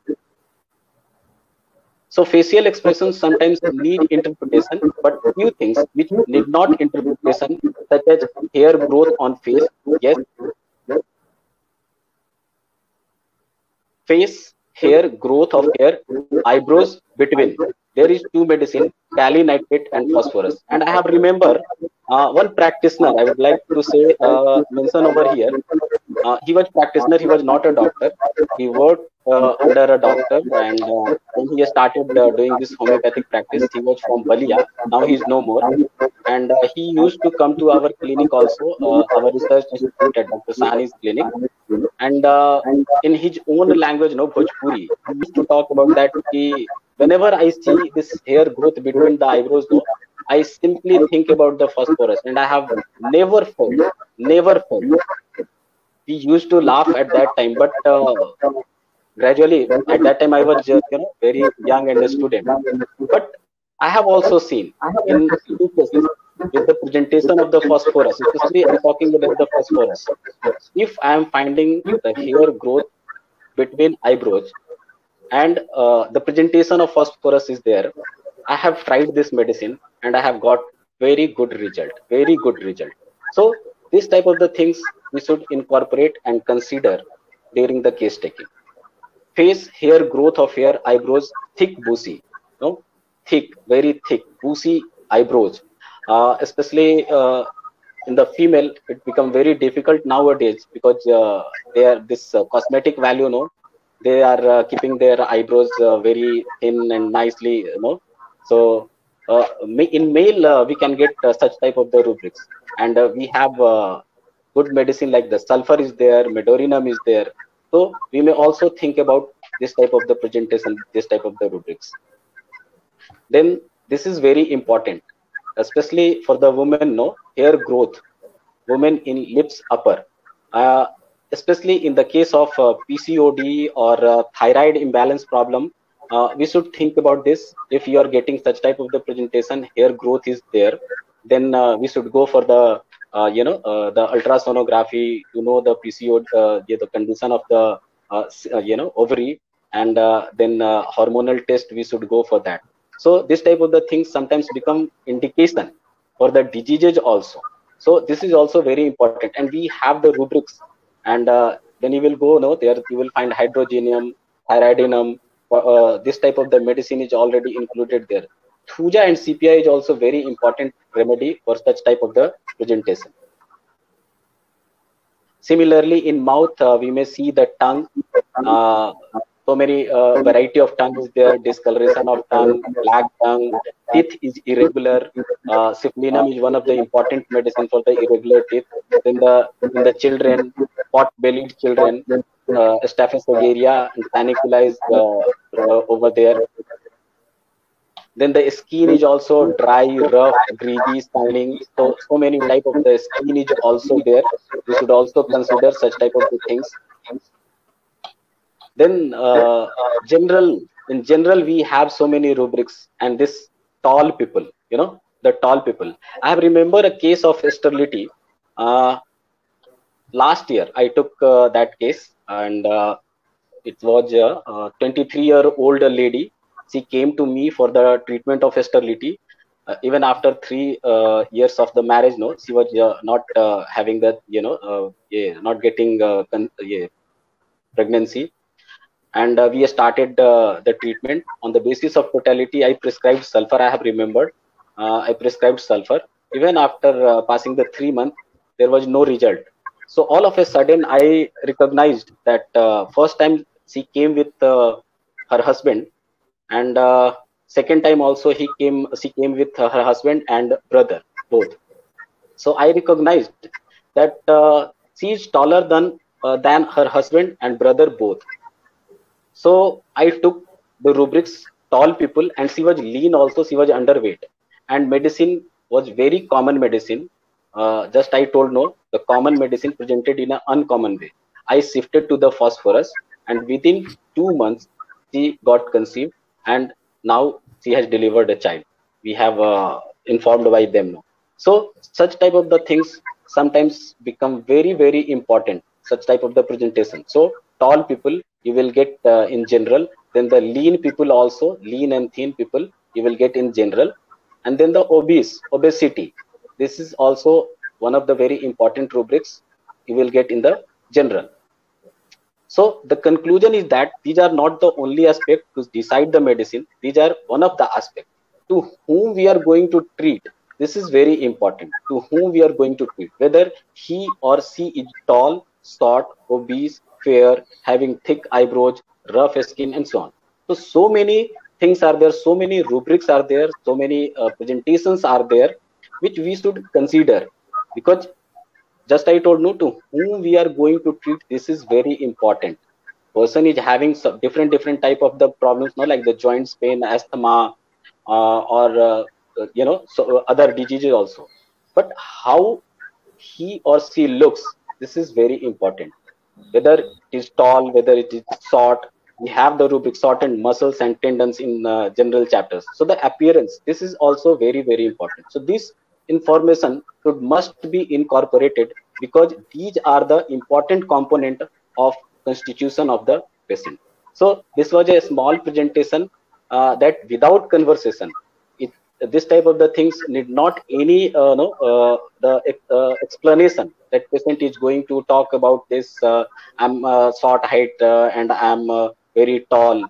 So facial expressions sometimes need interpretation, but few things which need not interpretation, such as hair growth on face. Yes, face, hair, growth of hair, eyebrows between. There is two medicine, kali nitrate and phosphorus. And I have remember one practitioner, I would like to say, mention over here. He was practitioner, he was not a doctor. He worked under a doctor, and when he started doing this homeopathic practice, he was from Balia. Now he is no more. And he used to come to our clinic also, our research institute at Dr. Sahani's clinic. And in his own language, no, Bhojpuri, he used to talk about that. Whenever I see this hair growth between the eyebrows, no, I simply think about the phosphorus, and I have never felt. We used to laugh at that time, but gradually, at that time I was very young and a student. But I have also seen in two cases with the presentation of the phosphorus, especially I'm talking about the phosphorus. If I am finding the hair growth between eyebrows and the presentation of phosphorus is there, I have tried this medicine and I have got very good result. So this type of the things we should incorporate and consider during the case taking. Face, hair growth of hair, eyebrows, thick, bushy, no, thick, very thick, bushy eyebrows, especially in the female, it become very difficult nowadays because they are this cosmetic value, no, they are keeping their eyebrows very thin and nicely, So in male, we can get such type of the rubrics, and we have good medicine like the sulfur is there, medorinum is there. So we may also think about this type of the presentation, this type of the rubrics. Then this is very important, especially for the women, no, hair growth, women in lips upper, especially in the case of PCOD or thyroid imbalance problem. We should think about this. If you are getting such type of the presentation, hair growth is there, then we should go for the the ultrasonography, the PCOD, the condition of the ovary, and then hormonal test, we should go for that. So this type of the things sometimes become indication for the diseases also. So this is also very important, and we have the rubrics, and then you will go, there you will find hydrogenium, thyroidinum. This type of the medicine is already included there. Thuja and CPI is also very important remedy for such type of the presentation. Similarly, in mouth, we may see the tongue. So many variety of tongue is there, discoloration of tongue, black tongue, teeth is irregular. Syphilinum is one of the important medicine for the irregular teeth. Then in the children, pot-bellied children, Staphylococcus aureus and panicula is over there. Then the skin is also dry, rough, greasy, shining. So many type of the skin is also there. We should also consider such type of things. Then in general, we have so many rubrics, and this tall people, the tall people. I have remember a case of sterility. Last year, I took that case, and it was a 23-year-old lady. She came to me for the treatment of sterility. Even after 3 years of the marriage, no, she was not having that, not getting pregnancy. And we started the treatment on the basis of totality. I prescribed sulfur. I have remembered. I prescribed sulfur. Even after passing the 3 months, there was no result. So all of a sudden, I recognized that first time she came with her husband, and second time also she came with her husband and brother both. So I recognized that she is taller than her husband and brother both. So I took the rubrics tall people, and she was lean also, she was underweight, and medicine was very common medicine. Just I told no, the common medicine presented in an uncommon way. I shifted to the phosphorus, and within 2 months she got conceived, and now she has delivered a child. We have informed by them now. So such type of the things sometimes become very important. Such type of the presentation. So tall people you will get in general. Then the lean people also, lean and thin people you will get in general. And then the obesity. This is also one of the very important rubrics you will get in the general. So the conclusion is that these are not the only aspect to decide the medicine. These are one of the aspects. To whom we are going to treat, this is very important. To whom we are going to treat, whether he or she is tall, short, obese, fair, having thick eyebrows, rough skin, and so on. So many things are there, so many rubrics are there, so many presentations are there, which we should consider, because just I told no, to whom we are going to treat, this is very important. Person is having some different type of the problems, no, like the joints pain, asthma, or so other diseases also. But how he or she looks, this is very important. Whether it is tall, whether it is short, we have the rubric short and muscles and tendons in general chapters. So the appearance, this is also very important. So this information must be incorporated, because these are the important component of constitution of the patient. So this was a small presentation that without conversation, this type of the things need not any the explanation that patient is going to talk about this. I'm short height and I'm very tall.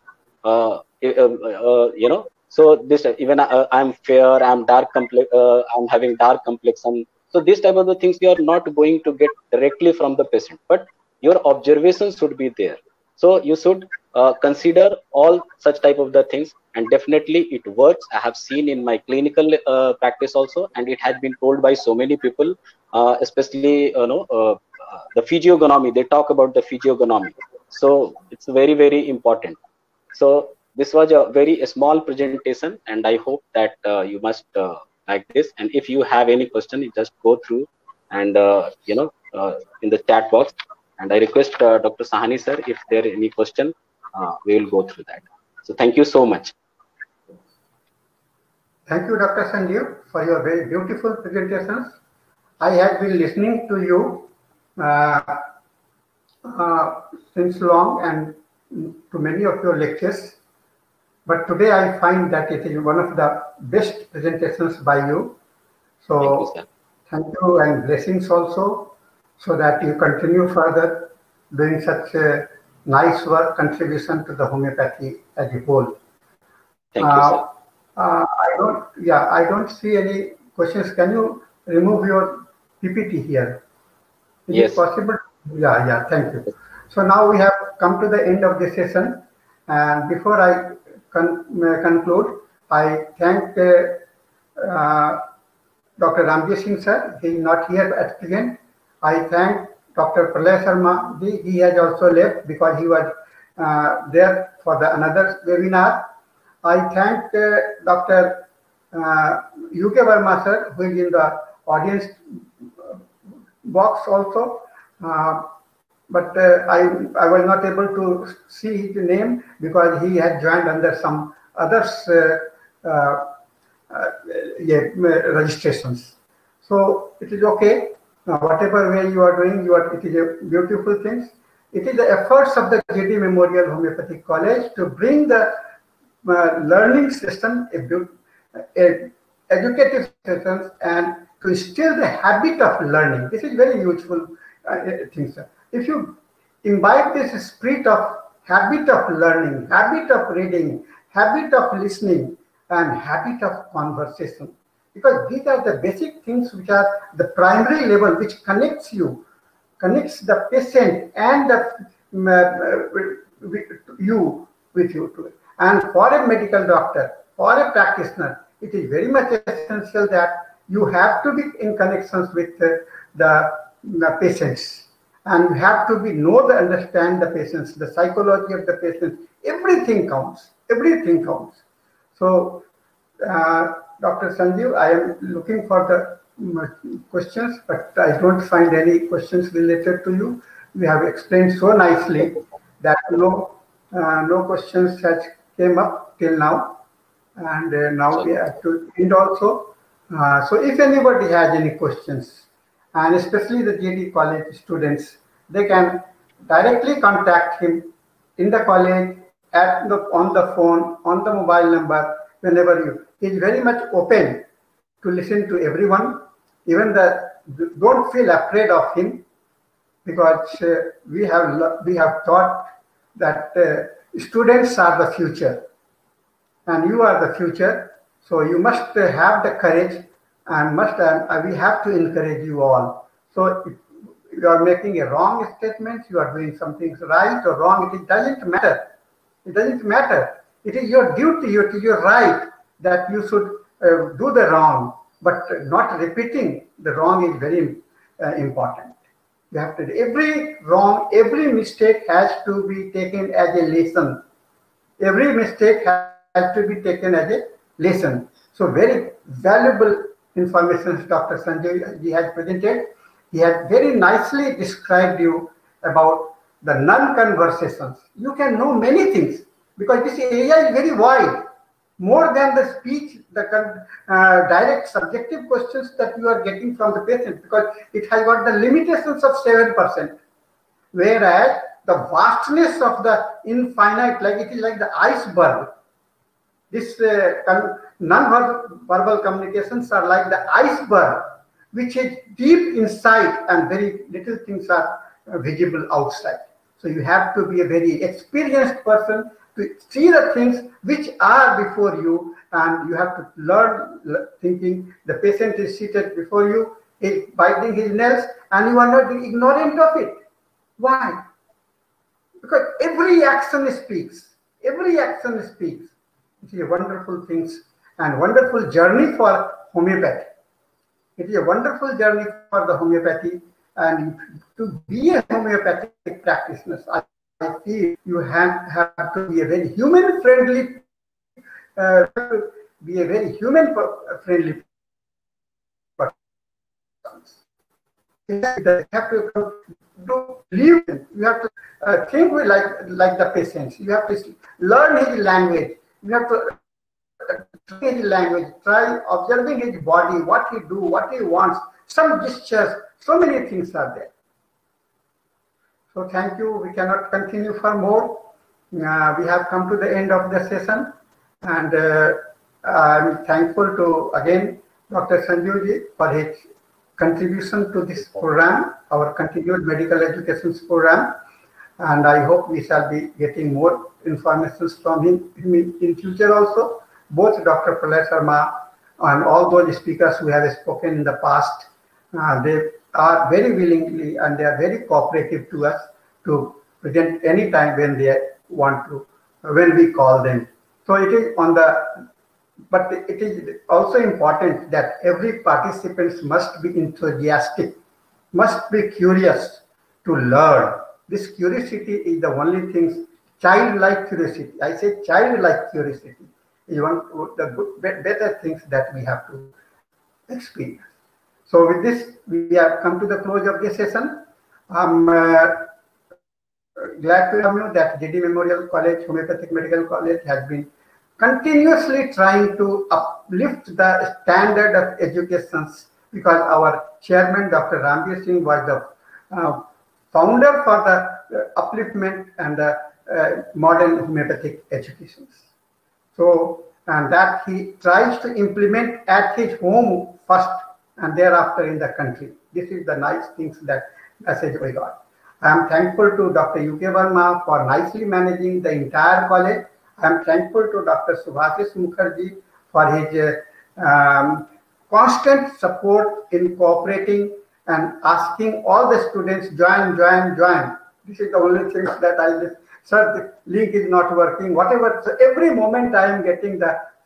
So this even I'm fair, I'm dark I'm having dark complexion. So this type of the things you are not going to get directly from the patient, but your observations should be there. So you should consider all such type of the things, and definitely it works. I have seen in my clinical practice also, and it has been told by so many people, especially the physiognomy. They talk about the physiognomy, so it's very important. So this was a very small presentation, and I hope that you must like this. And if you have any question, you just go through and in the chat box. And I request Dr. Sahani sir, if there any question, we will go through that. So thank you so much. Thank you, Dr. Sanjeev, for your very beautiful presentations. I have been listening to you since long and to many of your lectures. But today I find that it is one of the best presentations by you. So thank you and blessings also, so that you continue further doing such a nice work, contribution to the homeopathy as a whole. Thank you, sir. I don't see any questions. Can you remove your PPT here? Is yes. it possible? Yeah, thank you. So now we have come to the end of this session. And before I conclude, I thank Dr. Ramji Singh sir. He is not here at present. I thank Dr. Pralay Sharma. He has also left because he was there for another webinar. I thank Dr. UK Verma sir, who is in the audience box also. But I was not able to see his name because he had joined under some others registrations. So it is okay. Whatever way you are doing, it is a beautiful thing. It is the efforts of the JD Memorial Homeopathic College to bring the learning system, educative systems, and to instill the habit of learning. This is very useful thing, sir. If you imbibe this spirit of habit of learning, habit of reading, habit of listening, and habit of conversation, because these are the basic things which are the primary level which connects the patient and you with you to it. And for a medical doctor, for a practitioner, it is very much essential that you have to be in connections with the patients, and you have to understand the patients, the psychology of the patient. Everything counts. Everything counts. So, Dr. Sanjeev, I am looking for the questions, but I don't find any questions related to you. You have explained so nicely that no questions has came up till now, and now we have to end also. So if anybody has any questions, and especially the JD College students, they can directly contact him in the college, on the phone, on the mobile number, whenever he is very much open to listen to everyone. Even don't feel afraid of him, because we have thought that students are the future, and you are the future. So you must have the courage, and we have to encourage you all. So if you are making a wrong statement, you are doing something right or wrong, it doesn't matter. It doesn't matter. It is your duty, it is your right that you should do the wrong, but not repeating the wrong is very important. You have to, every mistake has to be taken as a lesson. Every mistake has to be taken as a lesson. So very valuable information Dr. Sanjay ji has presented. He has very nicely described you about the non-conversations. You can know many things, because this area is very wide. More than the speech, the direct subjective questions that you are getting from the patient, because it has got the limitations of 7%. Whereas the vastness of the infinite, like it is like the iceberg. This non-verbal communications are like the iceberg, which is deep inside and very little things are visible outside. So you have to be a very experienced person to see the things which are before you, and you have to learn thinking. The patient is seated before you, is biting his nails, and you are not ignorant of it. Why? Because every action speaks. Every action speaks. It is a wonderful thing and wonderful journey for homeopathy. It is a wonderful journey for the homeopathy, and to be a homeopathic practitioner, I feel you have to be a very human-friendly, person. You have to live. You have to think like the patients. You have to learn his language. You have to his language, try observing his body, what he do, what he wants, some gestures, so many things are there. So thank you. We cannot continue for more. We have come to the end of the session, and I'm thankful to again Dr. Sanjeev ji for his contribution to this program, our continued medical education program, and I hope we shall be getting more information from him in future also. Both Dr. Pralay Sharma and all those speakers who have spoken in the past, they are very willingly and they are very cooperative to us to present any time when they want to, when we call them. So it is but it is also important that every participant must be enthusiastic, must be curious to learn. This curiosity is the only thing, childlike curiosity. I say childlike curiosity is one of the better things that we have to experience. So with this, we have come to the close of this session. I'm glad to tell you that JD Memorial College, Homeopathic Medical College, has been continuously trying to uplift the standard of education, because our chairman, Dr. Rambir Singh, was the founder for the upliftment and the modern homeopathic education. So, and that he tries to implement at his home first and thereafter in the country. This is the nice things that message we got. I am thankful to Dr. UK Verma for nicely managing the entire college. I am thankful to Dr. Subhashish Mukherjee for his constant support in cooperating and asking all the students, join. This is the only thing that I just, sir, the link is not working, whatever. So every moment I am getting the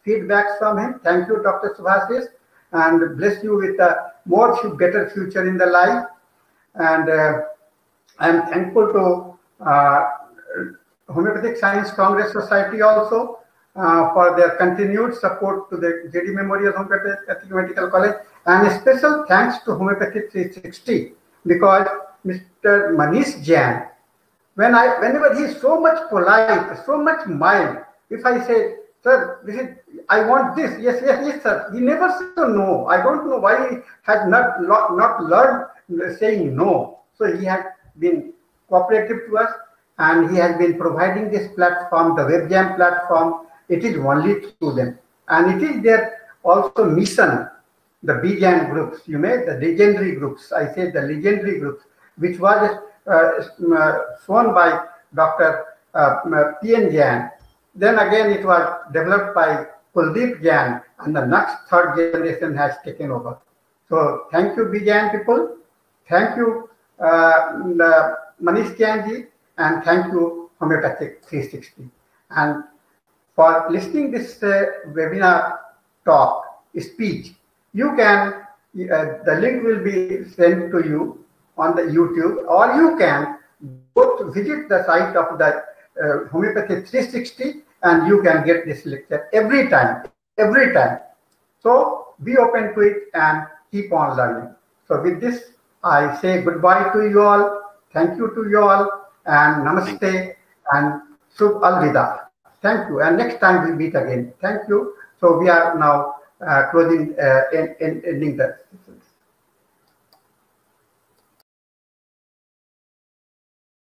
feedbacks from him. Thank you, Dr. Subhasis, and bless you with a better future in the life. And I am thankful to Homeopathic Science Congress Society also for their continued support to the J.D. Memorial Homeopathic Medical College, and a special thanks to Homeopathic 360, because Mr. Manish Jain, whenever he is so much polite, so much mild, if I say, sir, I want this, yes, sir, he never says no. I don't know why he has not learned saying no. So he has been cooperative to us, and he has been providing this platform, the WebJam platform. It is only through them, and it is their also mission, the BJAM groups, the legendary groups. I say the legendary groups, which was shown by Dr. P.N. Jain. Then again, it was developed by Kuldeep Jain, and the next third generation has taken over. So thank you, BJAM people. Thank you, Manish Jain ji, and thank you, Homeopathic 360. And for listening this webinar talk, speech, you can, the link will be sent to you on the YouTube, or you can go to visit the site of the Homeopathic 360, and you can get this lecture every time. So be open to it and keep on learning. So with this, I say goodbye to you all. Thank you to you all, and namaste and Shubh Alvida. Thank you, and next time we meet again. Thank you. So we are now closing, ending the